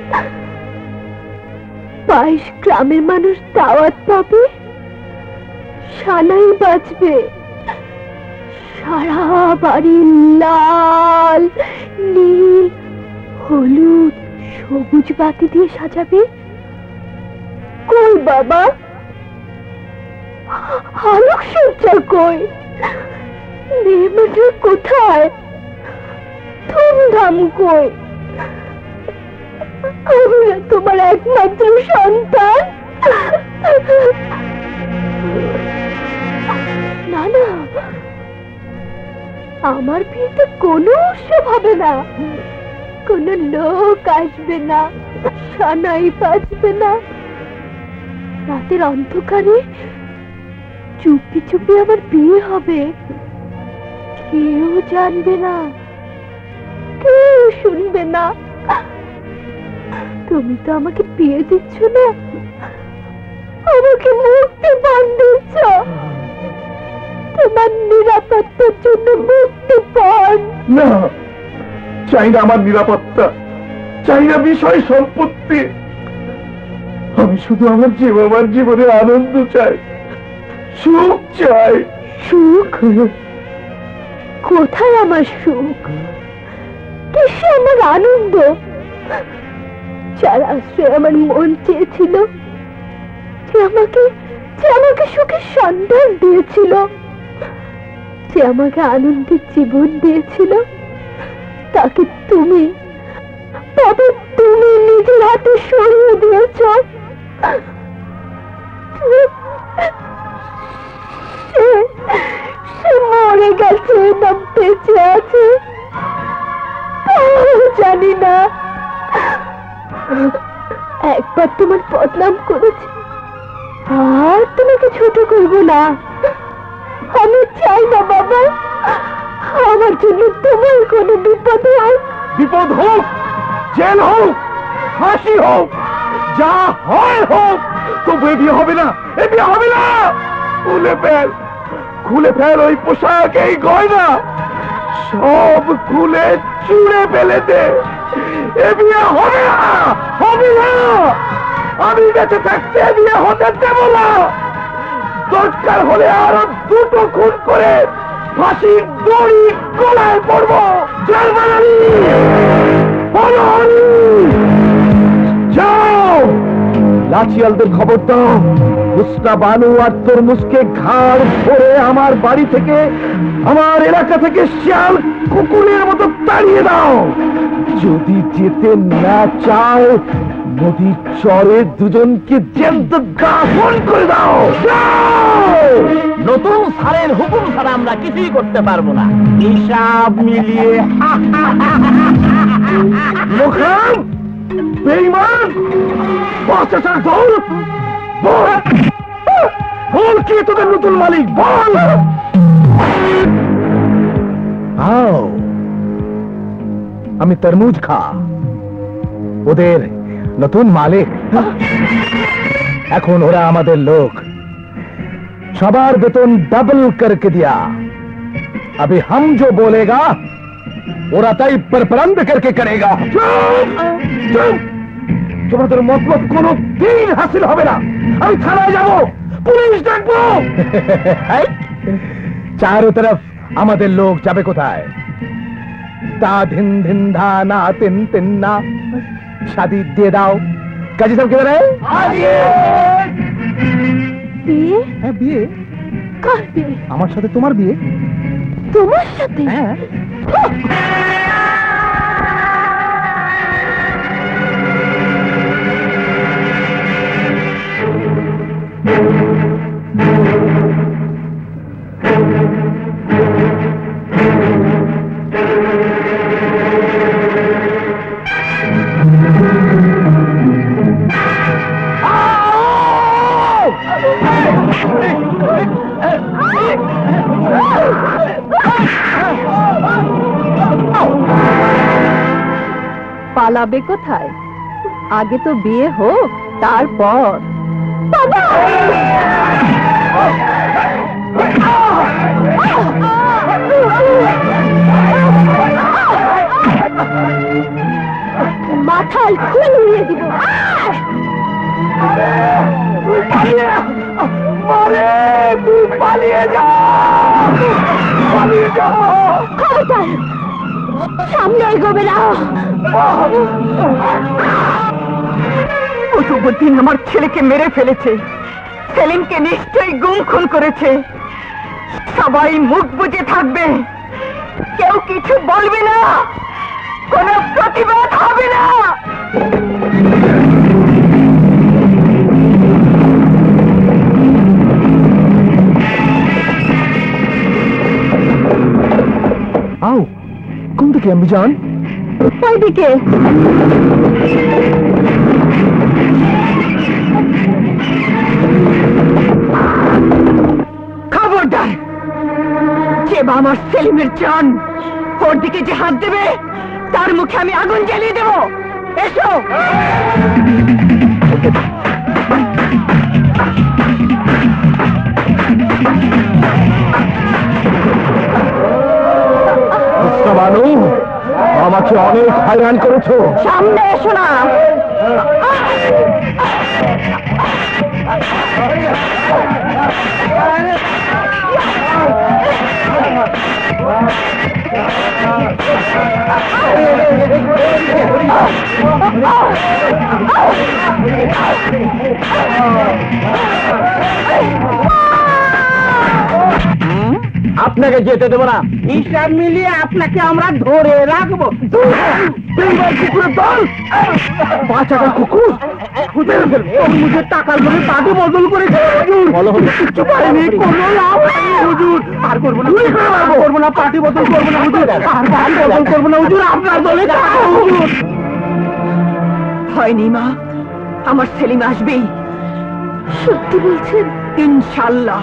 বাইশ গ্রামের মানুষ দাওয়াত পাবে, সানাই বাজবে, সারা বাড়ি লাল নীল হলুদ সবুজ বাতি দিয়ে সাজাবে। কই বাবা, আলোকসজ্জা কই? মেহমানরা কোথায়? ধুমধাম কই? আমরা তোমার একমাত্র সন্তান। না না, আমার বিয়েতে কোনো উৎসব হবে না, কোন লোক আসবে না, সানাই বাজবে না। রাতের অন্ধকারে চুপি চুপি আমার বিয়ে হবে, কেউ জানবে না, কেউ শুনবে না। তুমি তো আমাকে বিয়ে দিচ্ছ না, আমাকে মুক্তি পান দিচ্ছ। তোমার নিরাপত্তার জন্য মুক্তি পান। না, চাই না আমার নিরাপত্তা, চাই না বিষয় সম্পত্তি। আমি শুধু আমার জীবন, আমার জীবনের আনন্দ চাই, সুখ চাই। সুখ? কোথায় আমার সুখ? কিসে আমার আনন্দ? যার আশ্রয় আমার মন চেয়েছিল, যে আমাকে যে আমাকে সুখের সন্ধান দিয়েছিল, যে আমাকে আনন্দের জীবন দিয়েছিল, তাকে তুমি বাবা তুমি নিজের হাতে সরিয়ে দিয়েছ। সে মরে গেছে না বেঁচে আছে জানি না। একবার তোমার বদনাম করেছি, আর তোমাকে ছোট করবো না। আমি চাই না বাবা আমার জন্য তোমার কোনো বিপদ হোক। বিপদ হোক, জেল হোক, ফাঁসি হোক, যা হয় হোক, তবু এ বিয়ে হবে না, এ বিয়ে হবে না। খুলে ফেল, খুলে ফেল ওই পোশাক, এই গয়না সব খুলে চুড়ে ফেলে দে। এ বিয়ে হবে না, হবে না। আমি বেঁচে থাকতে এ বিয়ে হতে দেব না। দরকার হলে আরো দুটো খুন করে ফাঁসির দড়ি গলায় পড়বো। জার্মানি যাও, লাঠিয়ালদের খবর দাও, হুসনা বানু আর তরমুজকে ঘাড় ধরে আমার বাড়ি থেকে, আমার এলাকা থেকে শিয়াল কুকুরের মতো তাড়িয়ে দাও। যদি যেতে না চাও, নদীর চরে দুজনকে জ্যান্ত দাফন করে দাও। নতুন সারের হুকুম ছাড়া আমরা কিছুই করতে পারবো না। হিসাব মিলিয়ে মুখাম বেঈমান বাচ্চাটার দল বল, বল কি তোদের নতুন মালিক বল। আও, আমি তরমুজ খা, ওদের নতুন মালিক। এখন ওরা আমাদের লোক, সবার বেতন डबल करके दिया। अभी हम जो बोलेगा ওরা তাই परपरंद करके करेगा। তোমাদের মতলব কোনো দিন হাসিল হবে না। আমি থানায় যাব, পুলিশ ডাকবো। চারো तरफ আমাদের লোক যাবে কোথায়? তা ধিন ধিন ধা না তিন তিন না। शादी দিয়ে দাও। কাজী সাহেব কিধর है? বিয়ে? হ্যাঁ বিয়ে। কার বিয়ে? আমার সাথে তোমার বিয়ে। তোমার সাথে? হ্যাঁ। পালাবে কোথায়? আগে তো বিয়ে হোক, তারপর। মাথায় খুন উড়িয়ে দিব। মারে, তুই পালিয়ে যা, পালিয়ে যা। খবরদার সামনে এগোবে না। কুতুবুদ্দিন আমার ছেলেকে মেরে ফেলেছে, সেলিমকে নিশ্চয়ই গুম খুন করেছে। সবাই মুখ বুজে থাকবে, কেউ কিছু বলবে না, কোনো প্রতিবাদ হবে না। আও, কোন দিকে আমি যান? ওইদিকে। খবরদার, যে বা আমার সেলিমের জান ওর দিকে যে হাত দেবে তার মুখে আমি আগুন জ্বালিয়ে দেব। এসো। বানু, আমাকে অনেক হয়রান করেছো। সামনে এসো না। আপনাকে যেতে দেবো না, হিসাব মিলিয়ে আপনাকে আমরা ধরে রাখবো। কুকুরের দল, পাঁচ হাজার কুকুর মুঝে টাকার লোভে পাটি বদল করেছে। কিচ্ছু পাইনি, কোনো লাভ নেই হুজুর। আর করবো না, করবো না, পাটি বদল করবো না হুজুর, আর পাটি বদল করবো না হুজুর, আপনার দলে টাকা হুজুর। হয়নি মা, আমার সেলিম আসবেই। সত্যি বলছেন? ইনশাল্লাহ।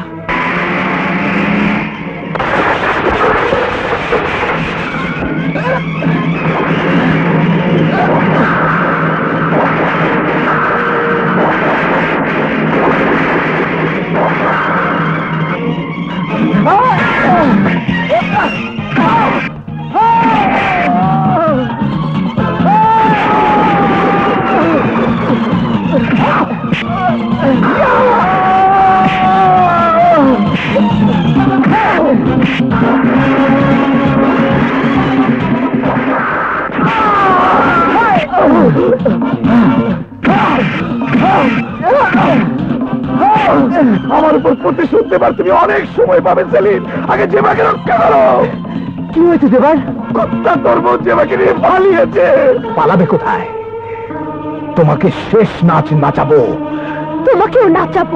আমার উপর প্রতিশোধ দেবার তুমি অনেক সময় পাবে সেলিম। আগে জেবাকে রক্ষা করো। কি হয়েছে দেবার? কুত্তা তরমুজ জেবাকে নিয়ে পালিয়েছে। পালাবে কোথায়? তোমাকে শেষ নাচ নাচাবো। তোমাকেও নাচাবো।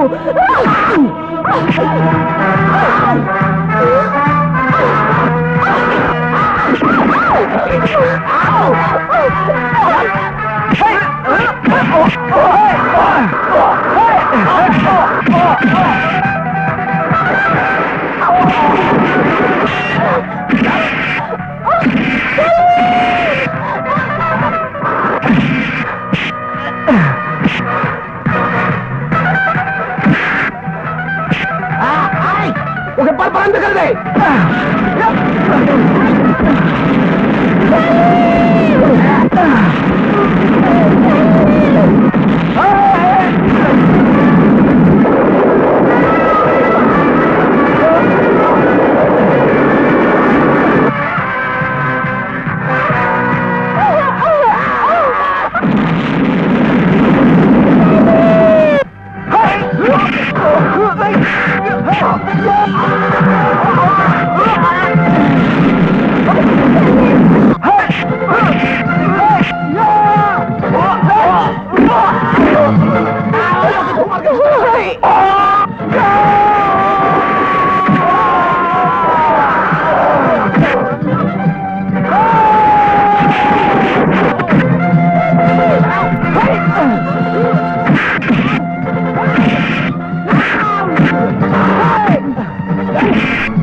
ওকে পার বন্ধ করে দে।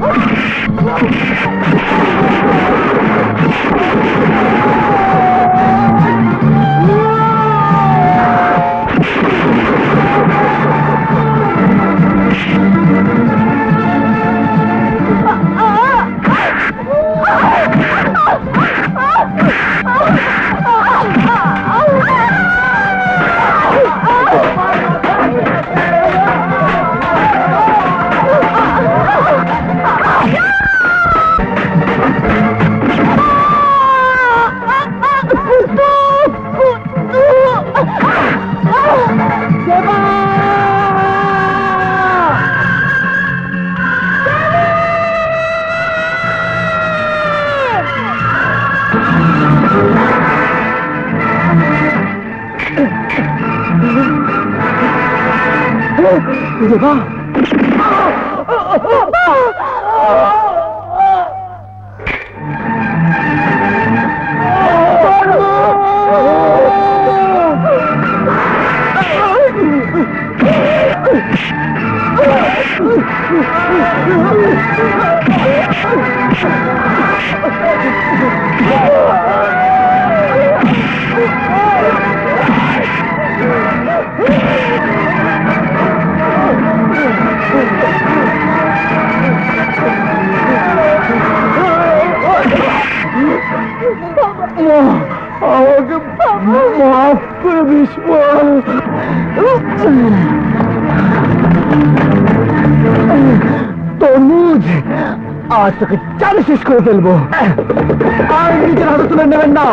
তরমুজ, আজ তোকে চালে শেষ করে ফেলবো। আর নিজের হাতে তুলে নেবেন না।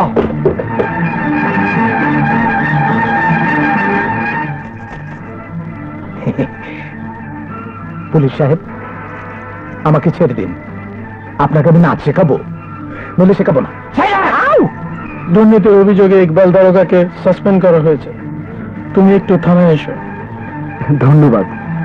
পুলিশ সাহেব, আমাকে ছেড়ে দিন। আপনাকে আমি নাচ শেখাবো, বলে শেখাবো না। দুর্নীতির অভিযোগে ইকবাল দারোগাকে সাসপেন্ড করা হয়েছে। তুমি একটু থানায় এসো। ধন্যবাদ।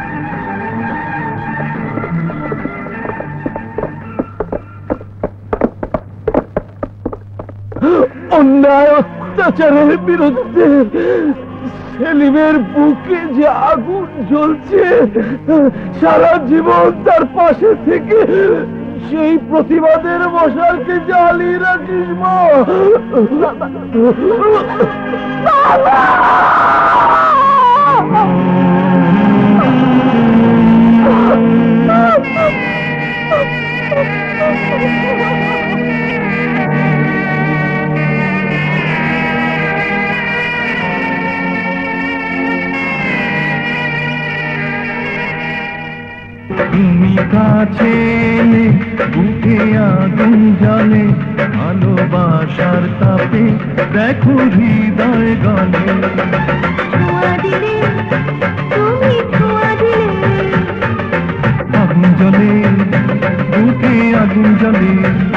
অন্যায় অত্যাচারের বিরুদ্ধে সেলিমের বুকে যে আগুন জ্বলছে, সারা জীবন তার পাশে থেকে সেই প্রতিবাদের মশালকে জ্বালিয়ে রাখিস মা। তুমি কাছে এলে বুকে আগুন জ্বলে, ভালোবাসার তাপে দেখো হৃদয় গলে। ছোঁয়া দিলে, তুমি ছোঁয়া দিলে, আগুন জ্বলে বুকে আগুন জ্বলে।